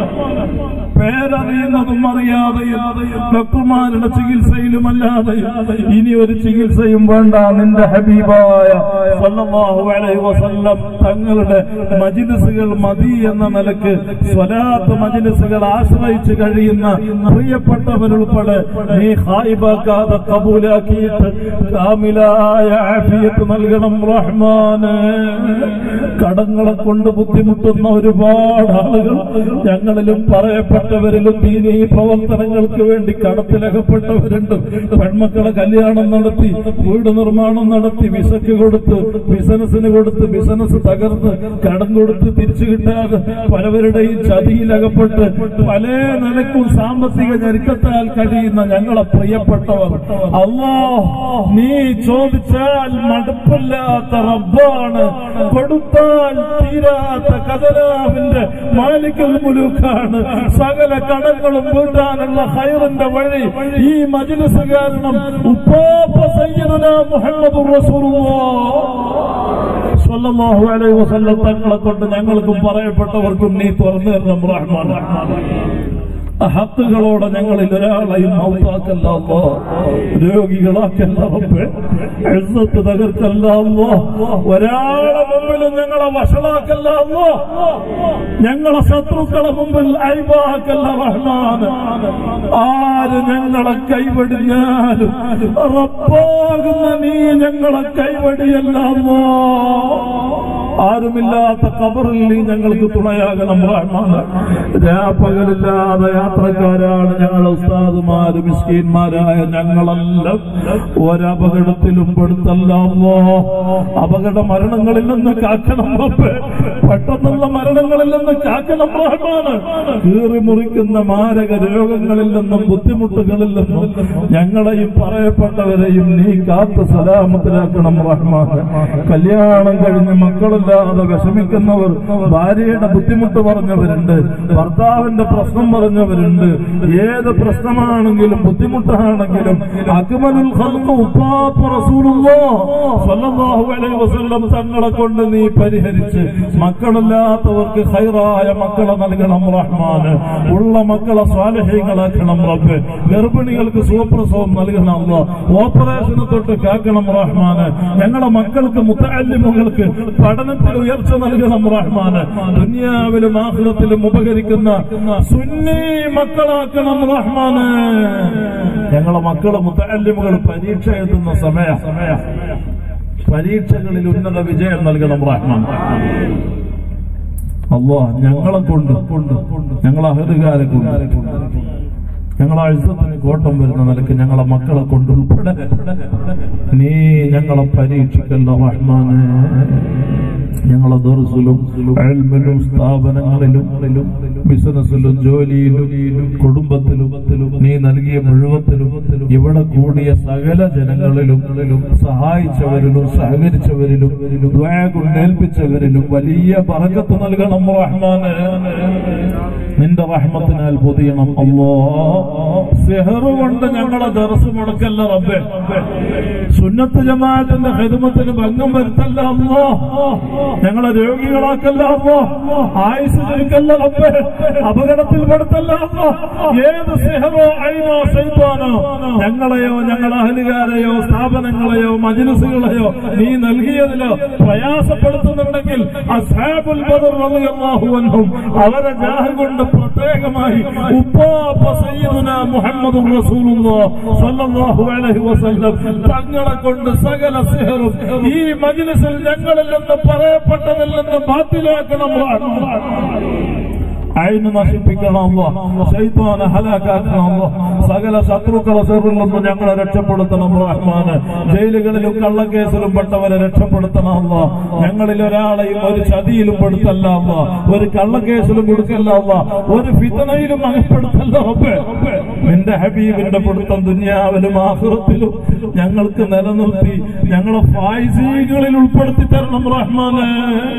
പേരറിയുന്നതും അറിയാതെയും ഡോക്ടർമാരുടെ ചികിത്സയിലുമല്ലാതെയും ഇനി ഒരു ചികിത്സയും വേണ്ട. നിന്റെ ഹബീബായ സല്ലല്ലാഹു അലൈഹി വസല്ലം തങ്ങളുടെ മജ്ലിസുകൾ മതി എന്ന നിലക്ക് സ്വലാത്ത് മജ്ലിസുകൾ ആശ്രയിച്ച് കഴിയുന്ന പ്രിയപ്പെട്ടവരുൾപ്പെടെ നീ ഖായിബാക്കാതെ കബൂലാക്കിയിട്ട് കാമിലായ ആഫിയത്ത് നൽകണം റഹ്മാനെ. കടങ്ങളെ കൊണ്ട് ബുദ്ധിമുട്ടുന്ന ഒരുപാട് ആളുകൾ ഞങ്ങളിലും പറയപ്പെട്ടവരിലും ദീനീ പ്രവർത്തനങ്ങൾക്ക് വേണ്ടി കടത്തിലകപ്പെട്ടവരുണ്ട്. പെൺമക്കളെ കല്യാണം നടത്തി, വീട് നിർമ്മാണം നടത്തി, വിസക്ക് കൊടുത്ത്, ബിസിനസിന് കൊടുത്ത്, ബിസിനസ് തകർന്ന്, കടം കൊടുത്ത് തിരിച്ചു കിട്ടാതെ പലവരുടെയും ചതിയിലകപ്പെട്ട് പല നിലക്കും സാമ്പത്തിക ഞെരുക്കത്താൽ കഴിയുന്ന ഞങ്ങളെ പ്രിയപ്പെട്ടവർ, അല്ലാഹ് നീ ചോദിച്ചാൽ മടുപ്പില്ലാത്ത റബ്ബാണ്, കൊടുത്താൽ തീരാത്ത ഖദനാവിന്റെ മാലിക്കുൽ മുലൂക്കാണ്. സകല കടങ്ങളും വീട്ടാനുള്ള ഖൈറിന്റെ വഴി ഈ മജ്ലിസ് കാരണം ഉപ്പാപ്പ സയ്യിദുനാ മുഹമ്മദുർ റസൂലുള്ളാഹ് സ്വല്ലല്ലാഹു അലൈഹി വസല്ലം തങ്ങളെ കൊണ്ട് ഞങ്ങൾക്കും പറയപ്പെട്ടവർക്കും നീ തുറന്നു തരണം റഹ്മാൻ. ഹക്കുകളോടെ ഞങ്ങളിൽ ഒരാളെയും മൗത്താക്കല്ല അല്ലാ, രോഗികളാക്കല്ല റബ്ബേ, ഇസ്സത്ത് തകർക്കല്ല അല്ലാ, ഒരാളെ മുമ്പിലും ഞങ്ങളെ വഷളാക്കല്ല അല്ലാ, ഞങ്ങളെ ശത്രുക്കളെ മുമ്പിൽ ഐബാക്കല്ല റഹ്മാൻ. ആര് ഞങ്ങളെ കൈവടിഞ്ഞാലും റബ്ബാകുന്ന നീ ഞങ്ങളെ കൈവടിയല്ല അല്ലാ. ആരുമില്ലാത്ത ഖബറിൽ നീ ഞങ്ങൾക്ക് തുണയാകണം റഹ്മാൻ. രാപ്പകലില്ലാതെ യാത്രക്കാരാണ് ഞങ്ങളെ ഉസ്താദുമാര്, മിസ്കീന്മാരായ ഞങ്ങളെല്ലാം ഒരപകടത്തിലും പെടുത്തല്ല അല്ലാ. അപകട മരണങ്ങളിൽ നിന്ന് കാക്കണം റബ്ബേ, പെട്ടെന്നുള്ള മരണങ്ങളിൽ നിന്ന് കാക്കണം റഹ്മാൻ. കീറി മുറിക്കുന്ന മാരക രോഗങ്ങളിൽ നിന്നും ബുദ്ധിമുട്ടുകളിൽ നിന്നും ഞങ്ങളെയും പറയപ്പെട്ടവരെയും നീ കാത്ത് സലാമത്തിലാക്കണം റഹ്മാൻ. കല്യാണം കഴിഞ്ഞ് മക്കളില്ലാതെ വിഷമിക്കുന്നവർ, ഭാര്യയുടെ ബുദ്ധിമുട്ട് പറഞ്ഞവരുണ്ട്, ഭർത്താവിന്റെ പ്രശ്നം പറഞ്ഞവരുണ്ട്. ഏത് പ്രശ്നമാണെങ്കിലും ബുദ്ധിമുട്ടാണെങ്കിലും അക്മലുൽ ഖൽഖ് ഉപ്പാപ്പ റസൂലുള്ളാഹ് സ്വല്ലല്ലാഹു അലൈഹി വസല്ലം തങ്ങളെ കൊണ്ട് നീ പരിഹരിച്ച് മക്കളില്ലാത്തവർക്ക് ഖൈറായ മക്കളെ നൽകണം റഹ്മാൻ. ഉള്ള മക്കളെ സ്വാലിഹീങ്ങളാക്കണം റബ്ബേ. ഗർഭിണികൾക്ക് സുഖപ്രസവം നൽകണം അല്ലാ. ഓപ്പറേഷന് തൊട്ട് കാക്കണം റഹ്മാൻ. ഞങ്ങളെ മക്കൾക്ക് മുത്തഅല്ലിമുകൾക്ക് പഠനത്തിൽ ഉയർച്ച നൽകണം റഹ്മാൻ. ദുനിയാവിലും ആഖിറത്തിലും ഉപകരിക്കുന്ന സുന്നി മക്കളാക്കണം റഹ്മാൻ. ഞങ്ങളെ മക്കളെ മുത്തഅല്ലിമുകൾ പരീക്ഷ എഴുതുന്ന സമയം പരീക്ഷകളിൽ ഉന്നത വിജയം നൽകണം റഹ്മാൻ. അല്ലാഹ് ഞങ്ങളെ കൊണ്ട് ഞങ്ങളെ അഹലുകാരെ കൊണ്ട് ഞങ്ങളെ ഇസ്സത്തിന് കോട്ടം വരുന്ന നിലക്ക് ഞങ്ങളെ മക്കളെ കൊണ്ട് ഉൾപ്പെടെ നീ ഞങ്ങളെ പരീക്ഷിക്കല്ല റഹ്മാനെ. ഞങ്ങളെ ദർസിലും ഇൽമിലും സ്ഥാപനങ്ങളിലും ബിസിനസ്സിലും ജോലിയിലും കുടുംബത്തിലും നീ നൽകിയ മുഴുവത്തിലും ഇവിടെ കൂടിയ സകല ജനങ്ങളിലും സഹായിച്ചവരിലും സഹകരിച്ചവരിലും ദുആ കൊണ്ട് ഏൽപ്പിച്ചവരിലും വലിയ ബറക്കത്ത് നൽകണം റഹ്മാനെ. നിന്റെ റഹ്മത്തിനാൽ പൊതിയണം അല്ലാഹ്. സിഹർ കൊണ്ട് ഞങ്ങളെ ദർസ് മുടക്കല്ല റബ്ബേ. സുന്നത്ത് ജമാഅത്തിന്റെ ഖിദ്മത്തിന് ഭംഗം വരുത്തല്ല അല്ലാഹ്. ഞങ്ങളെ രോഗികളാക്കല്ല അല്ലാഹ്. ആയുസ് ചുരുക്കല്ല റബ്ബേ. അപകടത്തിൽ പെടുത്തല്ല അല്ലാഹ്. ഏത് സിഹറോ ഐനോ ശൈത്താനോ ഞങ്ങളെയോ ഞങ്ങളെ അഹലുകാരെയോ സ്ഥാപനങ്ങളെയോ മജ്ലിസുകളെയോ നീ നൽകിയതിലോ പ്രയാസപ്പെടുത്തുന്നുണ്ടെങ്കിൽ അസ്ഹാബുൽ ബദർ റളിയല്ലാഹു അൻഹും അവരെ ജാഹ് കൊണ്ട് പ്രത്യേകമായി ഉപ്പാപ്പ സയ്യിദുനാ മുഹമ്മദുർ റസൂലുള്ളാഹി സ്വല്ലല്ലാഹു അലൈഹി വസല്ലം തങ്ങളെ കൊണ്ട് സകല സിഹറും ഈ മജ്ലിസിൽ ഞങ്ങളിൽ നിന്ന് പറയപ്പെട്ടതിൽ നിന്ന് ബാത്തിലാക്കണം റഹ്മാൻ. അയിന് നശിപ്പിക്കണം ശൈത്താനെ ഹലാക്കാക്കണം. സകല ശത്രുക്കളെ സിറിൽ നിന്ന് ഞങ്ങളെ രക്ഷപ്പെടുത്തണം റഹ്മാൻ. ജയിലുകളിലും കള്ളക്കേസിലും പെട്ടവരെ രക്ഷപ്പെടുത്തണം. ഞങ്ങളിൽ ഒരാളെയും ഒരു ചതിയിലും പെടുത്തല്ല, ഒരു കള്ളക്കേസിലും കൊടുക്കല്ല, ഒരു ഫിത്നയിലും അകപ്പെടുത്തല്ല റബ്ബേ. നിന്റെ ഹബീബിന്റെ പിടുത്തം ദുനിയാവിലും ആഖിറത്തിലും ഞങ്ങൾക്ക് നിലനിർത്തി ഞങ്ങളെ ഫായിസീകളിൽ ഉൾപ്പെടുത്തി തരണം റഹ്മാനെ.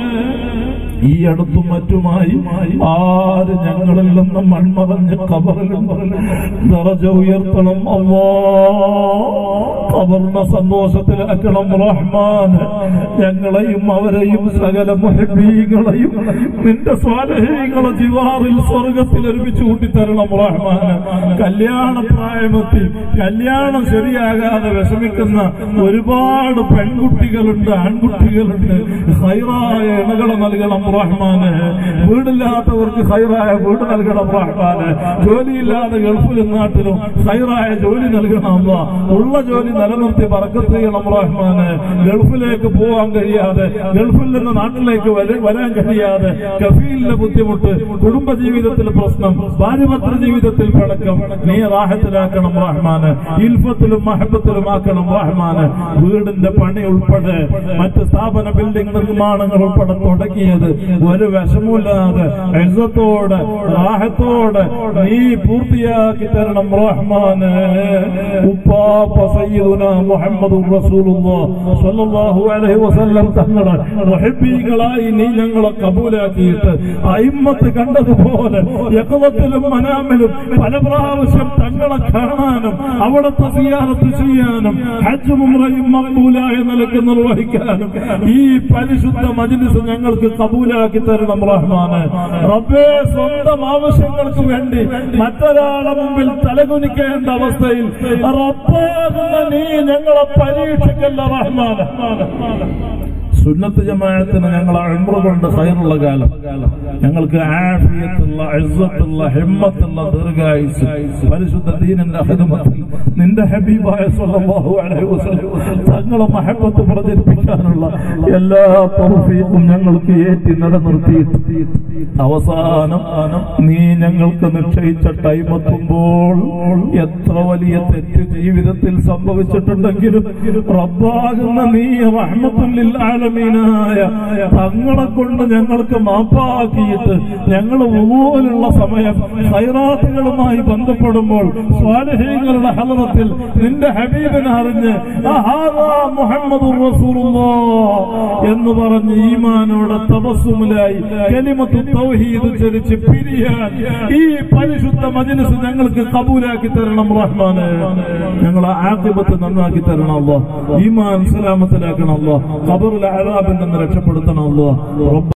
ഈ അടുത്തും മറ്റുമായി ആര് ഞങ്ങളിൽ നിന്ന് മൺമറഞ്ഞ് ഖബറിലും ദറജ ഉയർത്തണം അല്ലാഹ്. ഖബറിനെ സന്തോഷത്തിലാക്കണം റഹ്മാൻ. ഞങ്ങളെയും അവരെയും സകല മുഹബ്ബീകളെയും നിന്റെ സ്വാലിഹീങ്ങളെ ജിവാറിൽ സ്വർഗത്തിൽ ഒരുമിച്ച് കൂട്ടിത്തരണം റഹ്മാൻ. കല്യാണ പ്രായമെത്തി കല്യാണം ശരിയാകാതെ വിഷമിക്കുന്ന ഒരുപാട് പെൺകുട്ടികളുണ്ട്, ആൺകുട്ടികളുണ്ട്. ഖൈറായ ഇണകളെ നൽകണം റഹ്മാന്. വീടില്ലാത്തവർക്ക് ഖൈറായ വീട് നൽകണം റഹ്മാന്. ജോലിയില്ലാതെ ഗൾഫിലും നാട്ടിലും ഖൈറായ ജോലി നൽകണം അല്ലാഹ്. ഉള്ള ജോലി നിലനിർത്തി ബറക്കത്ത് ചെയ്യണം റഹ്മാന്. ഗൾഫിലേക്ക് പോകാൻ കഴിയാതെ ഗൾഫിൽ നിന്ന് നാട്ടിലേക്ക് വരാൻ കഴിയാതെ കഫീലിന്റെ ബുദ്ധിമുട്ട്, കുടുംബജീവിതത്തിൽ പ്രശ്നം, ഭാര്യഭർത്തൃ ജീവിതത്തിൽ പഴക്കം നീ റാഹത്തിലാക്കണം റഹ്മാന്. ഇൽഫത്തിലും മഹബത്തിലും ആക്കണം റഹ്മാന്. വീടിന്റെ പണി ഉൾപ്പെടെ മറ്റ് സ്ഥാപന ബിൽഡിംഗ് നിർമ്മാണങ്ങൾ ഉൾപ്പെടെ തുടങ്ങിയത് ഒരു വിഷമമില്ലാതെ ഇസ്സത്തോടെ റാഹത്തോടെ നീ പൂർത്തിയാക്കി തരണം റഹ്മാന്. ഉപ്പാപ്പ സയ്യിദുനാ മുഹമ്മദുർ റസൂലുള്ളാഹി സ്വല്ലല്ലാഹു അലൈഹി വസല്ലം തങ്ങളെ മുഹബ്ബീകളായി നീ ഞങ്ങളെ കബൂലാക്കിയിട്ട് അയിമ്മത്ത് കണ്ടതുപോലെ യഖ്വത്തിലും മനാമിലും പല പ്രാവശ്യം തങ്ങളെ കാണാനും അവിടുത്തെ സിയാറത്ത് ചെയ്യാനും ഹജ്ജും ഉംറയും മഖ്ബൂലായ നിലക്ക് നിർവഹിക്കാനും ഈ പരിശുദ്ധ മജ്ലിസ് ഞങ്ങൾക്ക് കബൂൽ കബൂലാക്കി തരണം റഹ്മാനെ. റബ്ബേ, സ്വന്തം ആവശ്യങ്ങൾക്ക് വേണ്ടി മറ്റൊരാളെ മുമ്പിൽ തലകുനിക്കേണ്ട അവസ്ഥയിൽ റബ്ബാകുന്ന നീ ഞങ്ങളെ പരീക്ഷിക്കല്ല റഹ്മാനെ. സുന്നത്ത് ജമാഅത്തിന് ഞങ്ങളെ ഉംറ കൊണ്ട് ഖൈറുള്ള കാലം, ഞങ്ങൾക്ക് ആഫിയത്തുള്ള ഇസ്സത്തുള്ള ഹിമ്മത്തുള്ള ദീർഘായുസ് പരിശുദ്ധ ദീനിന്റെ ഖിദ്മത്തിൽ നിന്റെ ഹബീബായ സ്വല്ലല്ലാഹു അലൈഹി വസല്ലം തങ്ങളെ മഹബ്ബത്ത് പ്രചരിപ്പിക്കാനുള്ള എല്ലാ തൗഫീഖും ഞങ്ങൾക്ക് ഏറ്റി നിലനിർത്തിയിട്ട് അവസാനം നീ ഞങ്ങൾക്ക് നിശ്ചയിച്ച ടൈം എത്തുമ്പോൾ എത്ര വലിയ തെറ്റ് ജീവിതത്തിൽ സംഭവിച്ചിട്ടുണ്ടെങ്കിലും റബ്ബാകുന്ന നീ റഹ്മത്തുൽ ലിൽ ആലമീനായ തങ്ങളെ കൊണ്ട് ഞങ്ങൾക്ക് മാപ്പാക്കിയിട്ട് ഞങ്ങൾ പോലുള്ള സമയം ഖൈറാത്തുകളുമായി ബന്ധപ്പെടുമ്പോൾ സ്വാലിഹീങ്ങളുടെ ഹളറത്തിൽ നിന്റെ ഹബീബിനെ അറിഞ്ഞ് അഹാദാ മുഹമ്മദുർ റസൂലുള്ളാഹ് എന്ന് പറഞ്ഞ് ഈമാനോടെ തബസ്സുമിലായി കലിമത്തു തൗഹീദ് ചരിച്ച് പിരിയാൻ ഈ പരിശുദ്ധ മജ്ലിസ് ഞങ്ങൾക്ക് കബൂലാക്കി തരണം റഹ്മാനെ. ഞങ്ങളെ ആഖിബത്ത് നന്നാക്കി തരണം അല്ലാഹ്. ഈമാൻ സലാമത്തിലാക്കണം അല്ലാഹ്. ഖബറിലെ അദാബിൽ നിന്ന് രക്ഷപ്പെടുത്തണം അല്ലാഹ്.